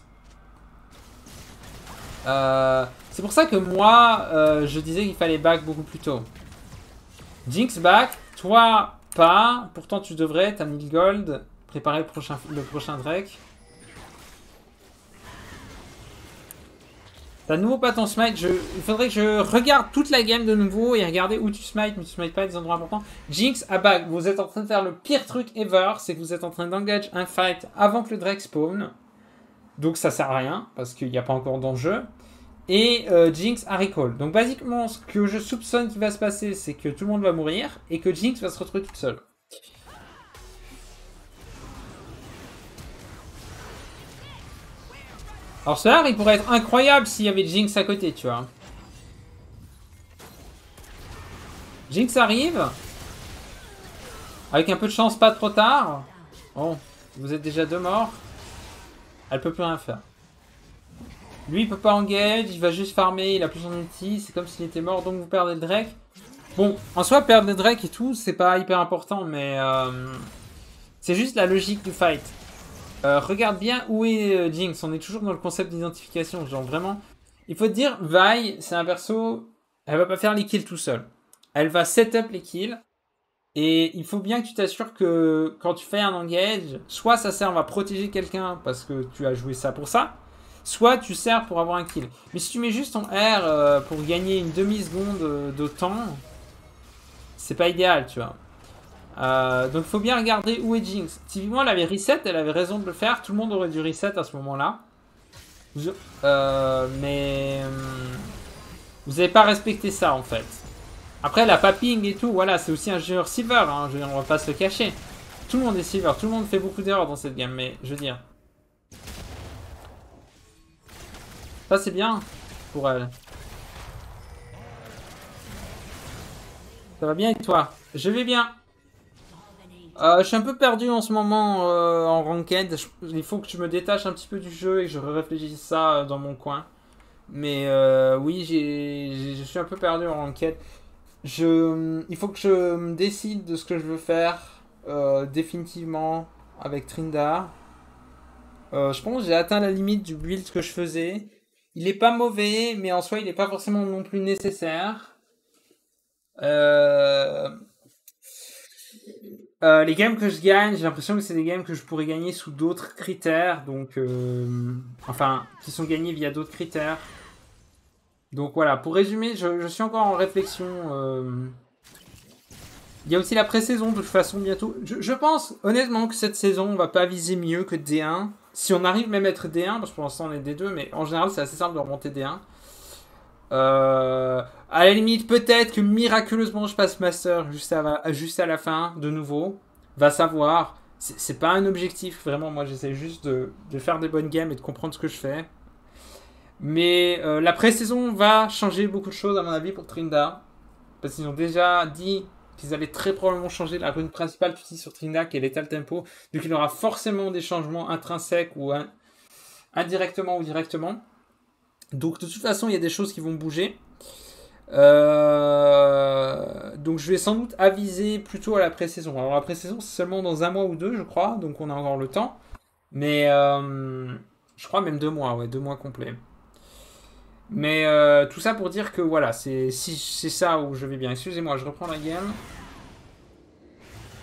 C'est pour ça que moi, je disais qu'il fallait back beaucoup plus tôt. Jinx back, toi pas. Pourtant tu devrais, t'as 1000 gold. Préparer le prochain Drake. T'as nouveau pas ton smite. Il faudrait que je regarde toute la game de nouveau et regarder où tu smite, mais tu smites pas à des endroits importants. Jinx à back, vous êtes en train de faire le pire truc ever. C'est que vous êtes en train d'engage un fight avant que le Drake spawn. Donc ça sert à rien, parce qu'il n'y a pas encore d'enjeu. Et Jinx à recall. Donc basiquement, ce que je soupçonne qui va se passer, c'est que tout le monde va mourir et que Jinx va se retrouver toute seule. Alors cela, il pourrait être incroyable s'il y avait Jinx à côté, tu vois. Jinx arrive. Avec un peu de chance, pas trop tard. Bon, vous êtes déjà 2 morts. Elle peut plus rien faire. Lui, il peut pas engage, il va juste farmer, il a plus son ulti, c'est comme s'il était mort, donc vous perdez le Drake. Bon, en soi, perdre le Drake et tout, c'est pas hyper important, mais c'est juste la logique du fight. Regarde bien où est Jinx, on est toujours dans le concept d'identification, genre vraiment. Il faut te dire, Vi, c'est un perso, elle va pas faire les kills tout seul. Elle va setup les kills, et il faut bien que tu t'assures que quand tu fais un engage, soit ça sert à protéger quelqu'un parce que tu as joué ça pour ça, soit tu sers pour avoir un kill. Mais si tu mets juste ton R pour gagner une demi-seconde de temps, c'est pas idéal, tu vois. Donc il faut bien regarder où est Jinx. Typiquement, elle avait reset, elle avait raison de le faire. Tout le monde aurait dû reset à ce moment-là. Mais vous n'avez pas respecté ça en fait. Après, la papping et tout, voilà, c'est aussi un joueur silver, hein, on va pas se le cacher. Tout le monde est silver, tout le monde fait beaucoup d'erreurs dans cette game, mais je veux dire. Ça, c'est bien pour elle. Ça va bien et toi? Je vais bien. Je suis un peu perdu en ce moment en ranked. Il faut que je me détache un petit peu du jeu et que je réfléchisse ça dans mon coin. Mais oui, je suis un peu perdu en ranked. Il faut que je me décide de ce que je veux faire définitivement avec Tryndar. Je pense que j'ai atteint la limite du build que je faisais. Il est pas mauvais, mais en soi, il n'est pas forcément non plus nécessaire. Les games que je gagne, j'ai l'impression que c'est des games que je pourrais gagner sous d'autres critères, donc enfin, qui sont gagnés via d'autres critères. Donc voilà, pour résumer, je suis encore en réflexion. Il y a aussi la pré-saison de toute façon bientôt. Je pense honnêtement que cette saison, on va pas viser mieux que D1. Si on arrive même à être D1, parce que pour l'instant on est D2, mais en général c'est assez simple de remonter D1. À la limite, peut-être que miraculeusement je passe Master juste à la fin, de nouveau. Va savoir. C'est pas un objectif, vraiment. Moi j'essaie juste de faire des bonnes games et de comprendre ce que je fais. Mais la pré-saison va changer beaucoup de choses à mon avis pour Tryndar. Parce qu'ils ont déjà dit qu'ils allaient très probablement changer la rune principale tu sur Tryndar qui est l'étal tempo. Donc il y aura forcément des changements intrinsèques ou indirectement ou directement. Donc de toute façon, il y a des choses qui vont bouger. Donc je vais sans doute aviser plutôt à la pré-saison. Alors la pré-saison, c'est seulement dans 1 mois ou 2, je crois. Donc on a encore le temps. Mais je crois même 2 mois, ouais, 2 mois complets. Mais tout ça pour dire que voilà, c'est ça où je vais bien. Excusez-moi, je reprends la game.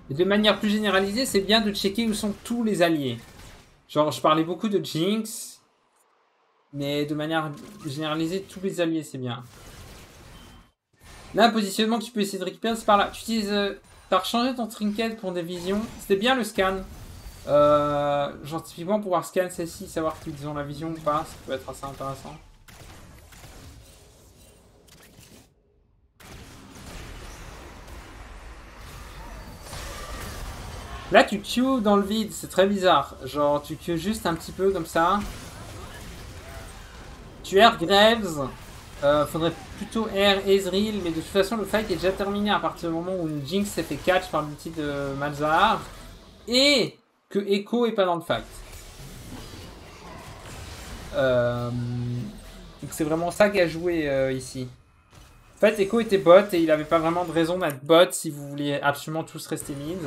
Et de manière plus généralisée, c'est bien de checker où sont tous les alliés. Genre, je parlais beaucoup de Jinx, mais de manière généralisée, tous les alliés, c'est bien. Là, un positionnement que tu peux essayer de récupérer, c'est par là. Tu utilises... T'as rechangé ton trinket pour des visions. C'était bien le scan. Genre, typiquement, pouvoir scan celle-ci, savoir qu'ils ont la vision ou pas, ça peut être assez intéressant. Là, tu Q dans le vide, c'est très bizarre. Genre, tu Q juste un petit peu comme ça. Tu R Graves. Faudrait plutôt R Ezreal, mais de toute façon, le fight est déjà terminé à partir du moment où une Jinx s'est fait catch par l'outil de Malzahar. Et que Echo est pas dans le fight. Donc c'est vraiment ça qui a joué ici. En fait, Echo était bot et il avait pas vraiment de raison d'être bot si vous vouliez absolument tous rester mid.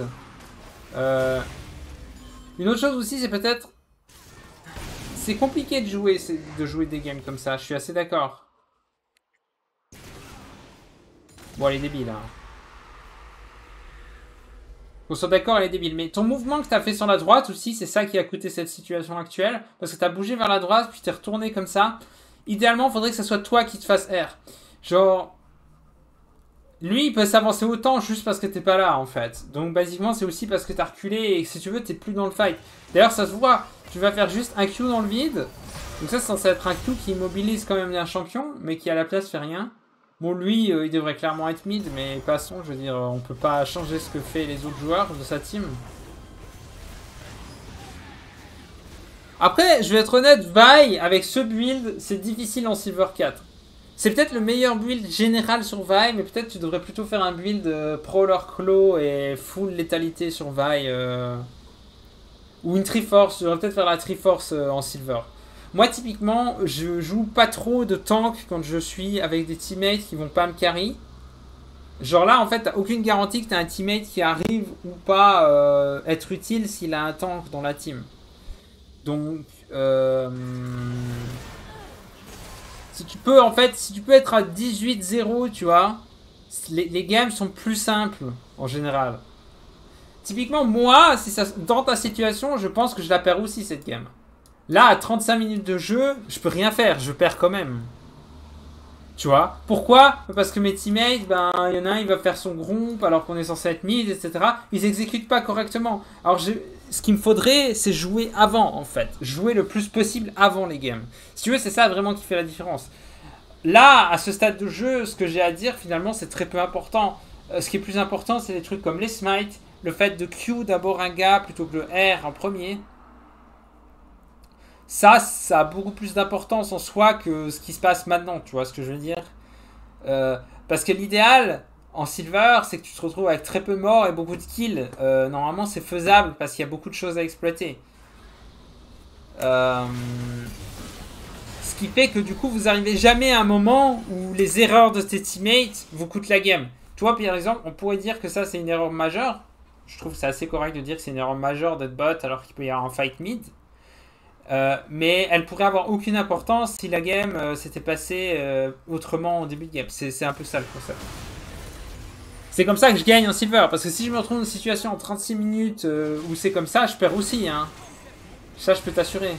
Une autre chose aussi, c'est peut-être... C'est compliqué de jouer des games comme ça, je suis assez d'accord. Bon, elle est débile, hein. On soit d'accord, elle est débile. Mais ton mouvement que t'as fait sur la droite aussi, c'est ça qui a coûté cette situation actuelle. Parce que t'as bougé vers la droite, puis t'es retourné comme ça. Idéalement, il faudrait que ce soit toi qui te fasses R. Genre... Lui, il peut s'avancer autant juste parce que t'es pas là, en fait. Donc, basiquement, c'est aussi parce que t'as reculé et que, si tu veux, t'es plus dans le fight. D'ailleurs, ça se voit. Tu vas faire juste un Q dans le vide. Donc ça, c'est censé être un Q qui immobilise quand même un champion, mais qui, à la place, fait rien. Bon, lui, il devrait clairement être mid, mais passons, je veux dire, on peut pas changer ce que fait les autres joueurs de sa team. Après, je vais être honnête, Vi, avec ce build, c'est difficile en Silver 4. C'est peut-être le meilleur build général sur Vi, mais peut-être tu devrais plutôt faire un build Prowler Claw et full létalité sur Vi. Ou une Triforce, je devrais peut-être faire la Triforce en Silver. Moi, typiquement, je joue pas trop de tank quand je suis avec des teammates qui vont pas me carry. Genre là, en fait, t'as aucune garantie que t'as un teammate qui arrive ou pas être utile s'il a un tank dans la team. Donc, si tu peux, en fait, si tu peux être à 18-0, tu vois, les games sont plus simples en général. Typiquement, moi, si ça, dans ta situation, je pense que je la perds aussi cette game. Là, à 35 minutes de jeu, je peux rien faire, je perds quand même. Tu vois? Pourquoi? Parce que mes teammates, ben, il y en a un, il va faire son groupe alors qu'on est censé être mid, etc. Ils exécutent pas correctement. Alors, ce qu'il me faudrait, c'est jouer avant, en fait. Jouer le plus possible avant les games. Si tu veux, c'est ça vraiment qui fait la différence. Là, à ce stade de jeu, ce que j'ai à dire, finalement, c'est très peu important. Ce qui est plus important, c'est des trucs comme les smites, le fait de Q d'abord un gars plutôt que le R en premier. Ça a beaucoup plus d'importance en soi que ce qui se passe maintenant, tu vois ce que je veux dire. Parce que l'idéal en Silver, c'est que tu te retrouves avec très peu de morts et beaucoup de kills. Normalement, c'est faisable parce qu'il y a beaucoup de choses à exploiter. Ce qui fait que du coup, vous arrivez jamais à un moment où les erreurs de tes teammates vous coûtent la game. Toi, par exemple, on pourrait dire que ça, c'est une erreur majeure. Je trouve que c'est assez correct de dire que c'est une erreur majeure d'être bot alors qu'il peut y avoir un fight mid. Mais elle pourrait avoir aucune importance si la game s'était passée autrement au début de game. C'est un peu ça le concept. C'est comme ça que je gagne en Silver. Parce que si je me retrouve dans une situation en 36 minutes où c'est comme ça, je perds aussi. Hein. Ça, je peux t'assurer.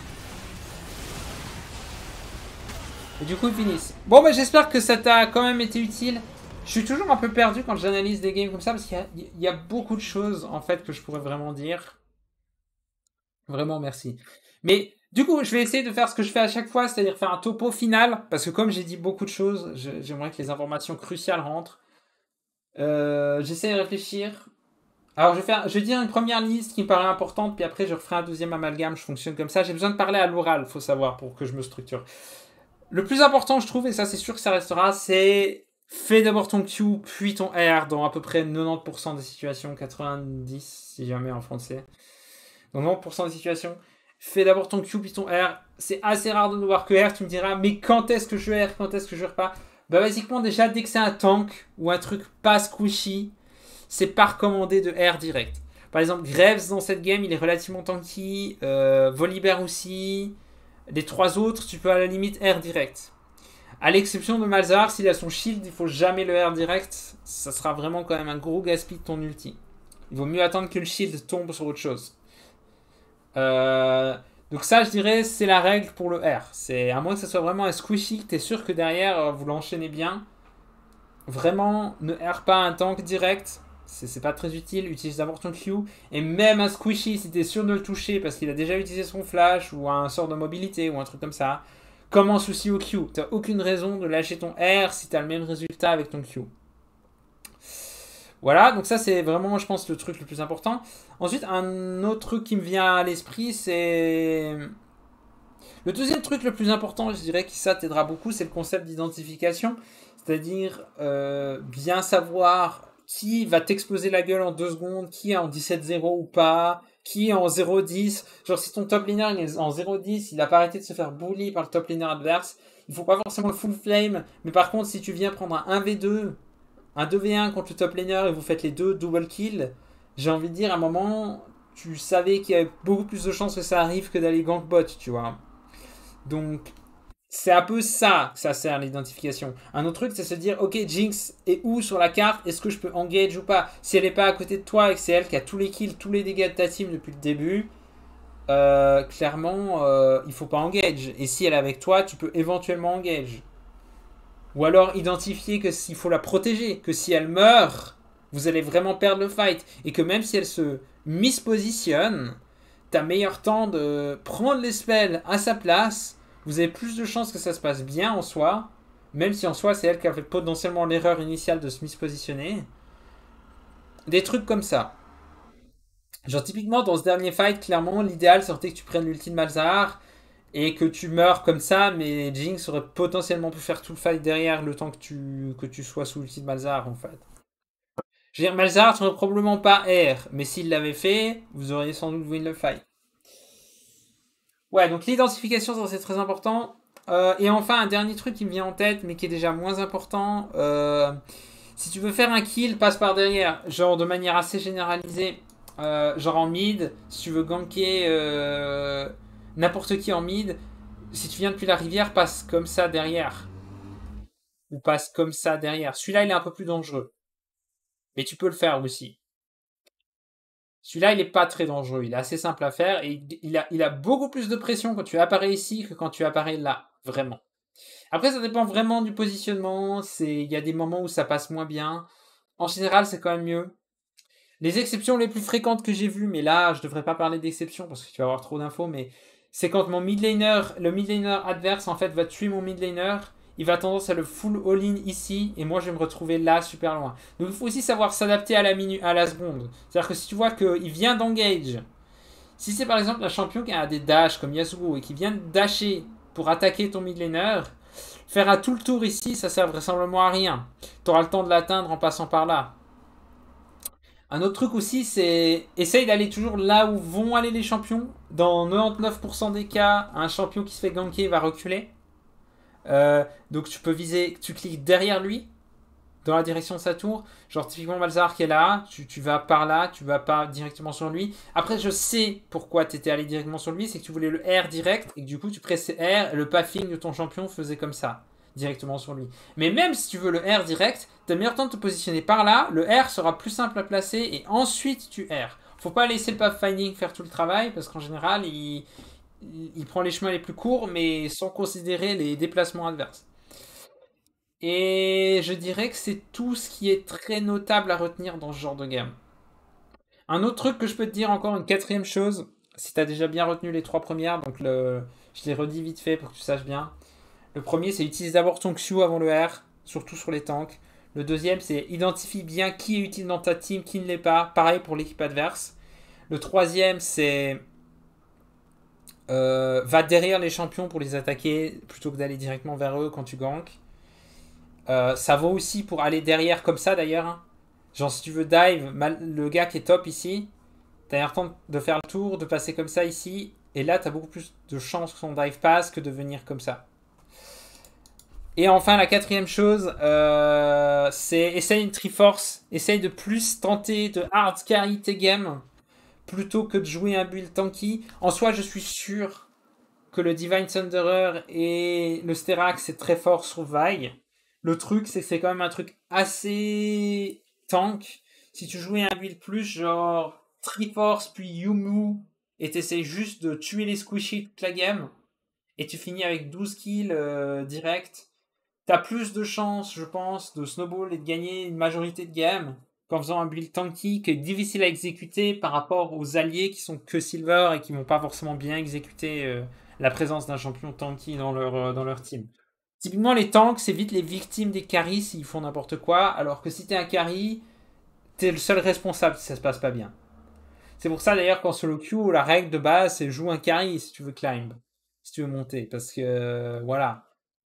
Et du coup, ils finissent. Bon, bah, j'espère que ça t'a quand même été utile. Je suis toujours un peu perdu quand j'analyse des games comme ça. Parce qu'il y a beaucoup de choses, en fait, que je pourrais vraiment dire. Vraiment, merci. Mais... Du coup, je vais essayer de faire ce que je fais à chaque fois, c'est-à-dire faire un topo final, parce que comme j'ai dit beaucoup de choses, j'aimerais que les informations cruciales rentrent. J'essaie de réfléchir. Alors, je vais dire une première liste qui me paraît importante, puis après, je referai un deuxième amalgame, je fonctionne comme ça. J'ai besoin de parler à l'oral, faut savoir, pour que je me structure. Le plus important, je trouve, et ça c'est sûr que ça restera, c'est fais d'abord ton Q, puis ton R, dans à peu près 90% des situations, 90 si jamais en français. Dans 90% des situations. Fais d'abord ton Q puis ton R. C'est assez rare de ne voir que R. Tu me diras, mais quand est-ce que je R? Quand est-ce que je R pas? Bah, basiquement, déjà, dès que c'est un tank ou un truc pas squishy, c'est pas recommandé de R direct. Par exemple, Graves dans cette game, il est relativement tanky. Volibear aussi. Les trois autres, tu peux à la limite R direct. À l'exception de Malzahar, s'il a son shield, il faut jamais le R direct. Ça sera vraiment quand même un gros gaspille de ton ulti. Il vaut mieux attendre que le shield tombe sur autre chose. Euh, donc ça, je dirais, c'est la règle pour le R. C'est à moins que ce soit vraiment un squishy, que t'es sûr que derrière, vous l'enchaînez bien. Vraiment, ne R pas un tank direct. C'est pas très utile. Utilise d'abord ton Q. Et même un squishy, si t'es sûr de le toucher parce qu'il a déjà utilisé son flash ou un sort de mobilité ou un truc comme ça, commence aussi au Q. T'as aucune raison de lâcher ton R si t'as le même résultat avec ton Q. Voilà, donc ça c'est vraiment, je pense, le truc le plus important. Ensuite, un autre truc qui me vient à l'esprit, c'est... Le deuxième truc le plus important, je dirais que ça t'aidera beaucoup, c'est le concept d'identification. C'est-à-dire bien savoir qui va t'exploser la gueule en 2 secondes, qui est en 17-0 ou pas, qui est en 0-10. Genre si ton top laner il est en 0-10, il a pas arrêté de se faire bully par le top laner adverse, il faut pas forcément le full flame, mais par contre si tu viens prendre un 1v2, un 2v1 contre le top laner et vous faites les deux double kill, j'ai envie de dire à un moment, tu savais qu'il y avait beaucoup plus de chances que ça arrive que d'aller gank bot, tu vois. Donc, c'est un peu ça que ça sert l'identification. Un autre truc, c'est se dire, ok, Jinx est où sur la carte? Est-ce que je peux engage ou pas? Si elle n'est pas à côté de toi et que c'est elle qui a tous les kills, tous les dégâts de ta team depuis le début, clairement, il faut pas engage. Et si elle est avec toi, tu peux éventuellement engage. Ou alors identifier que s'il faut la protéger, que si elle meurt, vous allez vraiment perdre le fight. Et que même si elle se mispositionne, t'as meilleur temps de prendre les spells à sa place. Vous avez plus de chances que ça se passe bien en soi. Même si en soi, c'est elle qui a fait potentiellement l'erreur initiale de se mispositionner. Des trucs comme ça. Genre, typiquement, dans ce dernier fight, clairement, l'idéal serait que tu prennes l'ulti de Malzahar et que tu meurs comme ça, mais Jinx aurait potentiellement pu faire tout le fight derrière le temps que tu sois sous l'ulti de Malzahar, en fait. Je veux dire, Malzahar serait probablement pas R, mais s'il l'avait fait, vous auriez sans doute win le fight. Ouais, donc l'identification, ça c'est très important. Et enfin, un dernier truc qui me vient en tête, mais qui est déjà moins important. Si tu veux faire un kill, passe par derrière. Genre de manière assez généralisée. Genre en mid, si tu veux ganker n'importe qui en mid, si tu viens depuis la rivière, passe comme ça derrière. Ou passe comme ça derrière. Celui-là, il est un peu plus dangereux. Mais tu peux le faire aussi. Celui-là, il est pas très dangereux. Il est assez simple à faire et il a beaucoup plus de pression quand tu apparais ici que quand tu apparais là. Vraiment. Après, ça dépend vraiment du positionnement. Il y a des moments où ça passe moins bien. En général, c'est quand même mieux. Les exceptions les plus fréquentes que j'ai vues, mais là, je devrais pas parler d'exceptions parce que tu vas avoir trop d'infos, mais c'est quand mon mid laner, le mid laner adverse, en fait, va tuer mon mid laner. Il va tendance à le full all-in ici, et moi je vais me retrouver là, super loin. Donc il faut aussi savoir s'adapter à à la seconde. C'est-à-dire que si tu vois qu'il vient d'engage, si c'est par exemple un champion qui a des dashs comme Yasuo et qui vient de dasher pour attaquer ton mid laner, faire un tout le tour ici, ça sert vraisemblablement à rien. Tu auras le temps de l'atteindre en passant par là. Un autre truc aussi, c'est essaye d'aller toujours là où vont aller les champions. Dans 99% des cas, un champion qui se fait ganker va reculer. Donc tu peux viser, tu cliques derrière lui, dans la direction de sa tour. Genre typiquement Malzahar qui est là, tu vas par là, tu vas pas directement sur lui. Après je sais pourquoi tu étais allé directement sur lui, c'est que tu voulais le R direct et que du coup tu pressais R et le pathing de ton champion faisait comme ça, directement sur lui. Mais même si tu veux le R direct, t'as le meilleur temps de te positionner par là, le R sera plus simple à placer et ensuite tu R. Faut pas laisser le pathfinding faire tout le travail parce qu'en général il prend les chemins les plus courts mais sans considérer les déplacements adverses. Et je dirais que c'est tout ce qui est très notable à retenir dans ce genre de game. Un autre truc que je peux te dire encore, une quatrième chose, si tu as déjà bien retenu les 3 premières, donc je les redis vite fait pour que tu saches bien. Le premier, c'est utilise d'abord ton Q avant le R, surtout sur les tanks. Le deuxième, c'est identifie bien qui est utile dans ta team, qui ne l'est pas. Pareil pour l'équipe adverse. Le troisième, c'est va derrière les champions pour les attaquer plutôt que d'aller directement vers eux quand tu ganks. Ça vaut aussi pour aller derrière comme ça d'ailleurs, hein. Genre si tu veux dive, le gars qui est top ici, t'as le temps de faire le tour, de passer comme ça ici, et là t'as beaucoup plus de chances que son dive passe que de venir comme ça. Et enfin la quatrième chose, c'est essaye une Triforce, essaye de plus tenter de hard carry tes games plutôt que de jouer un build tanky. En soi je suis sûr que le Divine Thunderer et le Sterak c'est très fort sur Vi. Le truc, c'est que c'est quand même un truc assez tank. Si tu jouais un build plus genre Triforce puis Yumu et t'essayes juste de tuer les squishy toute la game et tu finis avec 12 kills direct, t'as plus de chances, je pense, de snowball et de gagner une majorité de games qu'en faisant un build tanky qui est difficile à exécuter par rapport aux alliés qui sont que silver et qui vont pas forcément bien exécuter la présence d'un champion tanky dans leur team. Typiquement, les tanks, c'est vite les victimes des carries s'ils font n'importe quoi, alors que si t'es un carry, t'es le seul responsable si ça se passe pas bien. C'est pour ça d'ailleurs qu'en solo queue, la règle de base, c'est joue un carry si tu veux climb, si tu veux monter, parce que voilà.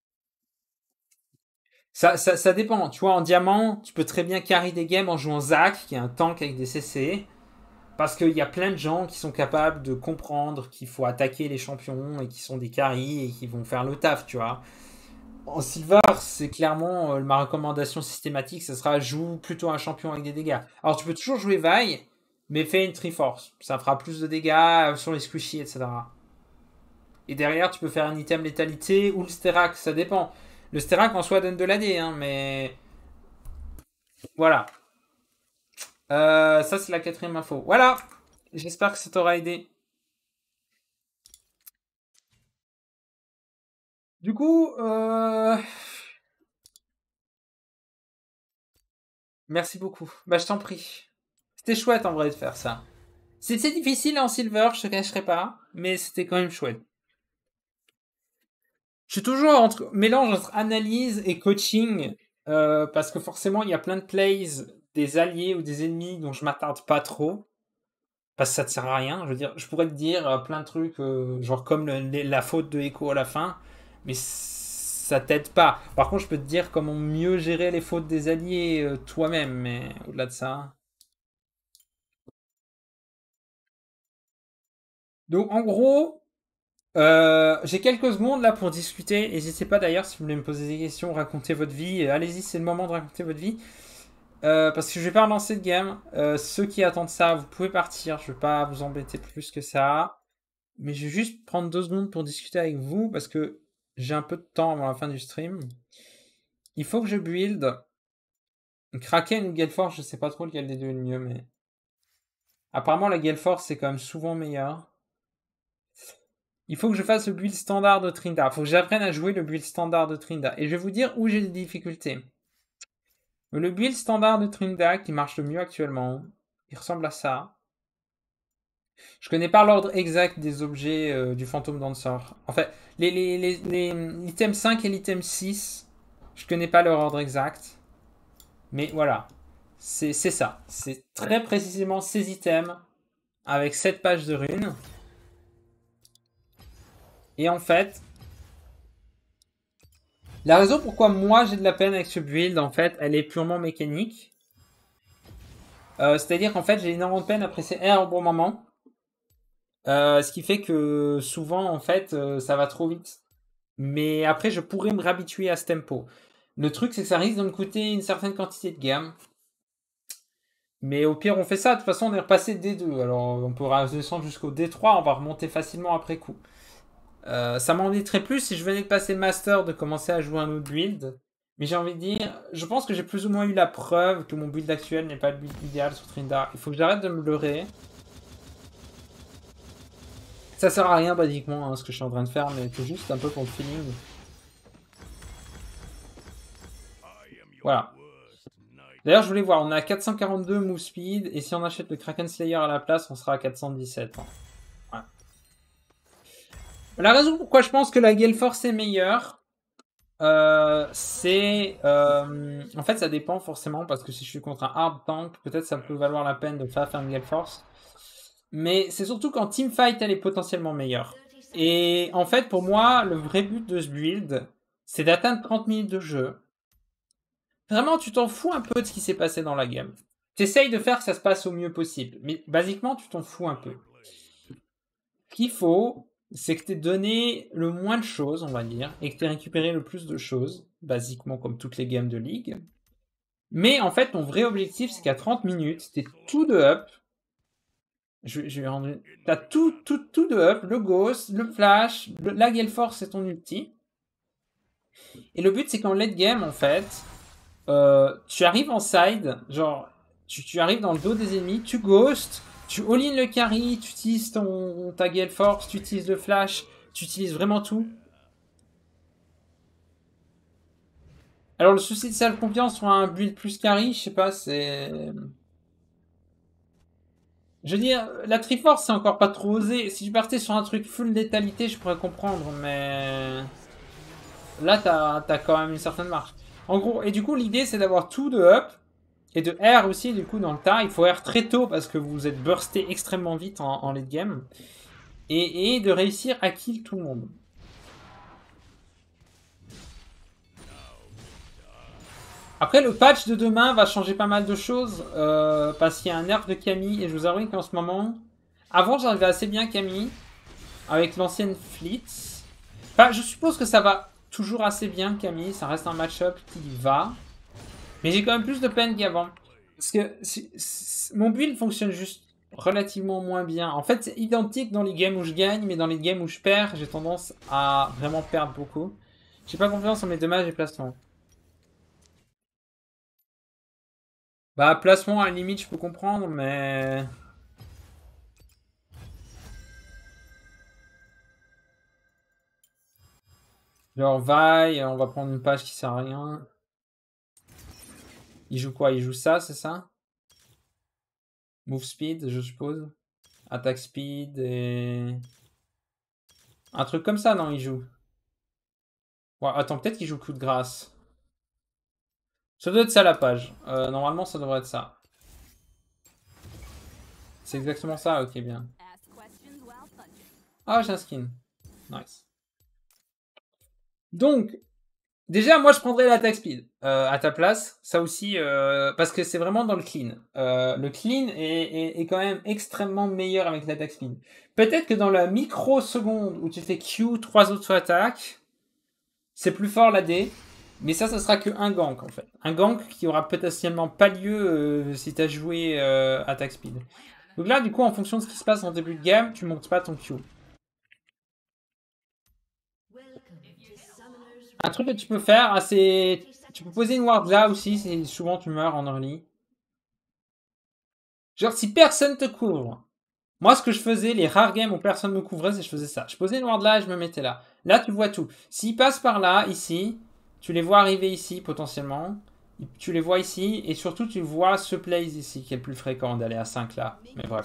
Ça dépend. Tu vois, en diamant, tu peux très bien carry des games en jouant Zac, qui est un tank avec des CC. Parce qu'il y a plein de gens qui sont capables de comprendre qu'il faut attaquer les champions et qui sont des carries et qui vont faire le taf, tu vois. En silver, c'est clairement ma recommandation systématique, ce sera joue plutôt un champion avec des dégâts. Alors tu peux toujours jouer Vi, mais fais une Triforce. Ça fera plus de dégâts sur les squishy, etc. Et derrière, tu peux faire un item létalité ou le Sterak, ça dépend. Le Sterak en soi donne de l'AD, hein, mais voilà. Ça, c'est la quatrième info. Voilà. J'espère que ça t'aura aidé. Du coup, merci beaucoup. Bah, je t'en prie. C'était chouette en vrai de faire ça. C'était difficile en silver, je te cacherai pas, mais c'était quand même chouette. Je suis toujours entre mélange entre analyse et coaching, parce que forcément il y a plein de plays des alliés ou des ennemis dont je m'attarde pas trop. Parce que ça te sert à rien. Je veux dire, je pourrais te dire plein de trucs, genre comme la faute de Echo à la fin, mais ça t'aide pas. Par contre, je peux te dire comment mieux gérer les fautes des alliés toi-même, mais au-delà de ça. Donc, en gros, j'ai quelques secondes là pour discuter. N'hésitez pas d'ailleurs si vous voulez me poser des questions, raconter votre vie. Allez-y, c'est le moment de raconter votre vie. Parce que je vais pas relancer de game. Ceux qui attendent ça, vous pouvez partir. Je vais pas vous embêter plus que ça. Mais je vais juste prendre 2 secondes pour discuter avec vous parce que j'ai un peu de temps avant la fin du stream. Il faut que je build Kraken ou Gale Force, je sais pas trop lequel des deux est le mieux, mais apparemment la Gale Force c'est quand même souvent meilleur. Il faut que je fasse le build standard de Trinda. Il faut que j'apprenne à jouer le build standard de Trinda. Et je vais vous dire où j'ai des difficultés. Le build standard de Trinda qui marche le mieux actuellement, il ressemble à ça. Je connais pas l'ordre exact des objets du fantôme danseur. En fait, l'item 5 et l'item 6, je connais pas leur ordre exact. Mais voilà, c'est ça. C'est très précisément ces items avec 7 pages de runes. Et en fait, la raison pourquoi moi j'ai de la peine avec ce build, en fait, elle est purement mécanique. C'est-à-dire qu'en fait, j'ai énormément de peine à presser R au bon moment. Ce qui fait que souvent, en fait, ça va trop vite. Mais après, je pourrais me réhabituer à ce tempo. Le truc, c'est que ça risque de me coûter une certaine quantité de gamme. Mais au pire, on fait ça. De toute façon, on est repassé D2. Alors, on pourra descendre jusqu'au D3. On va remonter facilement après coup. Ça m'embêterait plus si je venais de passer Master, de commencer à jouer un autre build. Mais j'ai envie de dire, je pense que j'ai plus ou moins eu la preuve que mon build actuel n'est pas le build idéal sur Trinda. Il faut que j'arrête de me leurrer. Ça sert à rien basiquement hein, ce que je suis en train de faire, mais c'est juste un peu pour le feeling. Voilà. D'ailleurs, je voulais voir, on est à 442 move speed, et si on achète le Kraken Slayer à la place, on sera à 417. Hein. Ouais. La raison pourquoi je pense que la Gale Force est meilleure, c'est... en fait, ça dépend forcément, parce que si je suis contre un hard tank, peut-être ça peut valoir la peine de faire une Gale Force. Mais c'est surtout qu'en teamfight, elle est potentiellement meilleure. Et en fait, pour moi, le vrai but de ce build, c'est d'atteindre 30 minutes de jeu. Vraiment, tu t'en fous un peu de ce qui s'est passé dans la game. T'essayes de faire que ça se passe au mieux possible. Mais basiquement, tu t'en fous un peu. Ce qu'il faut, c'est que t'aies donné le moins de choses, on va dire, et que t'aies récupéré le plus de choses, basiquement comme toutes les games de ligue. Mais en fait, ton vrai objectif, c'est qu'à 30 minutes, t'es tout de up. T'as tout de up, le Ghost, le Flash, la Gale Force, c'est ton ulti. Et le but, c'est qu'en late game, en fait, tu arrives en side, genre, Tu arrives dans le dos des ennemis, tu ghostes, tu all-in le carry, tu utilises ta Gale Force, tu utilises le flash, tu utilises vraiment tout. Alors le souci de self-confiance sur un build plus carry, je sais pas, c'est... Je veux dire, la Triforce c'est encore pas trop osé. Si tu partais sur un truc full létalité, je pourrais comprendre, mais... Là, t'as quand même une certaine marge. En gros, et du coup, l'idée c'est d'avoir tout de up, et de R aussi, du coup, dans le tas. Il faut R très tôt parce que vous êtes bursté extrêmement vite en late game. Et de réussir à kill tout le monde. Après, le patch de demain va changer pas mal de choses. Parce qu'il y a un nerf de Camille. Et je vous avoue qu'en ce moment... Avant, j'arrivais assez bien Camille. Avec l'ancienne Fleet. Enfin, je suppose que ça va toujours assez bien Camille. Ça reste un match-up qui va. Mais j'ai quand même plus de peine qu'avant. Parce que mon build fonctionne juste relativement moins bien. En fait, c'est identique dans les games où je gagne, mais dans les games où je perds, j'ai tendance à vraiment perdre beaucoup. J'ai pas confiance en mes dommages et placements. Bah, placement, à la limite, je peux comprendre, mais... Genre, vaille, on va prendre une page qui sert à rien. Il joue quoi? Il joue ça, c'est ça? Move speed, je suppose. Attack speed et... Un truc comme ça, non, il joue. Ouais, attends, peut-être qu'il joue coup de grâce. Ça doit être ça la page. Normalement, ça devrait être ça. C'est exactement ça, ok, bien. Ah, j'ai un skin. Nice. Donc, déjà, moi, je prendrais l'attack speed à ta place. Ça aussi, parce que c'est vraiment dans le clean. Le clean est quand même extrêmement meilleur avec l'attack speed. Peut-être que dans la microseconde où tu fais Q, 3 auto-attaques, c'est plus fort l'AD. Mais ça sera que un gank en fait. Un gank qui aura potentiellement pas lieu si tu as joué attack speed. Donc là, du coup, en fonction de ce qui se passe en début de game, tu montes pas ton Q. Un truc que tu peux faire, c'est... Tu peux poser une ward là aussi, c'est souvent tu meurs en early. Genre, si personne te couvre. Moi, ce que je faisais, les rares games où personne me couvrait, c'est que je faisais ça. Je posais une ward là et je me mettais là. Là, tu vois tout. S'ils passent par là, ici, tu les vois arriver ici, potentiellement. Tu les vois ici, et surtout, tu vois ce place ici, qui est le plus fréquent d'aller à 5 là. Mais bref.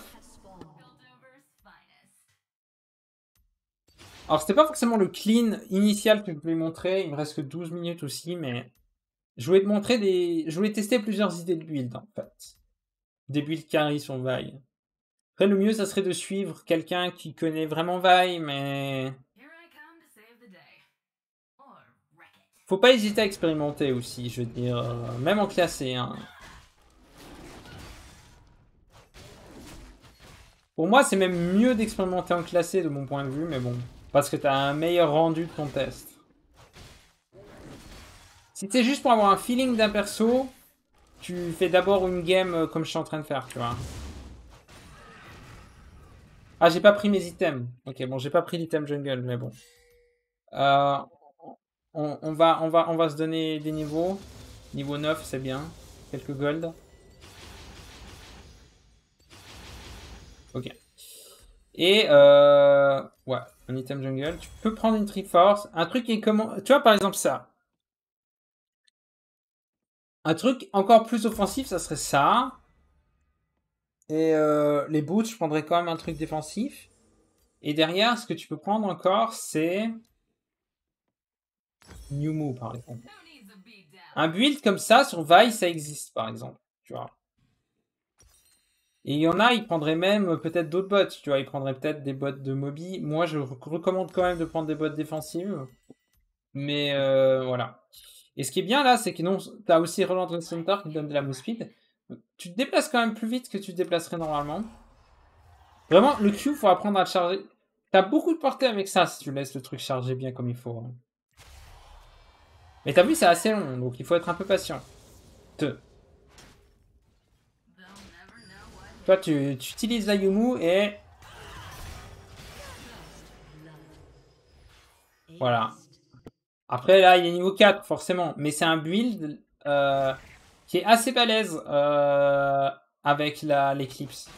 Alors, c'était pas forcément le clean initial que je voulais montrer. Il me reste que 12 minutes aussi, mais... Je voulais te montrer des... Je voulais tester plusieurs idées de build, en fait. Des builds carry sur Vi. Après, le mieux, ça serait de suivre quelqu'un qui connaît vraiment Vi, mais... Faut pas hésiter à expérimenter aussi, je veux dire. Même en classé, hein. Pour moi, c'est même mieux d'expérimenter en classé de mon point de vue, mais bon. Parce que t'as un meilleur rendu de ton test. Si c'est juste pour avoir un feeling d'un perso, tu fais d'abord une game comme je suis en train de faire, tu vois. Ah, j'ai pas pris mes items. Ok, bon, j'ai pas pris l'item jungle, mais bon. Euh, on va se donner des niveaux. Niveau 9, c'est bien. Quelques gold. Ok. Et ouais, un item jungle. Tu peux prendre une Triforce. Un truc qui est comment... Tu vois, par exemple, ça. Un truc encore plus offensif, ça serait ça. Et les boots, je prendrais quand même un truc défensif. Et derrière, ce que tu peux prendre encore, c'est... New Move, par exemple. Un build comme ça, sur Vi, ça existe, par exemple. Tu vois. Et il y en a, ils prendraient même peut-être d'autres bots. Tu vois, ils prendraient peut-être des bots de Moby. Moi, je recommande quand même de prendre des bots défensives. Mais voilà. Et ce qui est bien là, c'est que non, t'as aussi Relentless Center qui te donne de la move speed. Tu te déplaces quand même plus vite que tu te déplacerais normalement. Vraiment, le Q, faut apprendre à le charger. T'as beaucoup de portée avec ça si tu laisses le truc charger bien comme il faut. Hein. Mais t'as vu, c'est assez long, donc il faut être un peu patient. Toi, tu utilises la Yumu et... Voilà. Après, là, il est niveau 4, forcément. Mais c'est un build qui est assez balèze avec l'éclipse.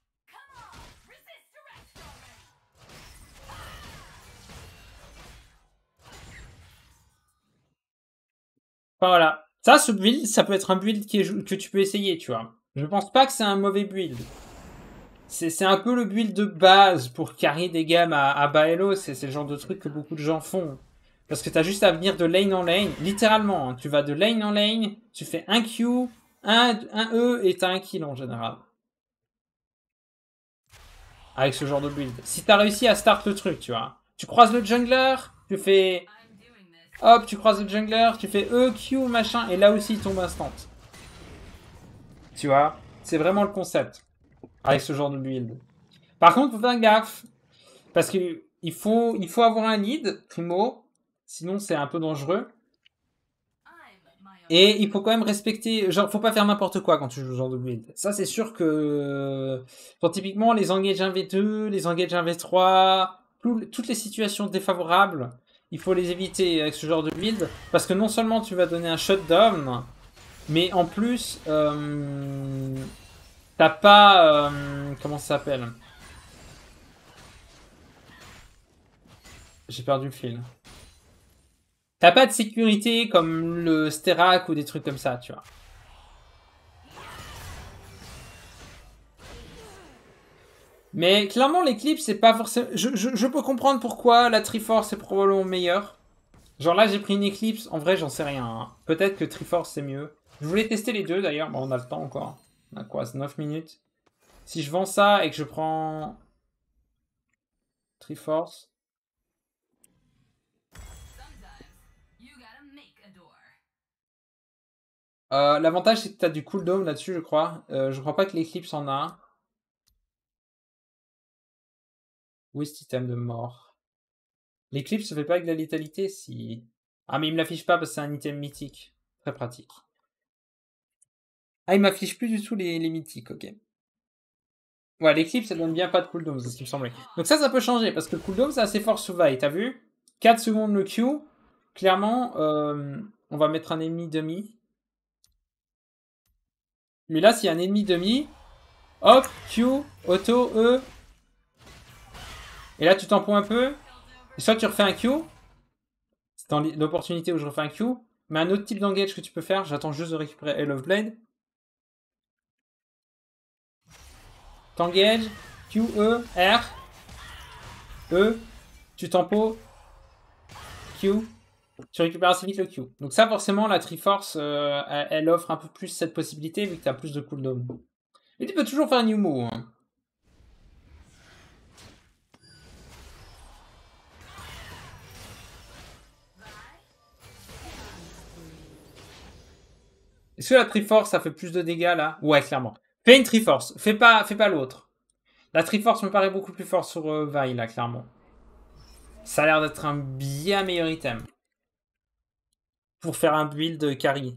Enfin, voilà. Ça, ce build, ça peut être un build que tu peux essayer, tu vois. Je pense pas que c'est un mauvais build. C'est un peu le build de base pour carry des games à bas elo. C'est le genre de truc que beaucoup de gens font. Parce que t'as juste à venir de lane en lane. Littéralement, hein. Tu vas de lane en lane, tu fais un Q, un E et t'as un kill en général. Avec ce genre de build. Si t'as réussi à start le truc, tu vois. Tu croises le jungler, tu fais... Hop, tu croises le jungler, tu fais E, Q, machin, et là aussi il tombe instant. Tu vois, c'est vraiment le concept. Avec ce genre de build. Par contre, faut faire gaffe. Parce que il faut avoir un lead, primo. Sinon, c'est un peu dangereux. Et il faut quand même respecter... Genre, faut pas faire n'importe quoi quand tu joues ce genre de build. Ça, c'est sûr que... Genre, typiquement, les engage 1v2, les engage 1v3, toutes les situations défavorables, il faut les éviter avec ce genre de build. Parce que non seulement tu vas donner un shutdown, mais en plus, t'as pas... comment ça s'appelle? J'ai perdu le fil. T'as pas de sécurité comme le Sterak ou des trucs comme ça, tu vois. Mais clairement, l'éclipse, c'est pas forcément... Je peux comprendre pourquoi la Triforce est probablement meilleure. Genre là, j'ai pris une éclipse. En vrai, j'en sais rien. Hein. Peut-être que Triforce, c'est mieux. Je voulais tester les deux, d'ailleurs. Bon, on a le temps encore. On a quoi? C'est 9 minutes. Si je vends ça et que je prends... Triforce... L'avantage, c'est que t'as du cooldown là-dessus, je crois. Je crois pas que l'éclipse en a. Où est ce item de mort? L'éclipse se fait pas avec de la létalité, si... Ah, mais il me l'affiche pas parce que c'est un item mythique. Très pratique. Ah, il m'affiche plus du tout les mythiques, ok. Ouais, l'éclipse, ça donne bien pas de cooldown, c'est ce qui me semblait. Donc ça peut changer, parce que le cooldown, c'est assez fort sur Vi, t'as vu? 4 secondes le Q. Clairement, on va mettre un ennemi demi. Mais là, s'il y a un ennemi demi, hop, Q, auto, E. Et là, tu tampons un peu. Et soit tu refais un Q. C'est dans l'opportunité où je refais un Q. Mais un autre type d'engage que tu peux faire, j'attends juste de récupérer Hell of Blade. T'engage, Q, E, R. E, tu tempo, Q, tu récupères assez vite le Q. Donc ça, forcément, la Triforce, elle offre un peu plus cette possibilité vu que tu as plus de cooldown. Mais tu peux toujours faire un new move. Hein. Est-ce que la Triforce, ça fait plus de dégâts là? Ouais, clairement. Fais une Triforce, fais pas l'autre. La Triforce me paraît beaucoup plus forte sur Vi là, clairement. Ça a l'air d'être un bien meilleur item. Pour faire un build carry.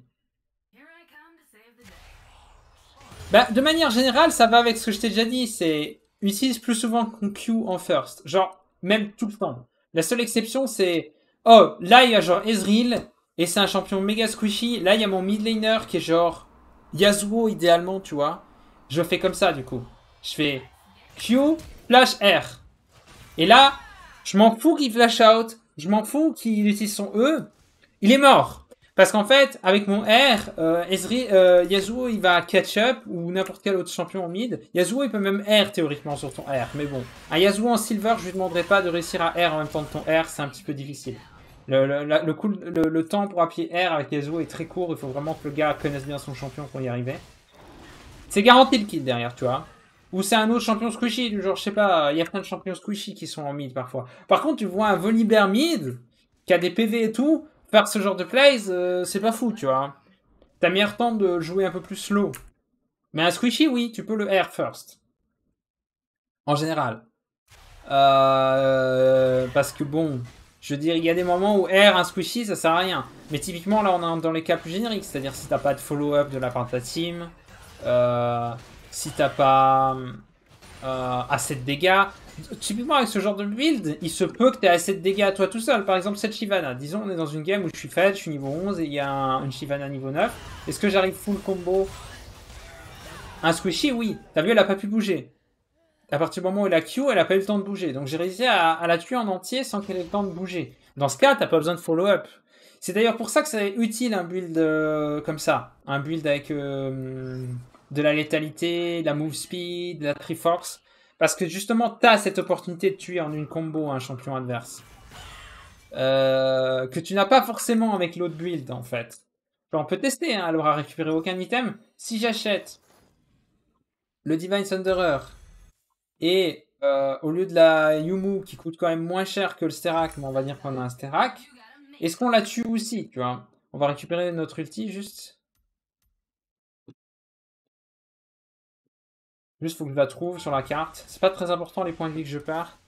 Bah, de manière générale, ça va avec ce que je t'ai déjà dit. C'est utilise plus souvent qu'on Q en first. Genre, même tout le temps. La seule exception, c'est... Oh, là, il y a genre Ezreal. Et c'est un champion méga squishy. Là, il y a mon mid laner qui est genre... Yasuo, idéalement, tu vois. Je fais comme ça, du coup. Je fais Q, flash R. Et là, je m'en fous qu'il flash out. Je m'en fous qu'il utilise son E. Il est mort. Parce qu'en fait, avec mon R, Yasuo il va catch up ou n'importe quel autre champion en mid. Yasuo il peut même R théoriquement sur ton R. Mais bon, un Yasuo en silver, je lui demanderai pas de réussir à R en même temps que ton R, c'est un petit peu difficile. Le temps pour appuyer R avec Yasuo est très court, il faut vraiment que le gars connaisse bien son champion pour y arriver. C'est garanti le kill derrière, tu vois. Ou c'est un autre champion squishy, du genre, je sais pas, il y a plein de champions squishy qui sont en mid parfois. Par contre, tu vois un Volibear mid, qui a des PV et tout, faire ce genre de plays, c'est pas fou, tu vois. T'as meilleur temps de jouer un peu plus slow. Mais un squishy, oui, tu peux le R first. En général. Parce que bon, je veux dire, il y a des moments où R, un squishy, ça sert à rien. Mais typiquement, là, on est dans les cas plus génériques. C'est-à-dire si t'as pas de follow-up de la part de ta team. Si t'as pas... assez de dégâts. Typiquement avec ce genre de build, il se peut que tu aies assez de dégâts à toi tout seul. Par exemple cette Shyvana, disons on est dans une game où je suis fed, je suis niveau 11 et il y a une Shyvana niveau 9. Est-ce que j'arrive full combo? Un squishy, oui. T'as vu, elle a pas pu bouger. À partir du moment où elle a Q, elle a pas eu le temps de bouger. Donc j'ai réussi à la tuer en entier sans qu'elle ait le temps de bouger. Dans ce cas, t'as pas besoin de follow-up. C'est d'ailleurs pour ça que c'est utile un build comme ça. Un build avec de la létalité, de la move speed, de la triforce. Parce que justement, t'as cette opportunité de tuer en une combo un champion adverse. Que tu n'as pas forcément avec l'autre build en fait. Enfin, on peut tester, hein, elle aura récupéré aucun item. Si j'achète le Divine Thunderer et au lieu de la Yumu qui coûte quand même moins cher que le Sterak, mais on va dire qu'on a un Sterak, est-ce qu'on la tue aussi, tu vois? On va récupérer notre ulti juste. Juste faut que je la trouve sur la carte. C'est pas très important les points de vie que je perds.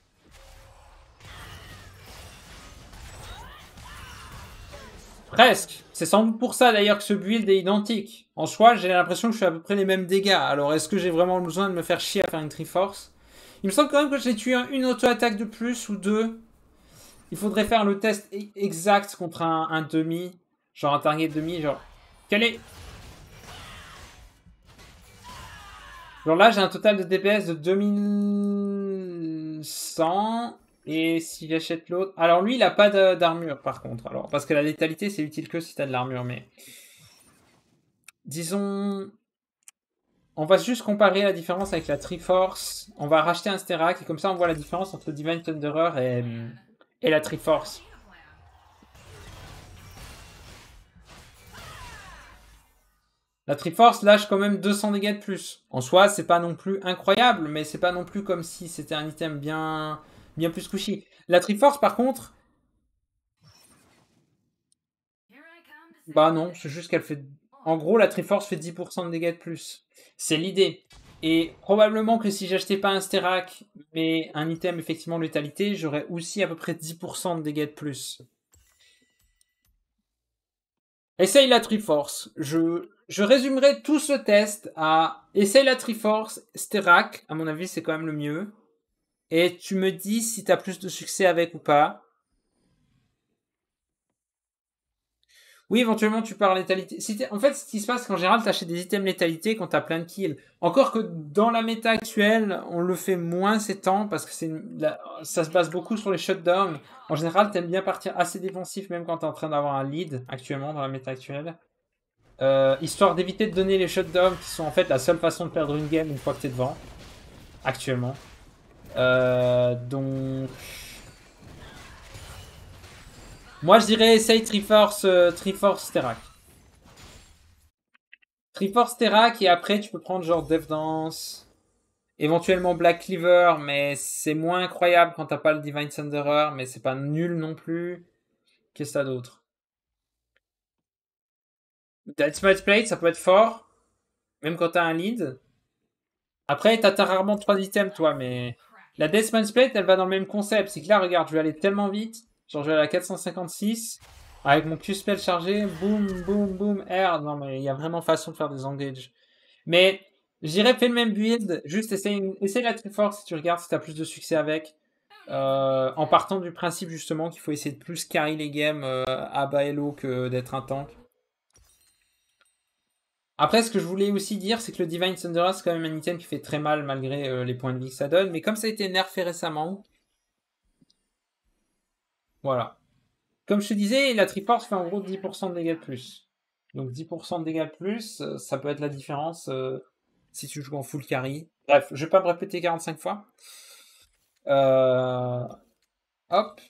Presque. C'est sans doute pour ça d'ailleurs que ce build est identique. En soi, j'ai l'impression que je fais à peu près les mêmes dégâts. Alors est-ce que j'ai vraiment besoin de me faire chier à faire une Triforce? Il me semble quand même que j'ai tué une auto-attaque de plus ou deux. Il faudrait faire le test exact contre un demi. Genre un target demi. Genre, quel est... Genre là, j'ai un total de DPS de 2100. Et si j'achète l'autre... Alors lui, il a pas d'armure par contre. Alors, parce que la létalité, c'est utile que si t'as de l'armure. Mais disons... On va juste comparer la différence avec la Triforce. On va racheter un Sterak. Et comme ça, on voit la différence entre Divine Thunderer et la Triforce. La Triforce lâche quand même 200 dégâts de plus. En soi, c'est pas non plus incroyable, mais c'est pas non plus comme si c'était un item bien plus squishy. La Triforce, par contre... Bah non, c'est juste qu'elle fait... En gros, la Triforce fait 10% de dégâts de plus. C'est l'idée. Et probablement que si j'achetais pas un Sterak, mais un item effectivement létalité, j'aurais aussi à peu près 10% de dégâts de plus. Essaye la Triforce. Je résumerai tout ce test à essaye la Triforce, Sterak, à mon avis c'est quand même le mieux. Et tu me dis si t'as plus de succès avec ou pas. Oui, éventuellement tu pars létalité. En fait, ce qui se passe, qu'en général, t'achètes des items létalité quand t'as plein de kills. Encore que dans la méta actuelle, on le fait moins ces temps parce que ça se base beaucoup sur les shutdowns. En général, t'aimes bien partir assez défensif même quand t'es en train d'avoir un lead actuellement dans la méta actuelle. Histoire d'éviter de donner les shutdowns qui sont en fait la seule façon de perdre une game une fois que t'es devant. Actuellement. Donc... Moi je dirais essaye Triforce Sterak. Triforce Sterak et après tu peux prendre genre Death Dance. Éventuellement Black Cleaver, mais c'est moins incroyable quand t'as pas le Divine Thunderer, mais c'est pas nul non plus. Qu'est-ce que t'as d'autre? Dead Smite Plate, ça peut être fort. Même quand t'as un lead. Après, t'as rarement 3 items, toi, mais... La Deathman's Plate, elle va dans le même concept. C'est que là, regarde, je vais aller tellement vite. Genre, je vais aller à 456. Avec mon Q-Spell chargé. Boum, boum, boum, R. Non, mais il y a vraiment façon de faire des engages. Mais, j'irais faire le même build. Juste essaye la Triforce si tu regardes si t'as plus de succès avec. En partant du principe, justement, qu'il faut essayer de plus carry les games à bas elo que d'être un tank. Après, ce que je voulais aussi dire, c'est que le Divine Thunderer, c'est quand même un item qui fait très mal malgré les points de vie que ça donne. Mais comme ça a été nerfé récemment, voilà. Comme je te disais, la Triforce fait en gros 10% de dégâts de plus. Donc 10% de dégâts de plus, ça peut être la différence si tu joues en full carry. Bref, je vais pas me répéter 45 fois. Hop.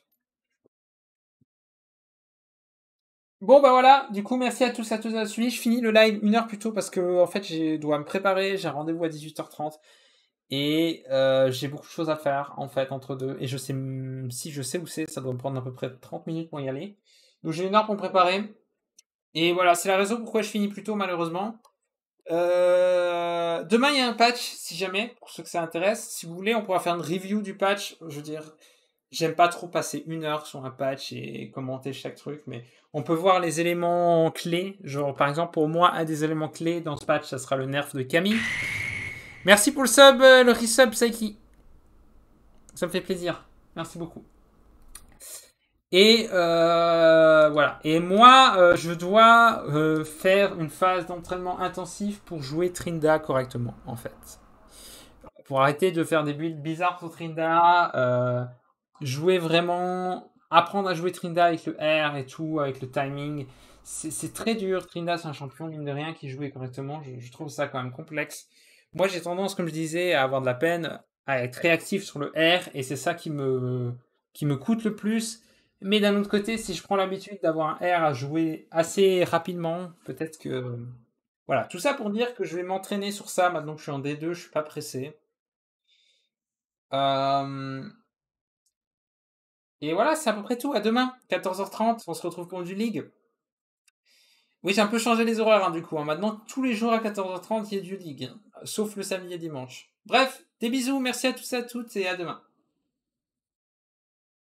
Bon bah voilà, du coup merci à tous à suivi. Je finis le live 1 heure plus tôt parce que en fait je dois me préparer, j'ai un rendez-vous à 18h30. Et j'ai beaucoup de choses à faire en fait entre deux. Et je sais, si je sais où c'est, ça doit me prendre à peu près 30 minutes pour y aller. Donc j'ai 1 heure pour me préparer. Et voilà, c'est la raison pourquoi je finis plus tôt malheureusement. Demain il y a un patch, si jamais, pour ceux que ça intéresse. Si vous voulez, on pourra faire une review du patch. Je veux dire, j'aime pas trop passer 1 heure sur un patch et commenter chaque truc, mais on peut voir les éléments clés. Genre par exemple pour moi, un des éléments clés dans ce patch, ça sera le nerf de Camille. Merci pour le sub, le resub, Saiki. Ça me fait plaisir. Merci beaucoup. Et voilà. Et moi, je dois faire une phase d'entraînement intensif pour jouer Trinda correctement, en fait. Pour arrêter de faire des builds bizarres sur Trinda, jouer vraiment, apprendre à jouer Trinda avec le R et tout, avec le timing. C'est très dur. Trinda, c'est un champion, mine de rien, qui jouait correctement. Je trouve ça quand même complexe. Moi, j'ai tendance, comme je disais, à avoir de la peine à être réactif sur le R, et c'est ça qui me coûte le plus. Mais d'un autre côté, si je prends l'habitude d'avoir un R à jouer assez rapidement, peut-être que... Voilà, tout ça pour dire que je vais m'entraîner sur ça maintenant que je suis en D2, je suis pas pressé. Et voilà, c'est à peu près tout. À demain, 14h30, on se retrouve pour du League. Oui, j'ai un peu changé les horaires du coup, hein. Maintenant, tous les jours à 14h30, il y a du League, sauf le samedi et dimanche. Bref, des bisous, merci à tous et à toutes et à demain.